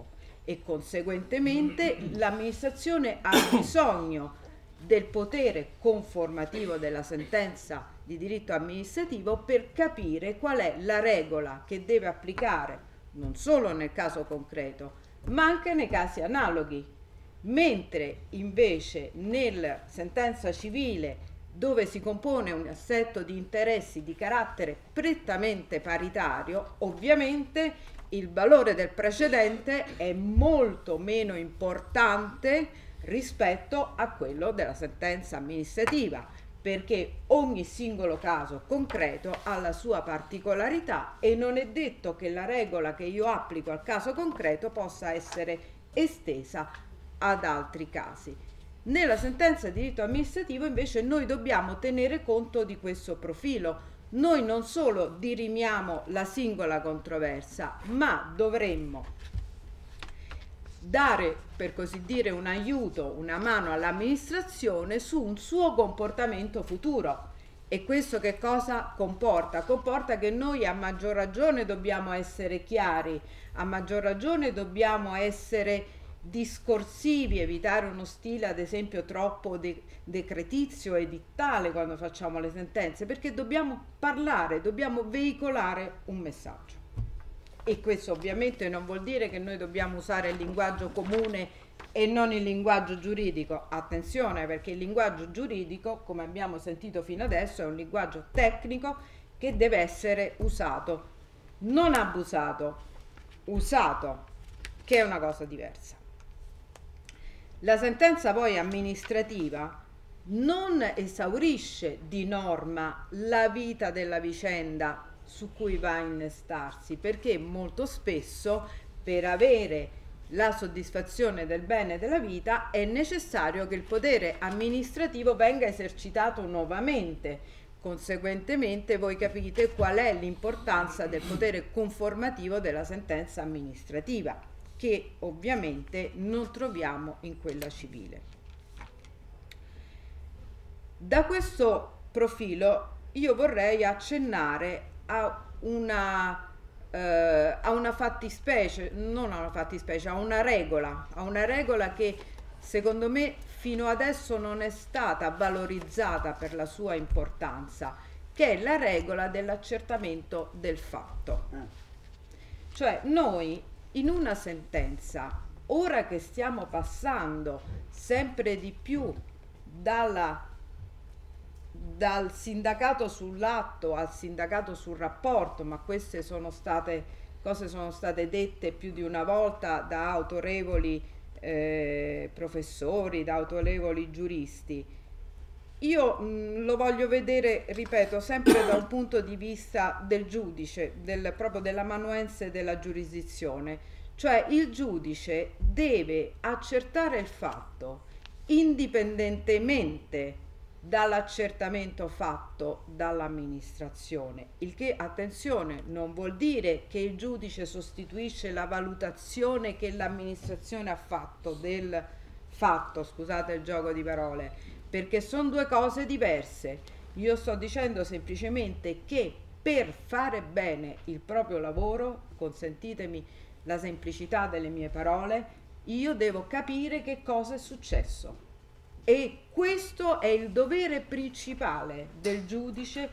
e conseguentemente l'amministrazione ha bisogno del potere conformativo della sentenza di diritto amministrativo per capire qual è la regola che deve applicare non solo nel caso concreto ma anche nei casi analoghi, mentre invece nella sentenza civile, dove si compone un assetto di interessi di carattere prettamente paritario, ovviamente il valore del precedente è molto meno importante rispetto a quello della sentenza amministrativa, perché ogni singolo caso concreto ha la sua particolarità e non è detto che la regola che io applico al caso concreto possa essere estesa ad altri casi. Nella sentenza di diritto amministrativo invece noi dobbiamo tenere conto di questo profilo. Noi non solo dirimiamo la singola controversia, ma dovremmo dare, per così dire, un aiuto, una mano all'amministrazione su un suo comportamento futuro. E questo che cosa comporta? Comporta che noi a maggior ragione dobbiamo essere chiari, a maggior ragione dobbiamo essere discorsivi, evitare uno stile ad esempio troppo decretizio, edittale quando facciamo le sentenze, perché dobbiamo parlare, dobbiamo veicolare un messaggio. E questo ovviamente non vuol dire che noi dobbiamo usare il linguaggio comune e non il linguaggio giuridico. Attenzione, perché il linguaggio giuridico, come abbiamo sentito fino adesso, è un linguaggio tecnico che deve essere usato, non abusato, usato, che è una cosa diversa. La sentenza poi amministrativa non esaurisce di norma la vita della vicenda su cui va a innestarsi, perché molto spesso per avere la soddisfazione del bene della vita è necessario che il potere amministrativo venga esercitato nuovamente. Conseguentemente voi capite qual è l'importanza del potere conformativo della sentenza amministrativa, che ovviamente non troviamo in quella civile. Da questo profilo io vorrei accennare a una fattispecie, non a una fattispecie, a una regola che secondo me fino adesso non è stata valorizzata per la sua importanza, che è la regola dell'accertamento del fatto. Cioè noi in una sentenza, ora che stiamo passando sempre di più dal sindacato sull'atto al sindacato sul rapporto, ma queste sono state dette più di una volta da autorevoli professori, da autorevoli giuristi. Io lo voglio vedere, ripeto, sempre da un punto di vista del giudice, proprio dell'amanuense della giurisdizione. Cioè il giudice deve accertare il fatto indipendentemente dall'accertamento fatto dall'amministrazione, il che, attenzione, non vuol dire che il giudice sostituisce la valutazione che l'amministrazione ha fatto del fatto, scusate il gioco di parole, perché sono due cose diverse. Io sto dicendo semplicemente che per fare bene il proprio lavoro, consentitemi la semplicità delle mie parole, io devo capire che cosa è successo. E questo è il dovere principale del giudice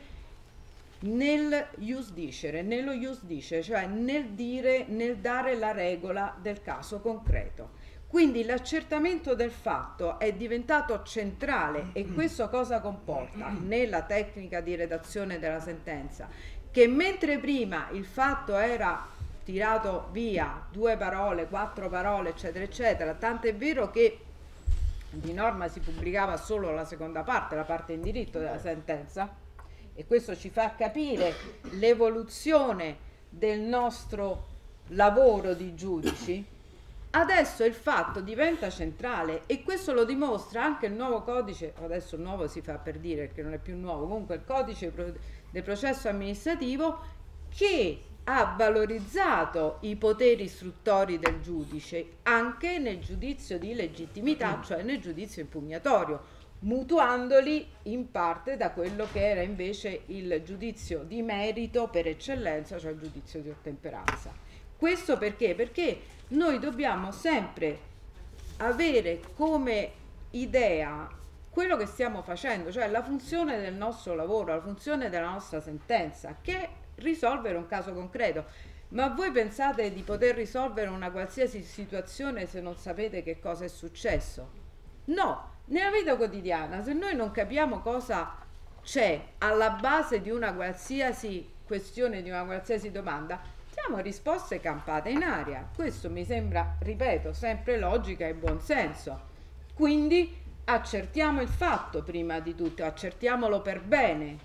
nello ius dicere, cioè nel dare la regola del caso concreto. Quindi l'accertamento del fatto è diventato centrale, e questo cosa comporta nella tecnica di redazione della sentenza? Che mentre prima il fatto era tirato via 2 parole, 4 parole, eccetera, eccetera, tant'è vero che di norma si pubblicava solo la seconda parte, la parte in diritto della sentenza, e questo ci fa capire l'evoluzione del nostro lavoro di giudici. Adesso il fatto diventa centrale, e questo lo dimostra anche il nuovo codice, adesso nuovo si fa per dire perché non è più nuovo, comunque il codice del processo amministrativo, che ha valorizzato i poteri istruttori del giudice anche nel giudizio di legittimità, cioè nel giudizio impugnatorio, mutuandoli in parte da quello che era invece il giudizio di merito per eccellenza, cioè il giudizio di ottemperanza. Questo perché? Perché noi dobbiamo sempre avere come idea quello che stiamo facendo, cioè la funzione del nostro lavoro, la funzione della nostra sentenza, che è risolvere un caso concreto. Ma voi pensate di poter risolvere una qualsiasi situazione se non sapete che cosa è successo? No, nella vita quotidiana, se noi non capiamo cosa c'è alla base di una qualsiasi questione, di una qualsiasi domanda, diamo risposte campate in aria. Questo mi sembra, ripeto, sempre logica e buonsenso. Quindi accertiamo il fatto prima di tutto, accertiamolo per bene.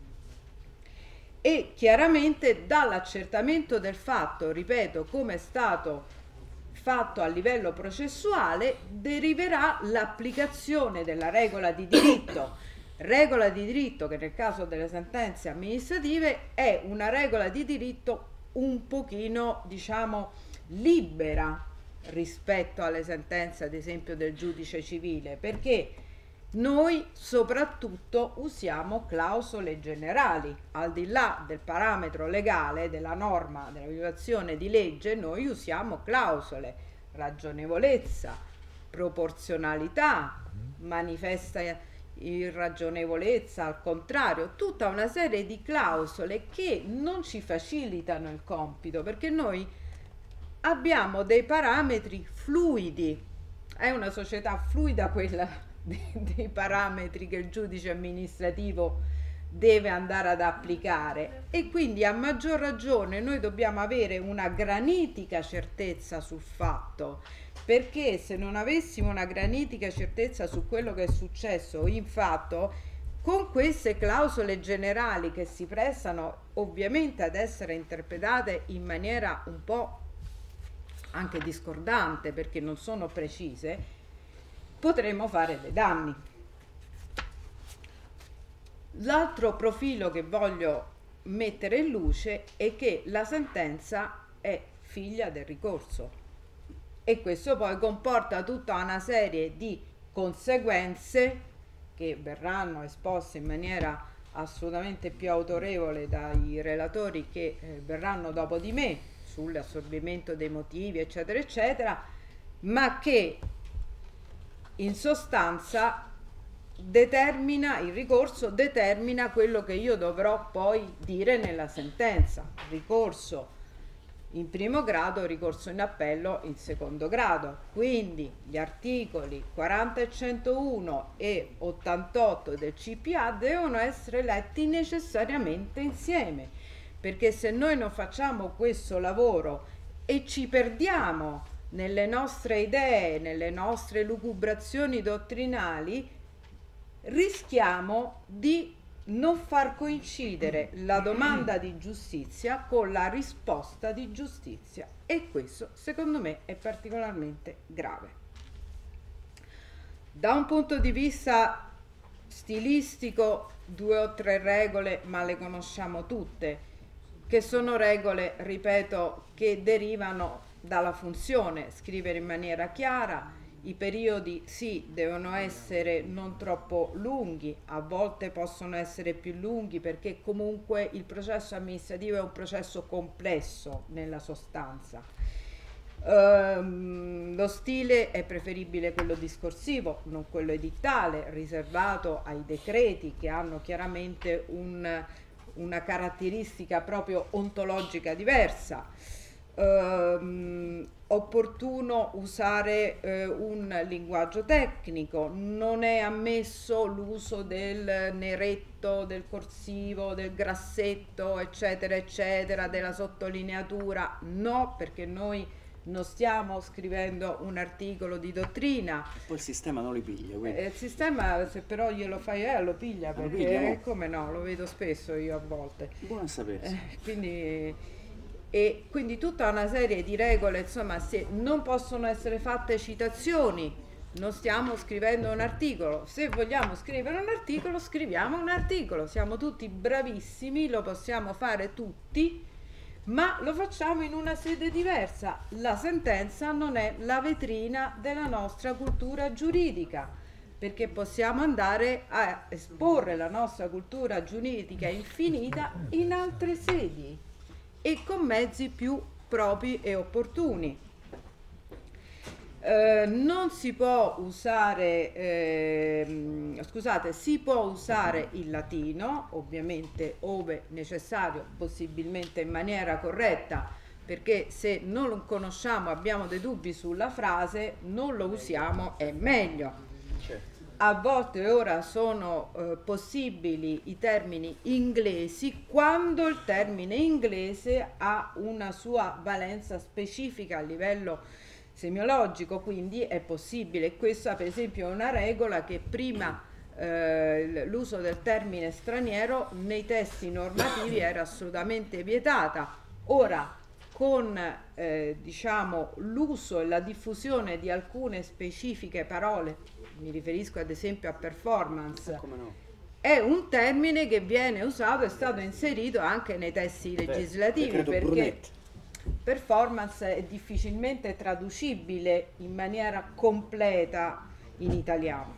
E chiaramente dall'accertamento del fatto, ripeto, come è stato fatto a livello processuale, deriverà l'applicazione della regola di diritto che nel caso delle sentenze amministrative è una regola di diritto un pochino, diciamo, libera rispetto alle sentenze, ad esempio, del giudice civile, perché noi soprattutto usiamo clausole generali, al di là del parametro legale, della norma, della violazione di legge, noi usiamo clausole, ragionevolezza, proporzionalità, manifesta irragionevolezza, al contrario, tutta una serie di clausole che non ci facilitano il compito, perché noi abbiamo dei parametri fluidi, è una società fluida quella dei parametri che il giudice amministrativo deve andare ad applicare, e quindi a maggior ragione noi dobbiamo avere una granitica certezza sul fatto, perché se non avessimo una granitica certezza su quello che è successo in fatto, con queste clausole generali che si prestano ovviamente ad essere interpretate in maniera un po' anche discordante perché non sono precise, potremo fare dei danni. L'altro profilo che voglio mettere in luce è che la sentenza è figlia del ricorso, e questo poi comporta tutta una serie di conseguenze che verranno esposte in maniera assolutamente più autorevole dai relatori che verranno dopo di me sull'assorbimento dei motivi eccetera eccetera, ma che in sostanza il ricorso determina quello che io dovrò poi dire nella sentenza: ricorso in primo grado, ricorso in appello in secondo grado. Quindi gli articoli 40 e 101 e 88 del CPA devono essere letti necessariamente insieme, perché se noi non facciamo questo lavoro e ci perdiamo nelle nostre idee, nelle nostre lucubrazioni dottrinali, rischiamo di non far coincidere la domanda di giustizia con la risposta di giustizia, e questo secondo me è particolarmente grave. Da un punto di vista stilistico, 2 o 3 regole, ma le conosciamo tutte, che sono regole, ripeto, che derivano dalla funzione: scrivere in maniera chiara. I periodi sì, devono essere non troppo lunghi, a volte possono essere più lunghi perché comunque il processo amministrativo è un processo complesso nella sostanza. Lo stile è preferibile quello discorsivo, non quello edittale, riservato ai decreti che hanno chiaramente una caratteristica proprio ontologica diversa. Opportuno usare un linguaggio tecnico, non è ammesso l'uso del neretto, del corsivo, del grassetto eccetera eccetera, della sottolineatura, no, perché noi non stiamo scrivendo un articolo di dottrina. Poi il sistema non li piglia, quindi. Il sistema, se però glielo fai lo piglia, perché lo piglia, no? Come no, lo vedo spesso io a volte. Buono a sapersi. Quindi tutta una serie di regole, insomma, se non possono essere fatte citazioni, non stiamo scrivendo un articolo. Se vogliamo scrivere un articolo, scriviamo un articolo, siamo tutti bravissimi, lo possiamo fare tutti, ma lo facciamo in una sede diversa. La sentenza non è la vetrina della nostra cultura giuridica, perché possiamo andare a esporre la nostra cultura giuridica infinita in altre sedi e con mezzi più propri e opportuni. Non si può usare, scusate, si può usare il latino, ovviamente ove necessario, possibilmente in maniera corretta, perché se non lo conosciamo, abbiamo dei dubbi sulla frase, non lo usiamo, è meglio. A volte ora sono possibili i termini inglesi quando il termine inglese ha una sua valenza specifica a livello semiologico, quindi è possibile. Questa per esempio è una regola che prima l'uso del termine straniero nei testi normativi era assolutamente vietata. Ora con diciamo l'uso e la diffusione di alcune specifiche parole, mi riferisco ad esempio a performance, è un termine che viene usato, è stato inserito anche nei testi legislativi, perché performance è difficilmente traducibile in maniera completa in italiano.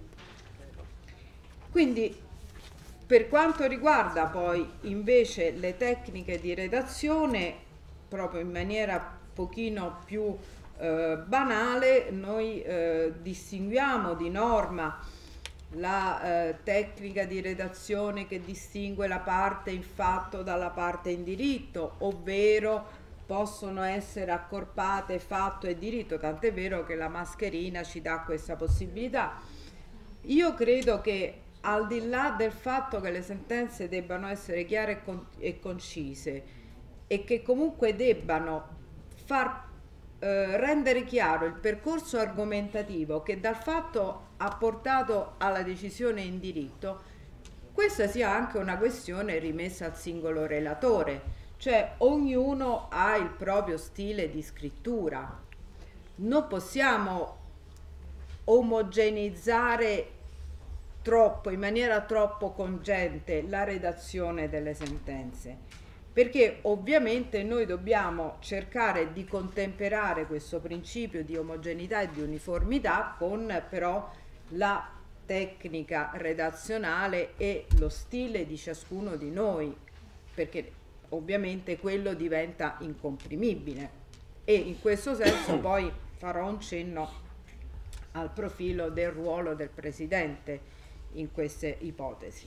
Quindi per quanto riguarda poi invece le tecniche di redazione, proprio in maniera pochino più banale, noi distinguiamo di norma la tecnica di redazione che distingue la parte in fatto dalla parte in diritto, ovvero possono essere accorpate fatto e diritto, tant'è vero che la mascherina ci dà questa possibilità. Io credo che al di là del fatto che le sentenze debbano essere chiare e concise e che comunque debbano far rendere chiaro il percorso argomentativo che dal fatto ha portato alla decisione in diritto, questa sia anche una questione rimessa al singolo relatore, cioè ognuno ha il proprio stile di scrittura. Non possiamo omogeneizzare troppo, in maniera troppo congente, la redazione delle sentenze, perché ovviamente noi dobbiamo cercare di contemperare questo principio di omogeneità e di uniformità con però la tecnica redazionale e lo stile di ciascuno di noi, perché ovviamente quello diventa incomprimibile, e in questo senso poi farò un cenno al profilo del ruolo del presidente in queste ipotesi.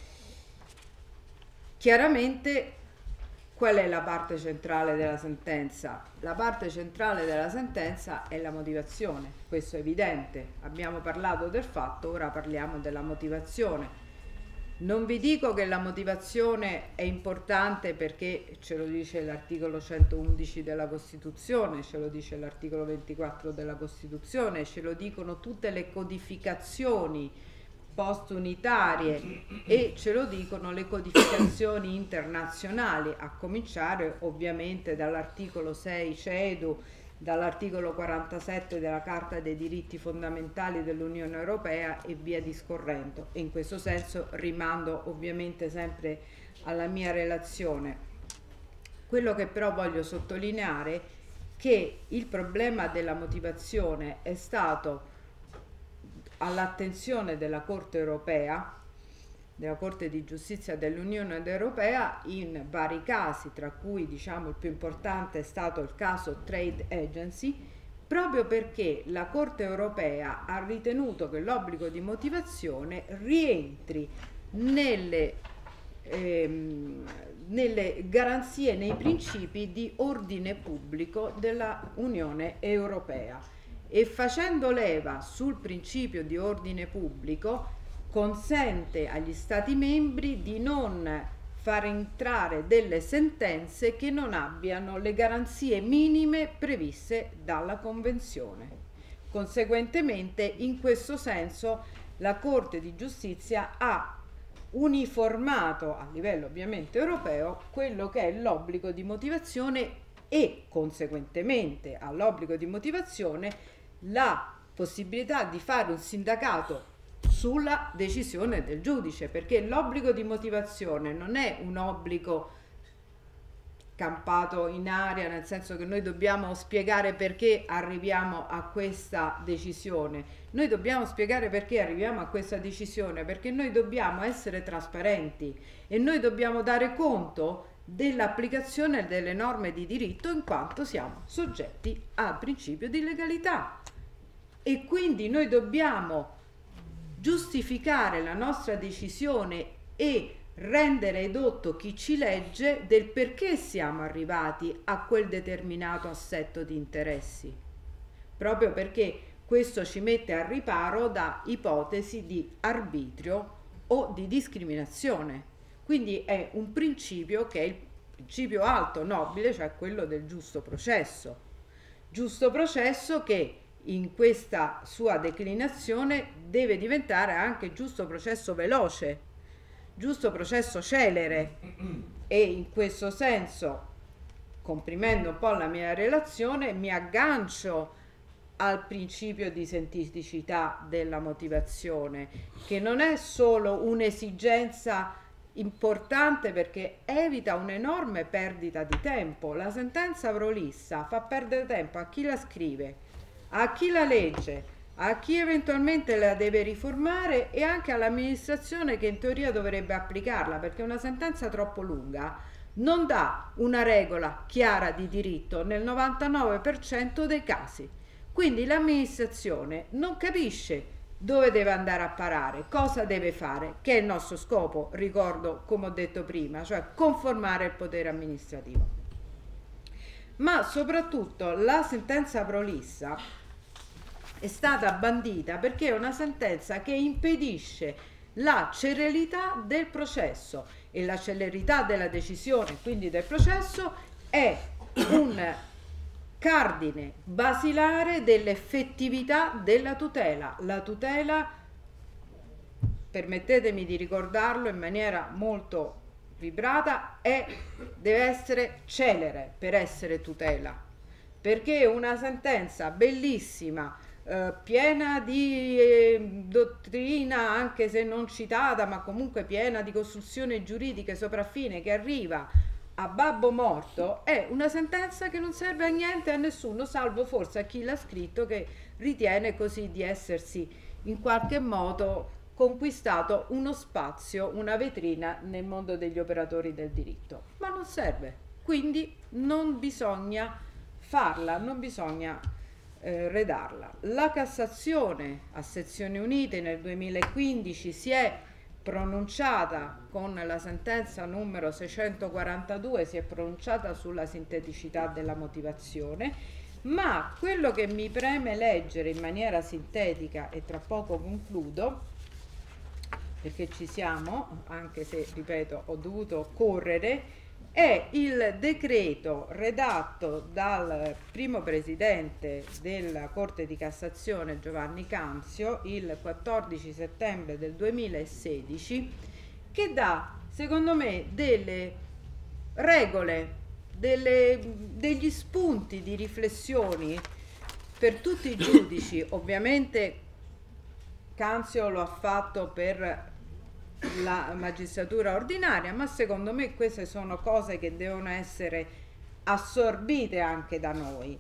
Chiaramente qual è la parte centrale della sentenza? La parte centrale della sentenza è la motivazione, questo è evidente. Abbiamo parlato del fatto, ora parliamo della motivazione. Non vi dico che la motivazione è importante perché ce lo dice l'articolo 111 della Costituzione, ce lo dice l'articolo 24 della Costituzione, ce lo dicono tutte le codificazioni post-unitarie e ce lo dicono le codificazioni internazionali, a cominciare ovviamente dall'articolo 6 CEDU, dall'articolo 47 della Carta dei diritti fondamentali dell'Unione Europea e via discorrendo. E in questo senso rimando ovviamente sempre alla mia relazione. Quello che però voglio sottolineare è che il problema della motivazione è stato all'attenzione della Corte europea, della Corte di Giustizia dell'Unione Europea, in vari casi, tra cui diciamo il più importante è stato il caso Trade Agency, proprio perché la Corte europea ha ritenuto che l'obbligo di motivazione rientri nelle garanzie, nei principi di ordine pubblico della Unione Europea, e facendo leva sul principio di ordine pubblico consente agli Stati membri di non far entrare delle sentenze che non abbiano le garanzie minime previste dalla Convenzione. Conseguentemente, in questo senso, la Corte di Giustizia ha uniformato a livello ovviamente europeo quello che è l'obbligo di motivazione e conseguentemente all'obbligo di motivazione la possibilità di fare un sindacato sulla decisione del giudice, perché l'obbligo di motivazione non è un obbligo campato in aria, nel senso che noi dobbiamo spiegare perché arriviamo a questa decisione. Noi dobbiamo spiegare perché arriviamo a questa decisione, perché noi dobbiamo essere trasparenti e noi dobbiamo dare conto dell'applicazione delle norme di diritto, in quanto siamo soggetti al principio di legalità, e quindi noi dobbiamo giustificare la nostra decisione e rendere edotto chi ci legge del perché siamo arrivati a quel determinato assetto di interessi, proprio perché questo ci mette al riparo da ipotesi di arbitrio o di discriminazione. Quindi è un principio che è il principio alto, nobile, cioè quello del giusto processo che in questa sua declinazione deve diventare anche giusto processo veloce, giusto processo celere, e in questo senso, comprimendo un po' la mia relazione, mi aggancio al principio di sensiticità della motivazione, che non è solo un'esigenza importante perché evita un'enorme perdita di tempo. La sentenza prolissa fa perdere tempo a chi la scrive, a chi la legge, a chi eventualmente la deve riformare e anche all'amministrazione che in teoria dovrebbe applicarla, perché una sentenza troppo lunga non dà una regola chiara di diritto nel 99% dei casi. Quindi l'amministrazione non capisce dove deve andare a parare, cosa deve fare, che è il nostro scopo, ricordo, come ho detto prima, cioè conformare il potere amministrativo. Ma soprattutto la sentenza prolissa è stata bandita perché è una sentenza che impedisce la celerità del processo, e la celerità della decisione, quindi del processo, è un cardine basilare dell'effettività della tutela. La tutela, permettetemi di ricordarlo in maniera molto vibrata, deve essere celere per essere tutela, perché una sentenza bellissima, piena di dottrina, anche se non citata, ma comunque piena di costruzioni giuridiche sopraffine, che arriva a babbo morto, è una sentenza che non serve a niente, a nessuno, salvo forse a chi l'ha scritto, che ritiene così di essersi in qualche modo conquistato uno spazio, una vetrina nel mondo degli operatori del diritto. Ma non serve, quindi non bisogna farla, non bisogna redarla. La Cassazione a sezioni unite nel 2015 si è pronunciata con la sentenza numero 642, si è pronunciata sulla sinteticità della motivazione, ma quello che mi preme leggere in maniera sintetica, e tra poco concludo perché ci siamo, anche se ripeto ho dovuto correre, è il decreto redatto dal primo presidente della Corte di Cassazione Giovanni Canzio il 14 settembre del 2016, che dà, secondo me, delle regole, degli spunti di riflessioni per tutti i giudici. Ovviamente Canzio lo ha fatto per la magistratura ordinaria, ma secondo me queste sono cose che devono essere assorbite anche da noi.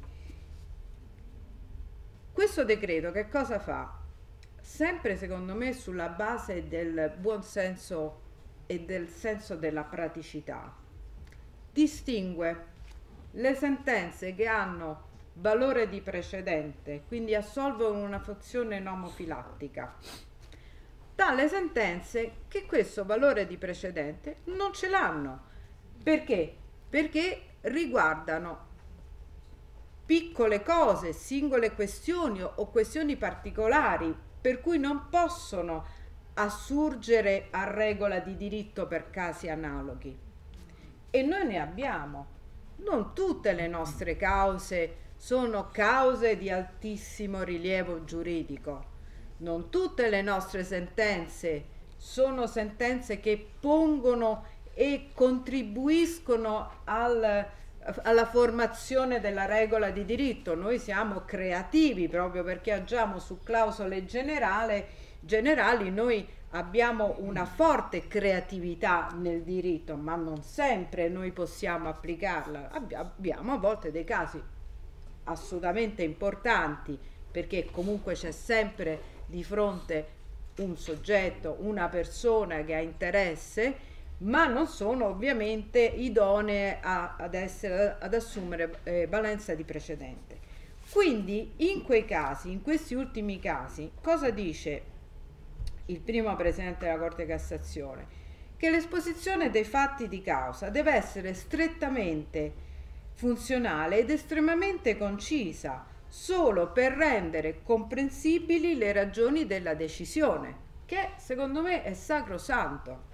Questo decreto che cosa fa? Sempre secondo me sulla base del buon senso e del senso della praticità, distingue le sentenze che hanno valore di precedente, quindi assolvono una funzione nomofilattica, dalle sentenze che questo valore di precedente non ce l'hanno. Perché? Perché riguardano piccole cose, singole questioni o questioni particolari, per cui non possono assurgere a regola di diritto per casi analoghi. E noi ne abbiamo. Non tutte le nostre cause sono cause di altissimo rilievo giuridico. Non tutte le nostre sentenze sono sentenze che pongono e contribuiscono alla formazione della regola di diritto. Noi siamo creativi proprio perché agiamo su clausole generali, noi abbiamo una forte creatività nel diritto, ma non sempre noi possiamo applicarla. Abbiamo a volte dei casi assolutamente importanti, perché comunque c'è sempre di fronte un soggetto, una persona che ha interesse, ma non sono ovviamente idonee ad assumere valenza di precedente. Quindi in quei casi, in questi ultimi casi, cosa dice il primo Presidente della Corte di Cassazione? Che l'esposizione dei fatti di causa deve essere strettamente funzionale ed estremamente concisa, solo per rendere comprensibili le ragioni della decisione, che secondo me è sacrosanto.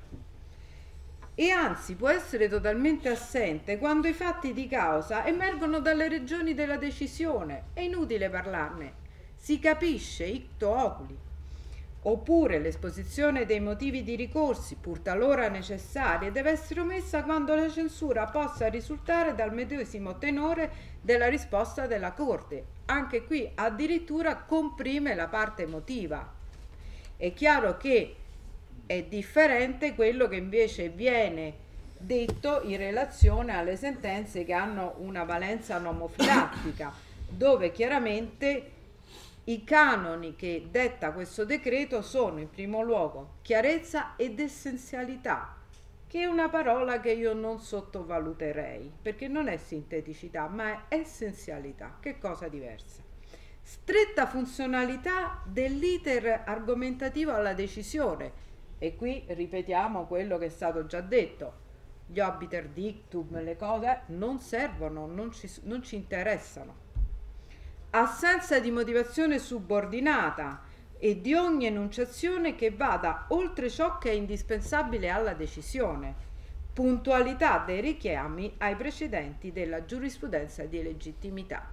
E anzi può essere totalmente assente quando i fatti di causa emergono dalle ragioni della decisione. È inutile parlarne, si capisce icto oculi. Oppure l'esposizione dei motivi di ricorsi, pur talora necessarie, deve essere omessa quando la censura possa risultare dal medesimo tenore della risposta della Corte. Anche qui addirittura comprime la parte emotiva. È chiaro che è differente quello che invece viene detto in relazione alle sentenze che hanno una valenza nomofilattica, dove chiaramente i canoni che detta questo decreto sono in primo luogo chiarezza ed essenzialità, che è una parola che io non sottovaluterei, perché non è sinteticità, ma è essenzialità, che è cosa diversa. Stretta funzionalità dell'iter argomentativo alla decisione, e qui ripetiamo quello che è stato già detto: gli obiter dictum, le cose non servono, non ci interessano. Assenza di motivazione subordinata e di ogni enunciazione che vada oltre ciò che è indispensabile alla decisione. Puntualità dei richiami ai precedenti della giurisprudenza di legittimità.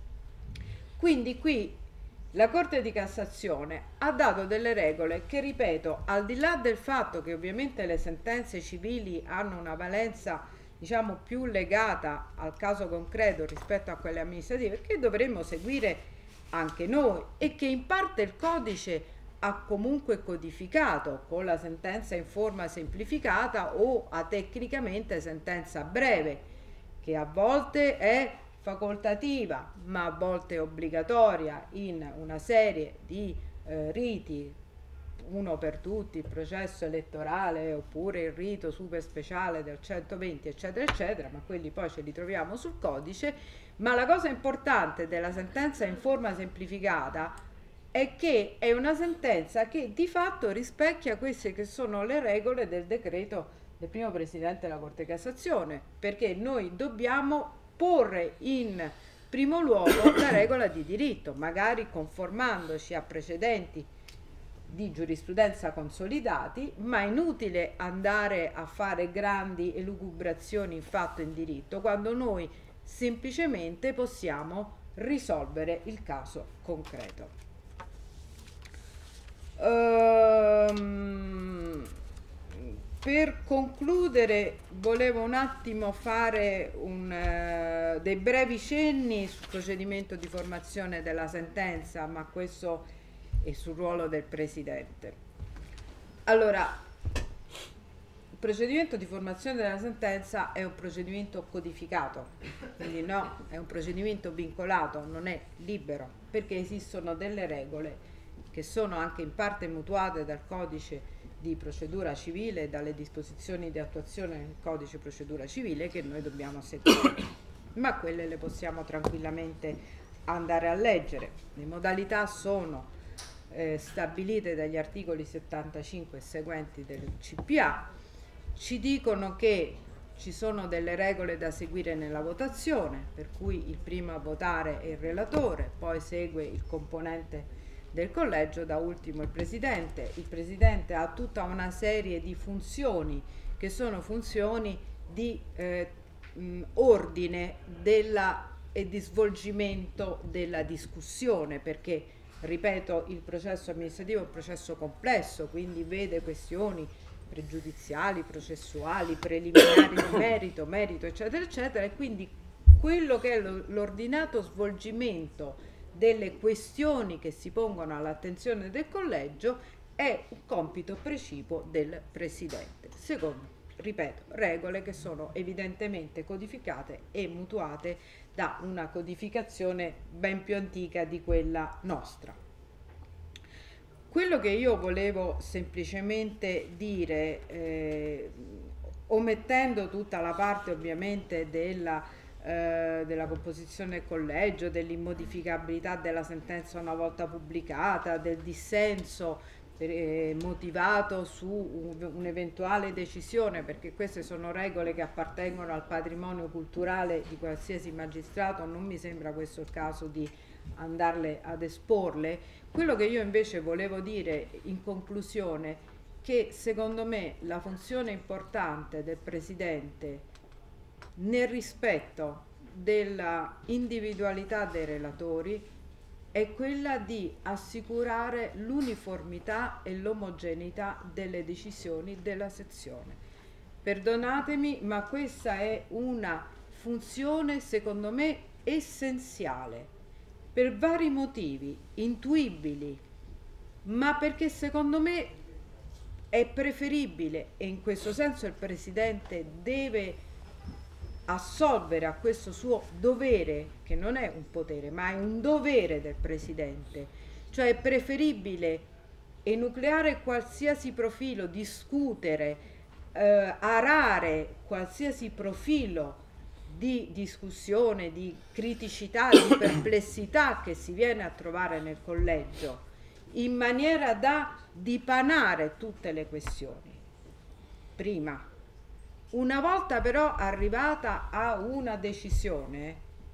Quindi qui la Corte di Cassazione ha dato delle regole che, ripeto, al di là del fatto che ovviamente le sentenze civili hanno una valenza, diciamo, più legata al caso concreto rispetto a quelle amministrative, che dovremmo seguire anche noi e che in parte il codice ha comunque codificato con la sentenza in forma semplificata o tecnicamente sentenza breve, che a volte è facoltativa ma a volte è obbligatoria in una serie di riti, uno per tutti, il processo elettorale oppure il rito super speciale del 120 eccetera eccetera, ma quelli poi ce li troviamo sul codice. Ma la cosa importante della sentenza in forma semplificata è che è una sentenza che di fatto rispecchia queste che sono le regole del decreto del primo Presidente della Corte di Cassazione, perché noi dobbiamo porre in primo luogo la regola di diritto, magari conformandoci a precedenti di giurisprudenza consolidati, ma è inutile andare a fare grandi elucubrazioni in fatto e in diritto quando noi semplicemente possiamo risolvere il caso concreto. Per concludere volevo un attimo fare dei brevi cenni sul procedimento di formazione della sentenza, ma questo è sul ruolo del Presidente. Allora, il procedimento di formazione della sentenza è un procedimento codificato, quindi no, è un procedimento vincolato, non è libero, perché esistono delle regole che sono anche in parte mutuate dal codice di procedura civile e dalle disposizioni di attuazione del codice di procedura civile che noi dobbiamo seguire, ma quelle le possiamo tranquillamente andare a leggere. Le modalità sono stabilite dagli articoli 75 e seguenti del CPA, ci dicono che ci sono delle regole da seguire nella votazione, per cui il primo a votare è il relatore, poi segue il componente del collegio, da ultimo il Presidente. Il Presidente ha tutta una serie di funzioni che sono funzioni di ordine e di svolgimento della discussione, perché, ripeto, il processo amministrativo è un processo complesso, quindi vede questioni pregiudiziali, processuali, preliminari di merito eccetera eccetera, e quindi quello che è l'ordinato svolgimento delle questioni che si pongono all'attenzione del collegio è un compito precipuo del Presidente, secondo, ripeto, regole che sono evidentemente codificate e mutuate da una codificazione ben più antica di quella nostra. Quello che io volevo semplicemente dire, omettendo tutta la parte ovviamente della composizione del collegio, dell'immodificabilità della sentenza una volta pubblicata, del dissenso motivato su un'eventuale decisione, perché queste sono regole che appartengono al patrimonio culturale di qualsiasi magistrato, non mi sembra questo il caso di andarle ad esporle. Quello che io invece volevo dire in conclusione, che secondo me la funzione importante del Presidente nel rispetto della individualità dei relatori è quella di assicurare l'uniformità e l'omogeneità delle decisioni della sezione. Perdonatemi, ma questa è una funzione secondo me essenziale per vari motivi intuibili, ma perché secondo me è preferibile, e in questo senso il Presidente deve assolvere a questo suo dovere, che non è un potere ma è un dovere del Presidente, cioè è preferibile enucleare qualsiasi profilo, discutere, arare qualsiasi profilo di discussione, di criticità, di perplessità che si viene a trovare nel collegio, in maniera da dipanare tutte le questioni. Prima. Una volta però arrivata a una decisione,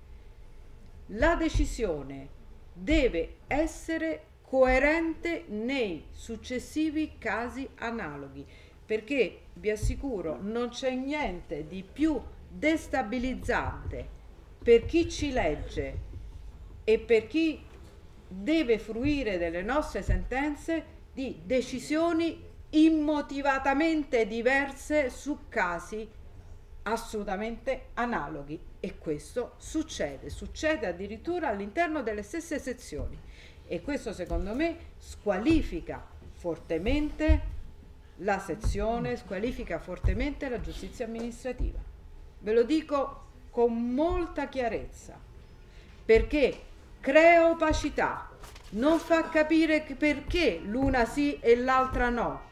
la decisione deve essere coerente nei successivi casi analoghi, perché vi assicuro non c'è niente di più destabilizzante per chi ci legge e per chi deve fruire delle nostre sentenze di decisioni immotivatamente diverse su casi assolutamente analoghi, e questo succede addirittura all'interno delle stesse sezioni, e questo secondo me squalifica fortemente la sezione, squalifica fortemente la giustizia amministrativa. Ve lo dico con molta chiarezza, perché crea opacità, non fa capire perché l'una sì e l'altra no.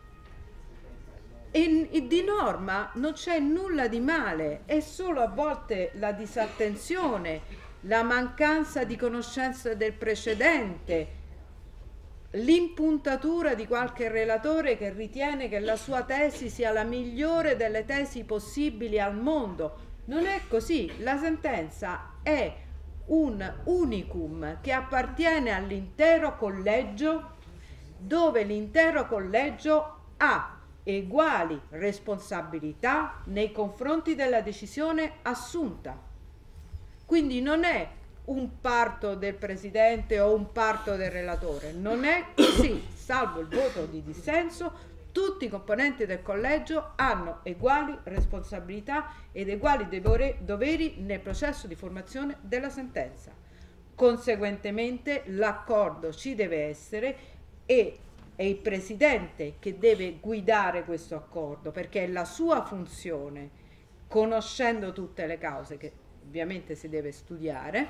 E di norma non c'è nulla di male, è solo a volte la disattenzione, la mancanza di conoscenza del precedente, l'impuntatura di qualche relatore che ritiene che la sua tesi sia la migliore delle tesi possibili al mondo. Non è così, la sentenza è un unicum che appartiene all'intero collegio, dove l'intero collegio ha eguali responsabilità nei confronti della decisione assunta. Quindi non è un parto del Presidente o un parto del relatore, non è così. Salvo il voto di dissenso, tutti i componenti del collegio hanno eguali responsabilità ed eguali doveri nel processo di formazione della sentenza. Conseguentemente l'accordo ci deve essere e è il Presidente che deve guidare questo accordo, perché è la sua funzione, conoscendo tutte le cause che ovviamente si deve studiare,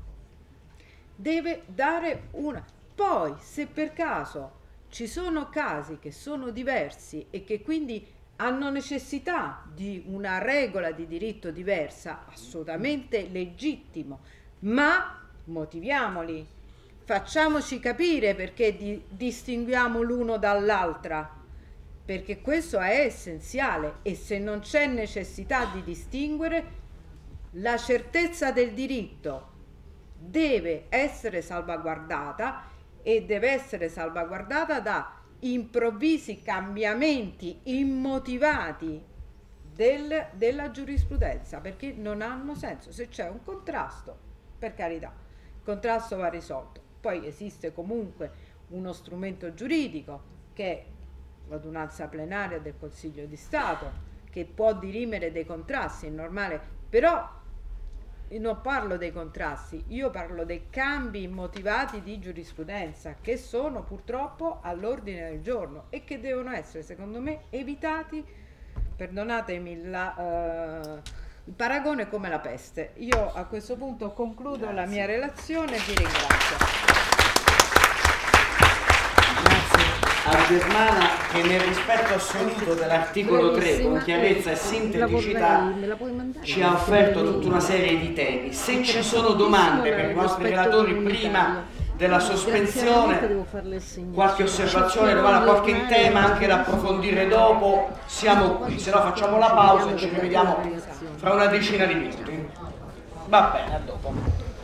deve dare una. Poi, se per caso ci sono casi che sono diversi e che quindi hanno necessità di una regola di diritto diversa, assolutamente legittimo, ma motiviamoli. Facciamoci capire perché distinguiamo l'uno dall'altra, perché questo è essenziale, e se non c'è necessità di distinguere, la certezza del diritto deve essere salvaguardata, e deve essere salvaguardata da improvvisi cambiamenti immotivati della giurisprudenza, perché non hanno senso. Se c'è un contrasto, per carità, il contrasto va risolto. Poi esiste comunque uno strumento giuridico che è l'adunanza plenaria del Consiglio di Stato, che può dirimere dei contrasti, è normale, però non parlo dei contrasti, io parlo dei cambi immotivati di giurisprudenza che sono purtroppo all'ordine del giorno e che devono essere, secondo me, evitati. Perdonatemi il paragone, come la peste. Io a questo punto concludo la mia relazione e vi ringrazio. Grazie. a Germana che nel rispetto assoluto dell'articolo 3 con chiarezza e sinteticità ci ha offerto tutta una serie di temi. Se ci sono domande per i nostri relatori prima della sospensione, qualche osservazione, domanda, qualche tema anche da approfondire dopo, siamo qui, se no facciamo la pausa e ci rivediamo fra una decina di minuti. Va bene, a dopo.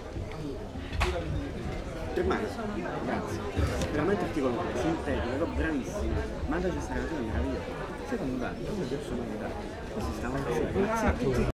Grazie, veramente articolo sintetico, bravissimo, mandaci sta canzone meravigliosa, secondo me, come personalità, questi stavano